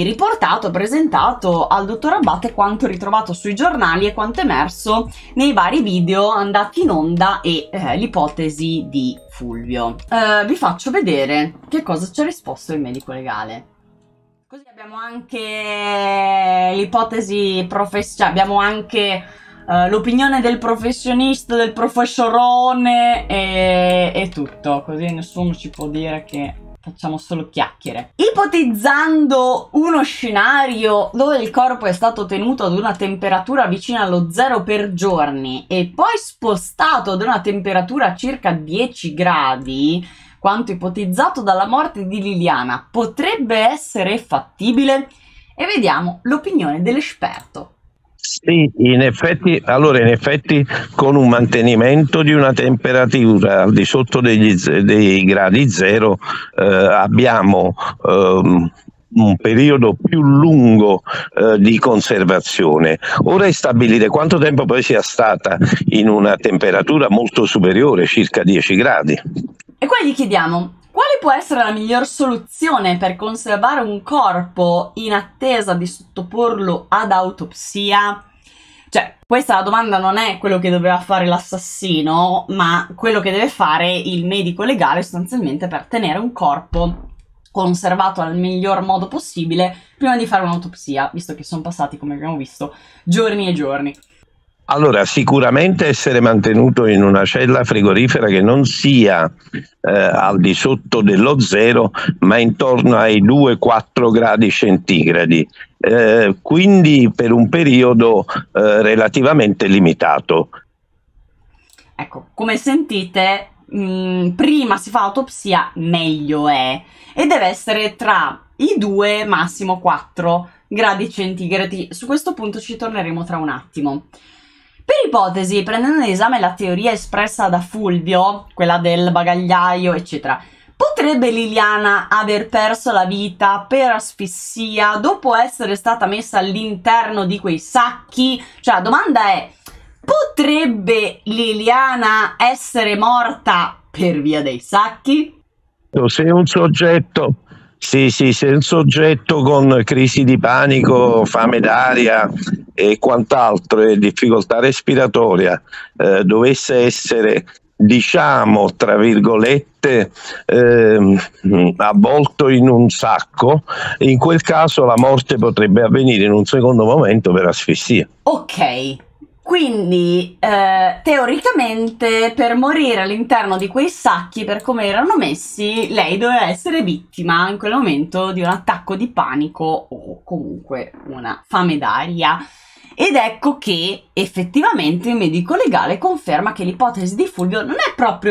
presentato al dottor Abate quanto ritrovato sui giornali e quanto emerso nei vari video andati in onda e l'ipotesi di Fulvio. Vi faccio vedere che cosa ci ha risposto il medico legale. Così abbiamo anche l'ipotesi cioè abbiamo anche l'opinione del professionista, del professorone e tutto, così nessuno ci può dire che facciamo solo chiacchiere. Ipotizzando uno scenario dove il corpo è stato tenuto ad una temperatura vicina allo zero per giorni e poi spostato ad una temperatura circa 10 gradi, quanto ipotizzato dalla morte di Liliana, potrebbe essere fattibile? E vediamo l'opinione dell'esperto. Sì, in effetti con un mantenimento di una temperatura al di sotto dei gradi zero abbiamo un periodo più lungo di conservazione. Ora è stabilire quanto tempo poi sia stata in una temperatura molto superiore, circa 10 gradi. E qua gli chiediamo: quale può essere la miglior soluzione per conservare un corpo in attesa di sottoporlo ad autopsia? Cioè, questa la domanda non è quello che doveva fare l'assassino, ma quello che deve fare il medico legale sostanzialmente per tenere un corpo conservato al miglior modo possibile prima di fare un'autopsia, visto che sono passati, come abbiamo visto, giorni e giorni. Allora, sicuramente essere mantenuto in una cella frigorifera che non sia al di sotto dello zero, ma intorno ai 2-4 gradi centigradi, quindi per un periodo relativamente limitato. Ecco, come sentite, prima si fa autopsia, meglio è, e deve essere tra i 2, massimo 4 gradi centigradi. Su questo punto ci torneremo tra un attimo. Per ipotesi, prendendo in esame la teoria espressa da Fulvio, quella del bagagliaio, eccetera, potrebbe Liliana aver perso la vita per asfissia dopo essere stata messa all'interno di quei sacchi? Cioè, la domanda è: potrebbe Liliana essere morta per via dei sacchi? Se un soggetto se un soggetto con crisi di panico, fame d'aria e quant'altro e difficoltà respiratoria dovesse essere, diciamo, tra virgolette, avvolto in un sacco, in quel caso la morte potrebbe avvenire in un secondo momento per asfissia. Ok. Quindi, teoricamente, per morire all'interno di quei sacchi, per come erano messi, lei doveva essere vittima in quel momento di un attacco di panico o comunque una fame d'aria. Ed ecco che effettivamente il medico legale conferma che l'ipotesi di Fulvio non è proprio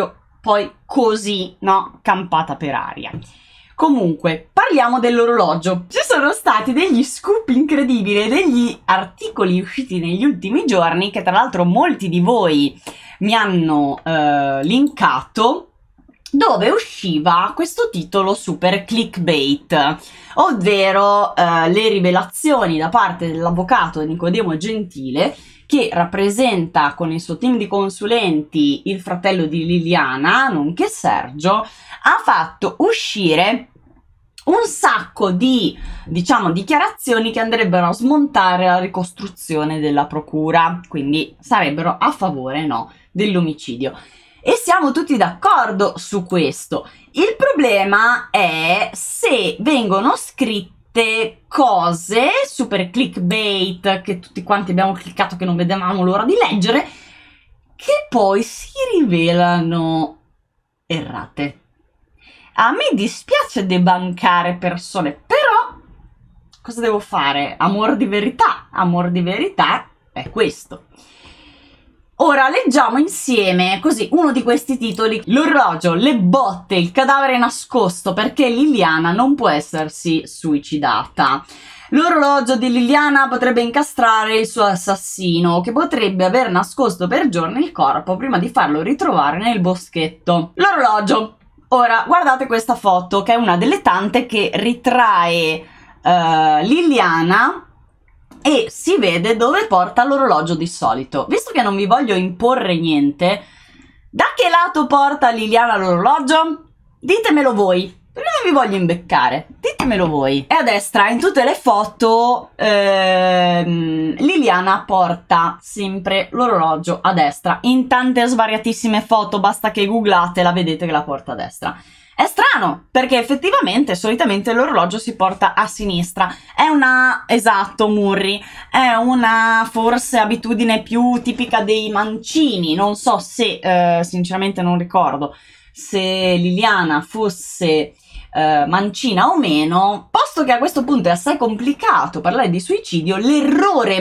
poi così, no, campata per aria. Comunque, parliamo dell'orologio. Ci sono stati degli scoop incredibili, degli articoli usciti negli ultimi giorni, che tra l'altro molti di voi mi hanno linkato, dove usciva questo titolo super clickbait, ovvero le rivelazioni da parte dell'avvocato Nicodemo Gentile, che rappresenta con il suo team di consulenti il fratello di Liliana, nonché Sergio, ha fatto uscire un sacco di, diciamo, dichiarazioni che andrebbero a smontare la ricostruzione della procura, quindi sarebbero a favore, no, dell'omicidio. E siamo tutti d'accordo su questo. Il problema è se vengono scritte cose super clickbait che tutti quanti abbiamo cliccato, che non vedevamo l'ora di leggere, che poi si rivelano errate. A me dispiace debancare persone, però cosa devo fare? Amor di verità. Amor di verità è questo. Ora leggiamo insieme così uno di questi titoli: l'orologio, le botte, il cadavere nascosto, perché Liliana non può essersi suicidata. L'orologio di Liliana potrebbe incastrare il suo assassino, che potrebbe aver nascosto per giorni il corpo prima di farlo ritrovare nel boschetto. L'orologio. Ora, guardate questa foto, che è una delle tante che ritrae Liliana, e si vede dove porta l'orologio di solito. Visto che non vi voglio imporre niente, da che lato porta Liliana l'orologio? Ditemelo voi. Perché non vi voglio imbeccare? Ditemelo voi. E a destra, in tutte le foto, Liliana porta sempre l'orologio a destra. In tante svariatissime foto, basta che googlate, la vedete che la porta a destra. È strano, perché effettivamente, solitamente l'orologio si porta a sinistra. È una, esatto, Murri, è una forse abitudine più tipica dei mancini. Non so se, sinceramente non ricordo, se Liliana fosse mancina o meno, posto che a questo punto è assai complicato parlare di suicidio. L'errore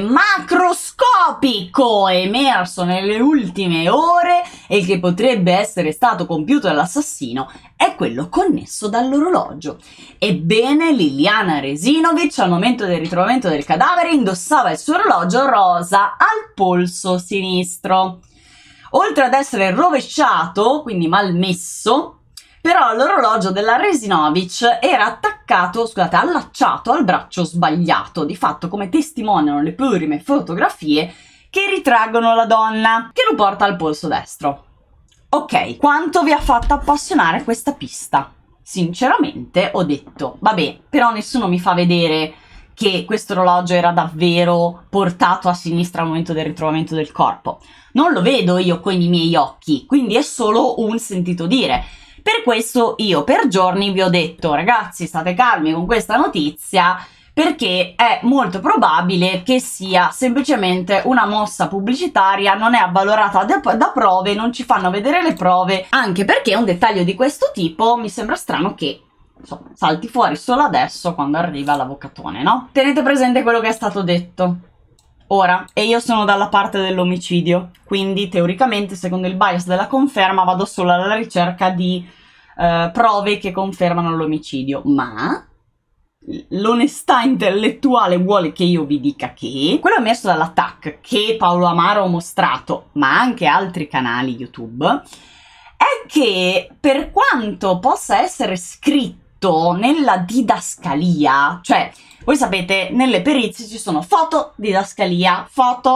macroscopico emerso nelle ultime ore e che potrebbe essere stato compiuto dall'assassino è quello connesso dall'orologio. Ebbene, Liliana Resinovic al momento del ritrovamento del cadavere indossava il suo orologio rosa al polso sinistro. Oltre ad essere rovesciato, quindi mal messo, però l'orologio della Resinovic era attaccato, scusate, allacciato al braccio sbagliato, di fatto, come testimoniano le prime fotografie che ritraggono la donna, che lo porta al polso destro. Ok, quanto vi ha fatto appassionare questa pista? Sinceramente ho detto, vabbè, però nessuno mi fa vedere che questo orologio era davvero portato a sinistra al momento del ritrovamento del corpo. Non lo vedo io con i miei occhi, quindi è solo un sentito dire. Per questo io per giorni vi ho detto, ragazzi, state calmi con questa notizia, perché è molto probabile che sia semplicemente una mossa pubblicitaria, non è avvalorata da prove, non ci fanno vedere le prove, anche perché un dettaglio di questo tipo mi sembra strano che, insomma, salti fuori solo adesso quando arriva l'avvocatone, no? Tenete presente quello che è stato detto. Ora, e io sono dalla parte dell'omicidio, quindi teoricamente, secondo il bias della conferma, vado solo alla ricerca di prove che confermano l'omicidio, ma l'onestà intellettuale vuole che io vi dica che quello emerso dall'attack che Paolo Amaro ha mostrato, ma anche altri canali YouTube, è che per quanto possa essere scritto nella didascalia, cioè voi sapete, nelle perizie ci sono foto, didascalia,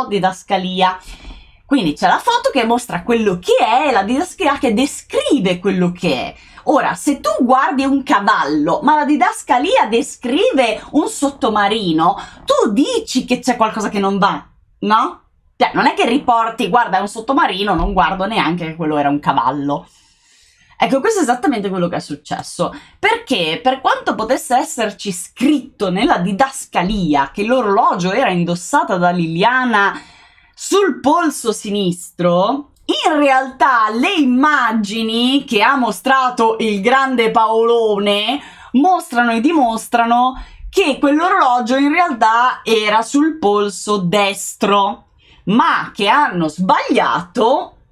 quindi c'è la foto che mostra quello che è e la didascalia che descrive quello che è. Ora, se tu guardi un cavallo, ma la didascalia descrive un sottomarino, tu dici che c'è qualcosa che non va, no? Cioè, non è che riporti, guarda, è un sottomarino, non guardo neanche che quello era un cavallo. Ecco, questo è esattamente quello che è successo, perché per quanto potesse esserci scritto nella didascalia che l'orologio era indossata da Liliana sul polso sinistro, in realtà le immagini che ha mostrato il grande Paolone mostrano e dimostrano che quell'orologio in realtà era sul polso destro, ma che hanno sbagliato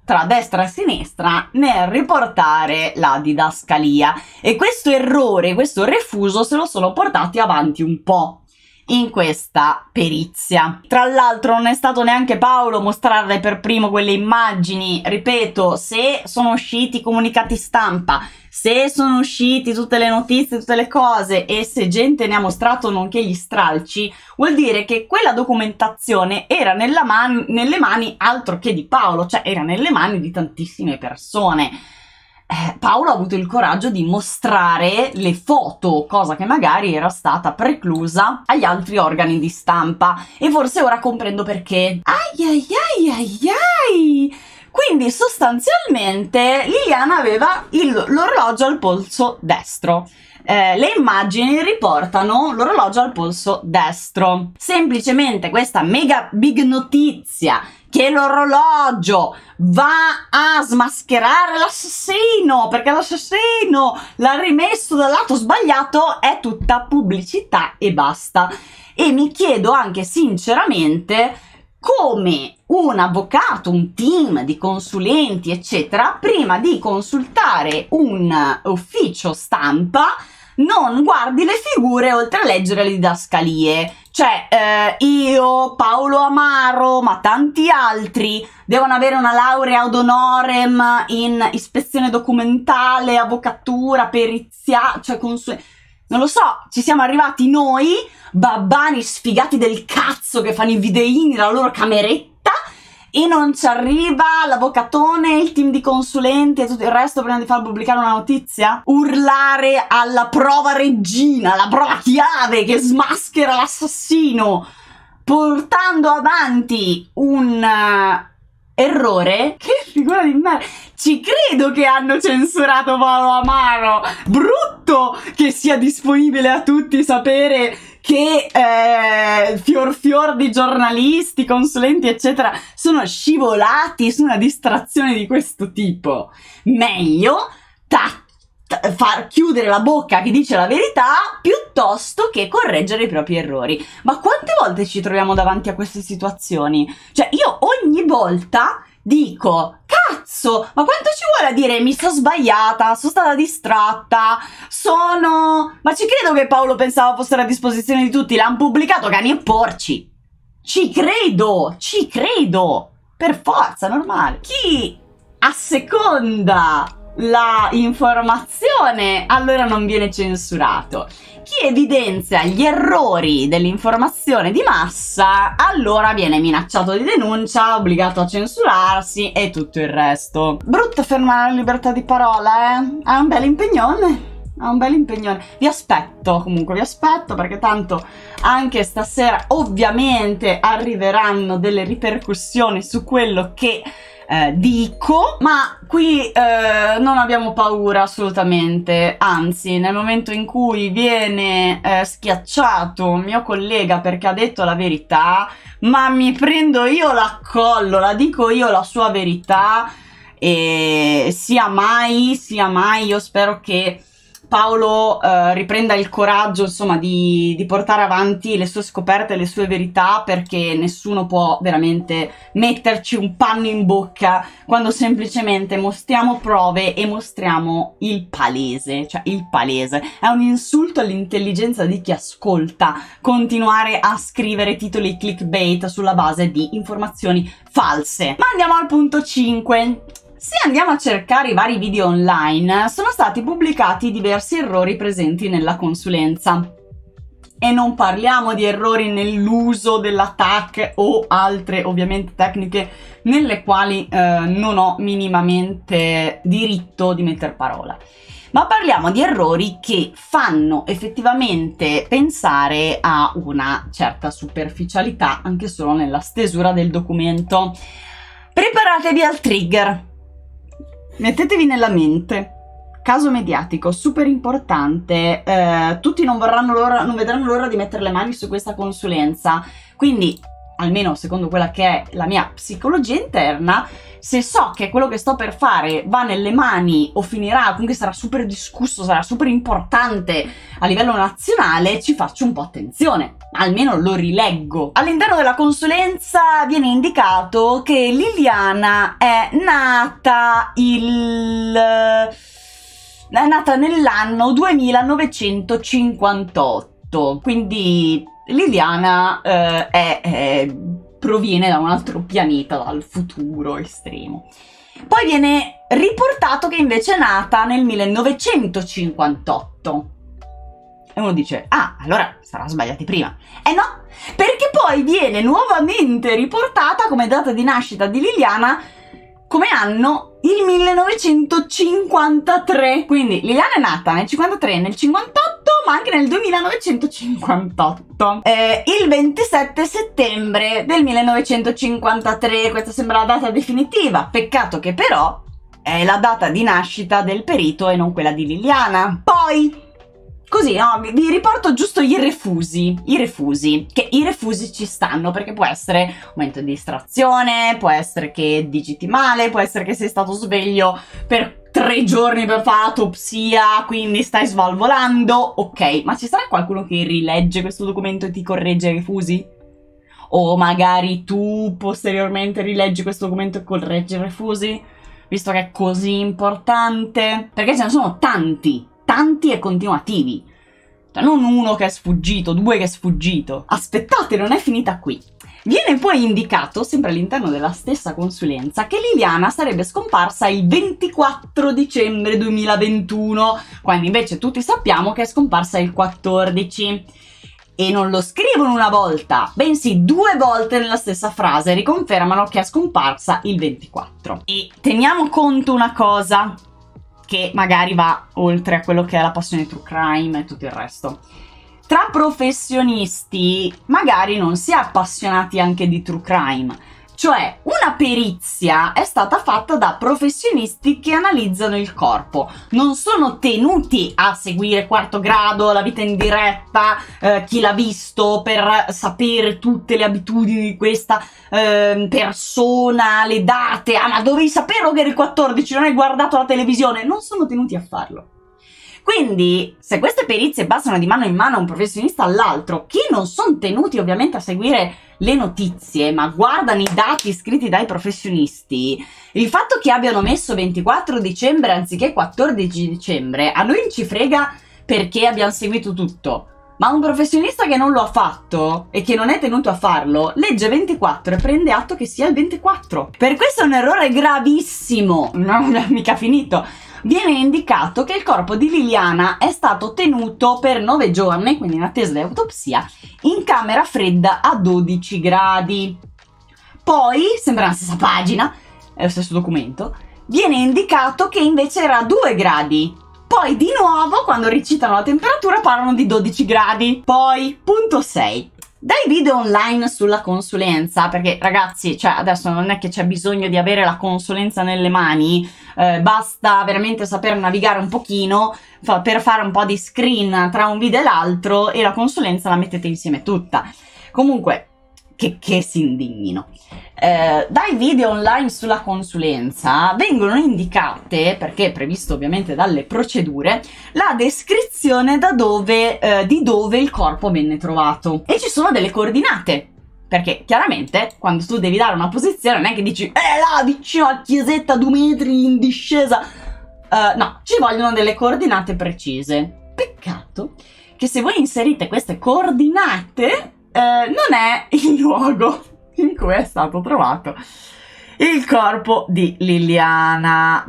tra destra e sinistra nel riportare la didascalia, e questo errore, questo refuso se lo sono portati avanti un po' in questa perizia. Tra l'altro non è stato neanche Paolo mostrare per primo quelle immagini. Ripeto, se sono usciti i comunicati stampa, se sono usciti tutte le notizie, tutte le cose, e se gente ne ha mostrato nonché gli stralci, vuol dire che quella documentazione era nelle mani altro che di Paolo, cioè era nelle mani di tantissime persone. Paolo ha avuto il coraggio di mostrare le foto, cosa che magari era stata preclusa agli altri organi di stampa, e forse ora comprendo perché. Ai ai ai ai ai! Quindi sostanzialmente Liliana aveva l'orologio al polso destro. Le immagini riportano l'orologio al polso destro. Semplicemente questa mega big notizia che l'orologio va a smascherare l'assassino perché l'assassino l'ha rimesso dal lato sbagliato è tutta pubblicità e basta. E mi chiedo anche sinceramente come un avvocato, un team di consulenti eccetera, prima di consultare un ufficio stampa non guardi le figure oltre a leggere le didascalie. Cioè io, Paolo Amaro, ma tanti altri devono avere una laurea ad honorem in ispezione documentale, avvocatura, perizia, cioè non lo so, ci siamo arrivati noi, babbani sfigati del cazzo che fanno i videini nella loro cameretta, e non ci arriva l'avvocatone, il team di consulenti e tutto il resto prima di far pubblicare una notizia? Urlare alla prova regina, la prova chiave che smaschera l'assassino, portando avanti un errore? Che figura di merda! Ci credo che hanno censurato Paolo Amaro! Brutto che sia disponibile a tutti sapere che fior di giornalisti, consulenti eccetera sono scivolati su una distrazione di questo tipo. Meglio far chiudere la bocca a chi dice la verità piuttosto che correggere i propri errori. Ma quante volte ci troviamo davanti a queste situazioni? Cioè io ogni volta dico, cazzo, ma quanto ci vuole a dire mi sono sbagliata, sono stata distratta, ma ci credo che Paolo pensava fosse a disposizione di tutti, l'hanno pubblicato cani e porci. Ci credo, per forza, normale. Chi asseconda la informazione allora non viene censurato. Chi evidenzia gli errori dell'informazione di massa allora viene minacciato di denuncia, obbligato a censurarsi e tutto il resto. Brutto fermare la libertà di parola, è un bel impegnone. Vi aspetto, comunque vi aspetto, perché tanto anche stasera ovviamente arriveranno delle ripercussioni su quello che dico, ma qui non abbiamo paura assolutamente, anzi nel momento in cui viene schiacciato un mio collega perché ha detto la verità, ma mi prendo io l'accollo, la dico io la sua verità, e sia mai, io spero che Paolo riprenda il coraggio, insomma, di portare avanti le sue scoperte, le sue verità, perché nessuno può veramente metterci un panno in bocca quando semplicemente mostriamo prove e mostriamo il palese, cioè il palese. È un insulto all'intelligenza di chi ascolta continuare a scrivere titoli clickbait sulla base di informazioni false. Ma andiamo al punto 5. Se andiamo a cercare i vari video online, sono stati pubblicati diversi errori presenti nella consulenza. E non parliamo di errori nell'uso della TAC o altre, ovviamente, tecniche nelle quali non ho minimamente diritto di metter parola. Ma parliamo di errori che fanno effettivamente pensare a una certa superficialità, anche solo nella stesura del documento. Preparatevi al trigger. Mettetevi nella mente, caso mediatico, super importante, tutti non vedranno l'ora di mettere le mani su questa consulenza, quindi, almeno secondo quella che è la mia psicologia interna, se so che quello che sto per fare va nelle mani o finirà, comunque sarà super discusso, sarà super importante a livello nazionale, ci faccio un po' attenzione, almeno lo rileggo. All'interno della consulenza viene indicato che Liliana è nata nell'anno 2958, quindi Liliana proviene da un altro pianeta, dal futuro estremo. Poi viene riportato che invece è nata nel 1958. E uno dice, ah, allora sarà sbagliati prima. Eh no, perché poi viene nuovamente riportata come data di nascita di Liliana come anno il 1953. Quindi Liliana è nata nel 53, nel 58, ma anche nel 2958. Il 27 settembre del 1953, questa sembra la data definitiva. Peccato che però è la data di nascita del perito e non quella di Liliana. Poi, così, no, vi riporto giusto i refusi, che i refusi ci stanno, perché può essere un momento di distrazione, può essere che digiti male, può essere che sei stato sveglio per 3 giorni per fare l'autopsia, quindi stai svalvolando, ok, ma ci sarà qualcuno che rilegge questo documento e ti corregge i refusi? O magari tu posteriormente rileggi questo documento e correggi i refusi, visto che è così importante? Perché ce ne sono tanti e continuativi, cioè non uno che è sfuggito, 2 che è sfuggito. Aspettate, non è finita qui. Viene poi indicato, sempre all'interno della stessa consulenza, che Liliana sarebbe scomparsa il 24 dicembre 2021, quando invece tutti sappiamo che è scomparsa il 14. E non lo scrivono una volta, bensì 2 volte nella stessa frase riconfermano che è scomparsa il 24. E teniamo conto una cosa, che magari va oltre a quello che è la passione true crime e tutto il resto. Tra professionisti magari non si è appassionati anche di true crime, cioè una perizia è stata fatta da professionisti che analizzano il corpo, non sono tenuti a seguire quarto grado, la vita in diretta, chi l'ha visto, per sapere tutte le abitudini di questa persona, le date, ah ma dovevi saperlo che era il 14, non hai guardato la televisione, non sono tenuti a farlo. Quindi, se queste perizie passano di mano in mano a un professionista all'altro, che non sono tenuti ovviamente a seguire le notizie, ma guardano i dati scritti dai professionisti, il fatto che abbiano messo 24 dicembre anziché 14 dicembre, a noi non ci frega perché abbiamo seguito tutto. Ma un professionista che non lo ha fatto e che non è tenuto a farlo, legge 24 e prende atto che sia il 24. Per questo è un errore gravissimo, non è mica finito. Viene indicato che il corpo di Liliana è stato tenuto per 9 giorni, quindi in attesa di autopsia, in camera fredda a 12 gradi. Poi, sempre nella stessa pagina, è lo stesso documento, viene indicato che invece era a 2 gradi. Poi di nuovo, quando recitano la temperatura, parlano di 12 gradi. Poi, punto 6. Dai video online sulla consulenza, perché ragazzi, cioè adesso non è che c'è bisogno di avere la consulenza nelle mani, basta veramente saper navigare un pochino per fare un po' di screen tra un video e l'altro e la consulenza la mettete insieme tutta. Comunque, che si indignino. Dai video online sulla consulenza vengono indicate, perché è previsto ovviamente dalle procedure, la descrizione di dove il corpo venne trovato. E ci sono delle coordinate, perché chiaramente quando tu devi dare una posizione non è che dici là vicino a chiesetta 2 metri in discesa. No, ci vogliono delle coordinate precise. Peccato che se voi inserite queste coordinate non è il luogo in cui è stato trovato il corpo di Liliana.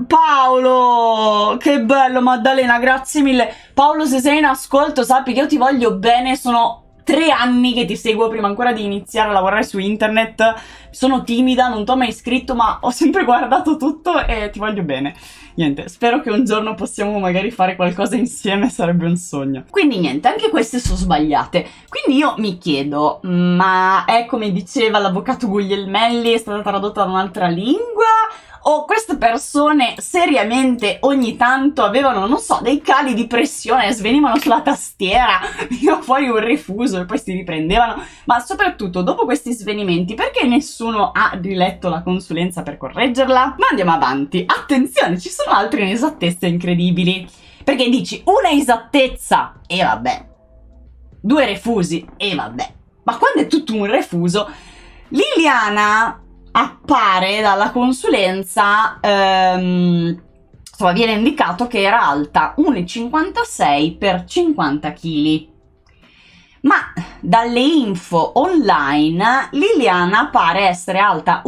Paolo, che bello, Maddalena, grazie mille. Paolo, se sei in ascolto, sappi che io ti voglio bene, sono 3 anni che ti seguo prima ancora di iniziare a lavorare su internet. Sono timida, non ti ho mai iscritto, ma ho sempre guardato tutto e ti voglio bene. Niente, spero che un giorno possiamo magari fare qualcosa insieme, sarebbe un sogno. Quindi niente, anche queste sono sbagliate. Quindi io mi chiedo, ma è come diceva l'avvocato Guglielmelli, è stata tradotta da un'altra lingua? o queste persone seriamente ogni tanto avevano, non so, dei cali di pressione, svenivano sulla tastiera, veniva fuori un refuso e poi si riprendevano, ma soprattutto dopo questi svenimenti perché nessuno ha riletto la consulenza per correggerla? Ma andiamo avanti, attenzione, ci sono altre inesattezze incredibili, perché dici una esattezza e vabbè, 2 refusi e vabbè, ma quando è tutto un refuso, Liliana appare dalla consulenza, insomma, viene indicato che era alta 1,56 per 50 kg. Ma dalle info online Liliana pare essere alta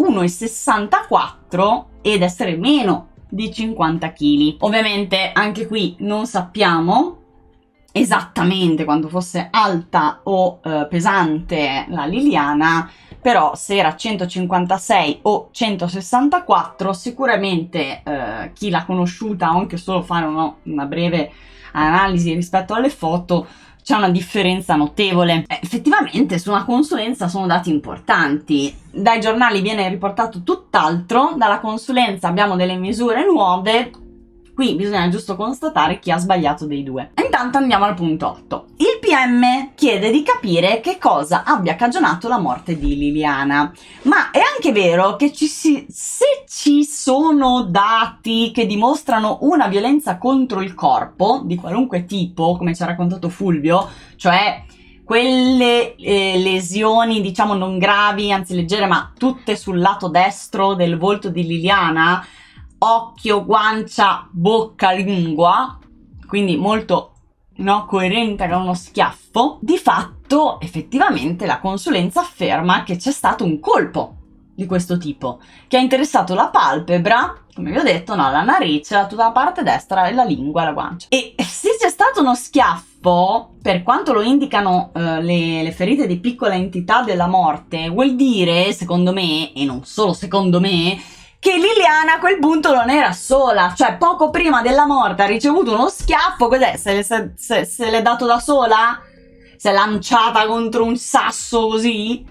1,64 ed essere meno di 50 kg. Ovviamente anche qui non sappiamo esattamente quanto fosse alta o pesante la Liliana, però se era 156 o 164 sicuramente chi l'ha conosciuta o anche solo fare una breve analisi rispetto alle foto c'è una differenza notevole. Effettivamente su una consulenza sono dati importanti, dai giornali viene riportato tutt'altro, dalla consulenza abbiamo delle misure nuove. Qui bisogna giusto constatare chi ha sbagliato dei due. Intanto andiamo al punto 8. Il PM chiede di capire che cosa abbia cagionato la morte di Liliana. Ma è anche vero che se ci sono dati che dimostrano una violenza contro il corpo, di qualunque tipo, come ci ha raccontato Fulvio, cioè quelle lesioni diciamo non gravi, anzi leggere, ma tutte sul lato destro del volto di Liliana, occhio, guancia, bocca, lingua, quindi molto coerente con uno schiaffo, di fatto effettivamente la consulenza afferma che c'è stato un colpo di questo tipo che ha interessato la palpebra, come vi ho detto, la narice, tutta la parte destra e la lingua e la guancia. E se c'è stato uno schiaffo, per quanto lo indicano le ferite di piccola entità della morte, vuol dire, secondo me, e non solo secondo me, che Liliana a quel punto non era sola, cioè poco prima della morte ha ricevuto uno schiaffo, cos'è? Se l'è dato da sola? Si è lanciata contro un sasso così?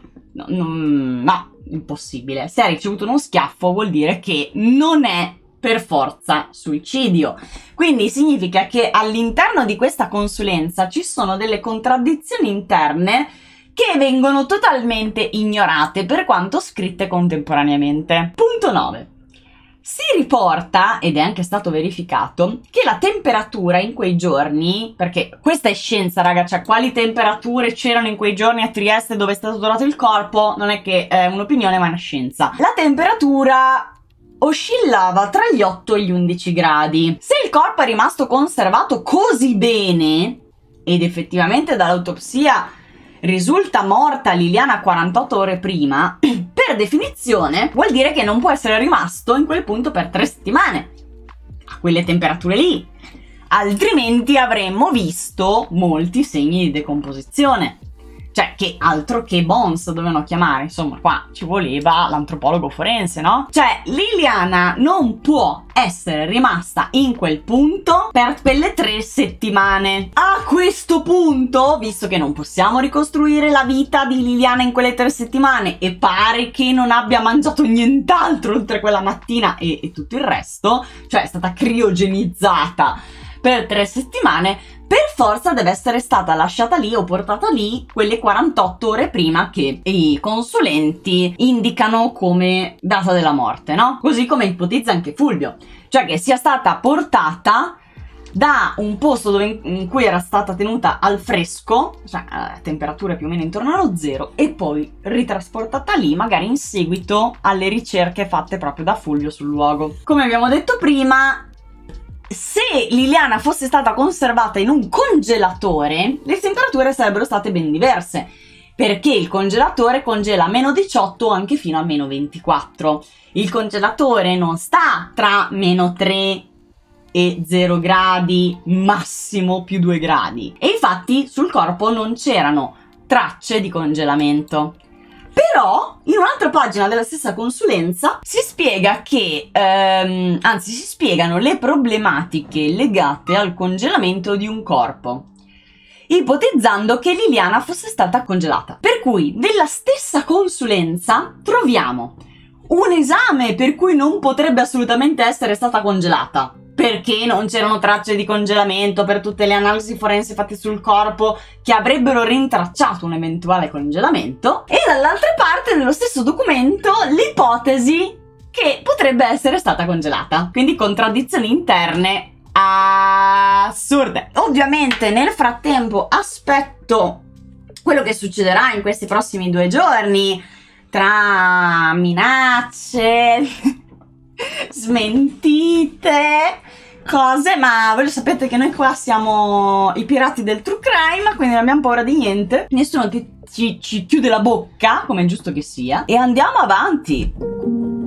No, impossibile. Se ha ricevuto uno schiaffo vuol dire che non è per forza suicidio. Quindi significa che all'interno di questa consulenza ci sono delle contraddizioni interne che vengono totalmente ignorate per quanto scritte contemporaneamente. Punto 9. Si riporta, ed è anche stato verificato, che la temperatura in quei giorni, perché questa è scienza raga, cioè quali temperature c'erano in quei giorni a Trieste dove è stato trovato il corpo, non è che è un'opinione ma è una scienza. La temperatura oscillava tra gli 8 e gli 11 gradi. Se il corpo è rimasto conservato così bene, ed effettivamente dall'autopsia risulta morta Liliana 48 ore prima, per definizione vuol dire che non può essere rimasto in quel punto per 3 settimane, a quelle temperature lì, altrimenti avremmo visto molti segni di decomposizione. Cioè, che altro che Bones dovevano chiamare, insomma, qua ci voleva l'antropologo forense, no? Cioè, Liliana non può essere rimasta in quel punto per quelle 3 settimane. A questo punto, visto che non possiamo ricostruire la vita di Liliana in quelle 3 settimane e pare che non abbia mangiato nient'altro oltre quella mattina e tutto il resto, cioè è stata criogenizzata per 3 settimane, per forza deve essere stata lasciata lì o portata lì quelle 48 ore prima che i consulenti indicano come data della morte, no? Così come ipotizza anche Fulvio, cioè che sia stata portata da un posto dove in cui era stata tenuta al fresco, cioè a temperature più o meno intorno allo 0, e poi ritrasportata lì magari in seguito alle ricerche fatte proprio da Fulvio sul luogo. Come abbiamo detto prima, se Liliana fosse stata conservata in un congelatore, le temperature sarebbero state ben diverse, perché il congelatore congela a meno 18 o anche fino a meno 24. Il congelatore non sta tra meno 3 e 0 gradi, massimo più 2 gradi. E infatti sul corpo non c'erano tracce di congelamento. Però in un'altra pagina della stessa consulenza si spiega che, anzi si spiegano le problematiche legate al congelamento di un corpo, ipotizzando che Liliana fosse stata congelata. Per cui nella stessa consulenza troviamo un esame per cui non potrebbe assolutamente essere stata congelata, perché non c'erano tracce di congelamento per tutte le analisi forensi fatte sul corpo che avrebbero rintracciato un eventuale congelamento, e dall'altra parte nello stesso documento l'ipotesi che potrebbe essere stata congelata. Quindi contraddizioni interne assurde. Ovviamente nel frattempo aspetto quello che succederà in questi prossimi 2 giorni, tra minacce, smentite, cose, ma voi lo sapete che noi qua siamo i pirati del true crime, quindi non abbiamo paura di niente, nessuno ci chiude la bocca, come è giusto che sia, e andiamo avanti.